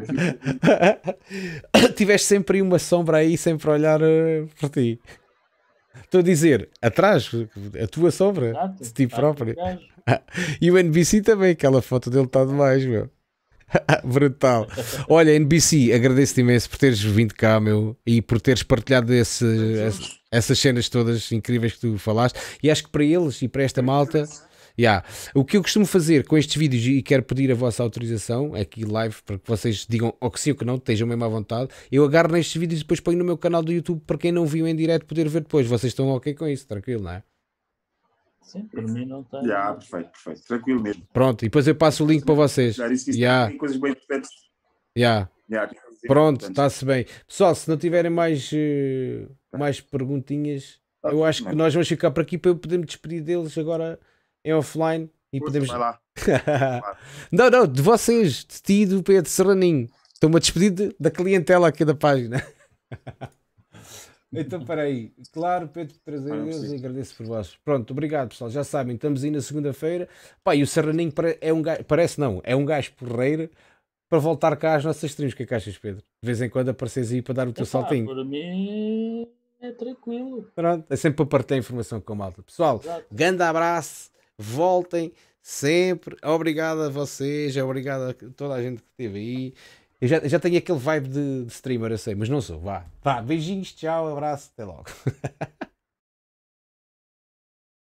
Tiveste sempre aí uma sombra aí, sempre a olhar por ti. Estou a dizer, atrás, a tua sombra, Exato, de ti próprio. E o NBC também, aquela foto dele está demais, meu. Brutal. Olha, NBC, agradeço-te imenso por teres vindo cá, meu, e por teres partilhado essas cenas todas incríveis que tu falaste. E acho que para eles e para esta malta... O que eu costumo fazer com estes vídeos, e quero pedir a vossa autorização aqui live para que vocês digam ou que sim ou que não, estejam mesmo à vontade, eu agarro nestes vídeos e depois ponho no meu canal do YouTube para quem não viu em direto poder ver depois. Vocês estão ok com isso, tranquilo, não é? Sim, para mim não tem. Perfeito, tranquilo mesmo. Pronto, e depois eu passo o link para vocês. Tem coisas bem importantes. Pronto, está-se bem. Pessoal, se não tiverem mais perguntinhas, eu acho que nós vamos ficar por aqui para eu poder me despedir deles agora em offline e podemos... Vai lá. não, de vocês, de ti e do Pedro Serraninho. Estou-me a despedir da clientela aqui da página. Então, peraí. Claro, Pedro, prazer a Deus e agradeço por vós. Pronto, obrigado, pessoal. Já sabem, estamos aí na segunda-feira. Pá, e o Serraninho é um gajo, é um gajo porreiro para voltar cá às nossas streams. O que é que achas, Pedro? De vez em quando apareces aí para dar o teu saltinho. Para mim é tranquilo. Pronto, é sempre para partilhar informação com a malta. Pessoal, grande abraço. Voltem sempre. Obrigado a vocês, obrigado a toda a gente que esteve aí. Eu já tenho aquele vibe de streamer, eu sei, mas não sou. Vá, beijinhos, tchau, abraço, até logo.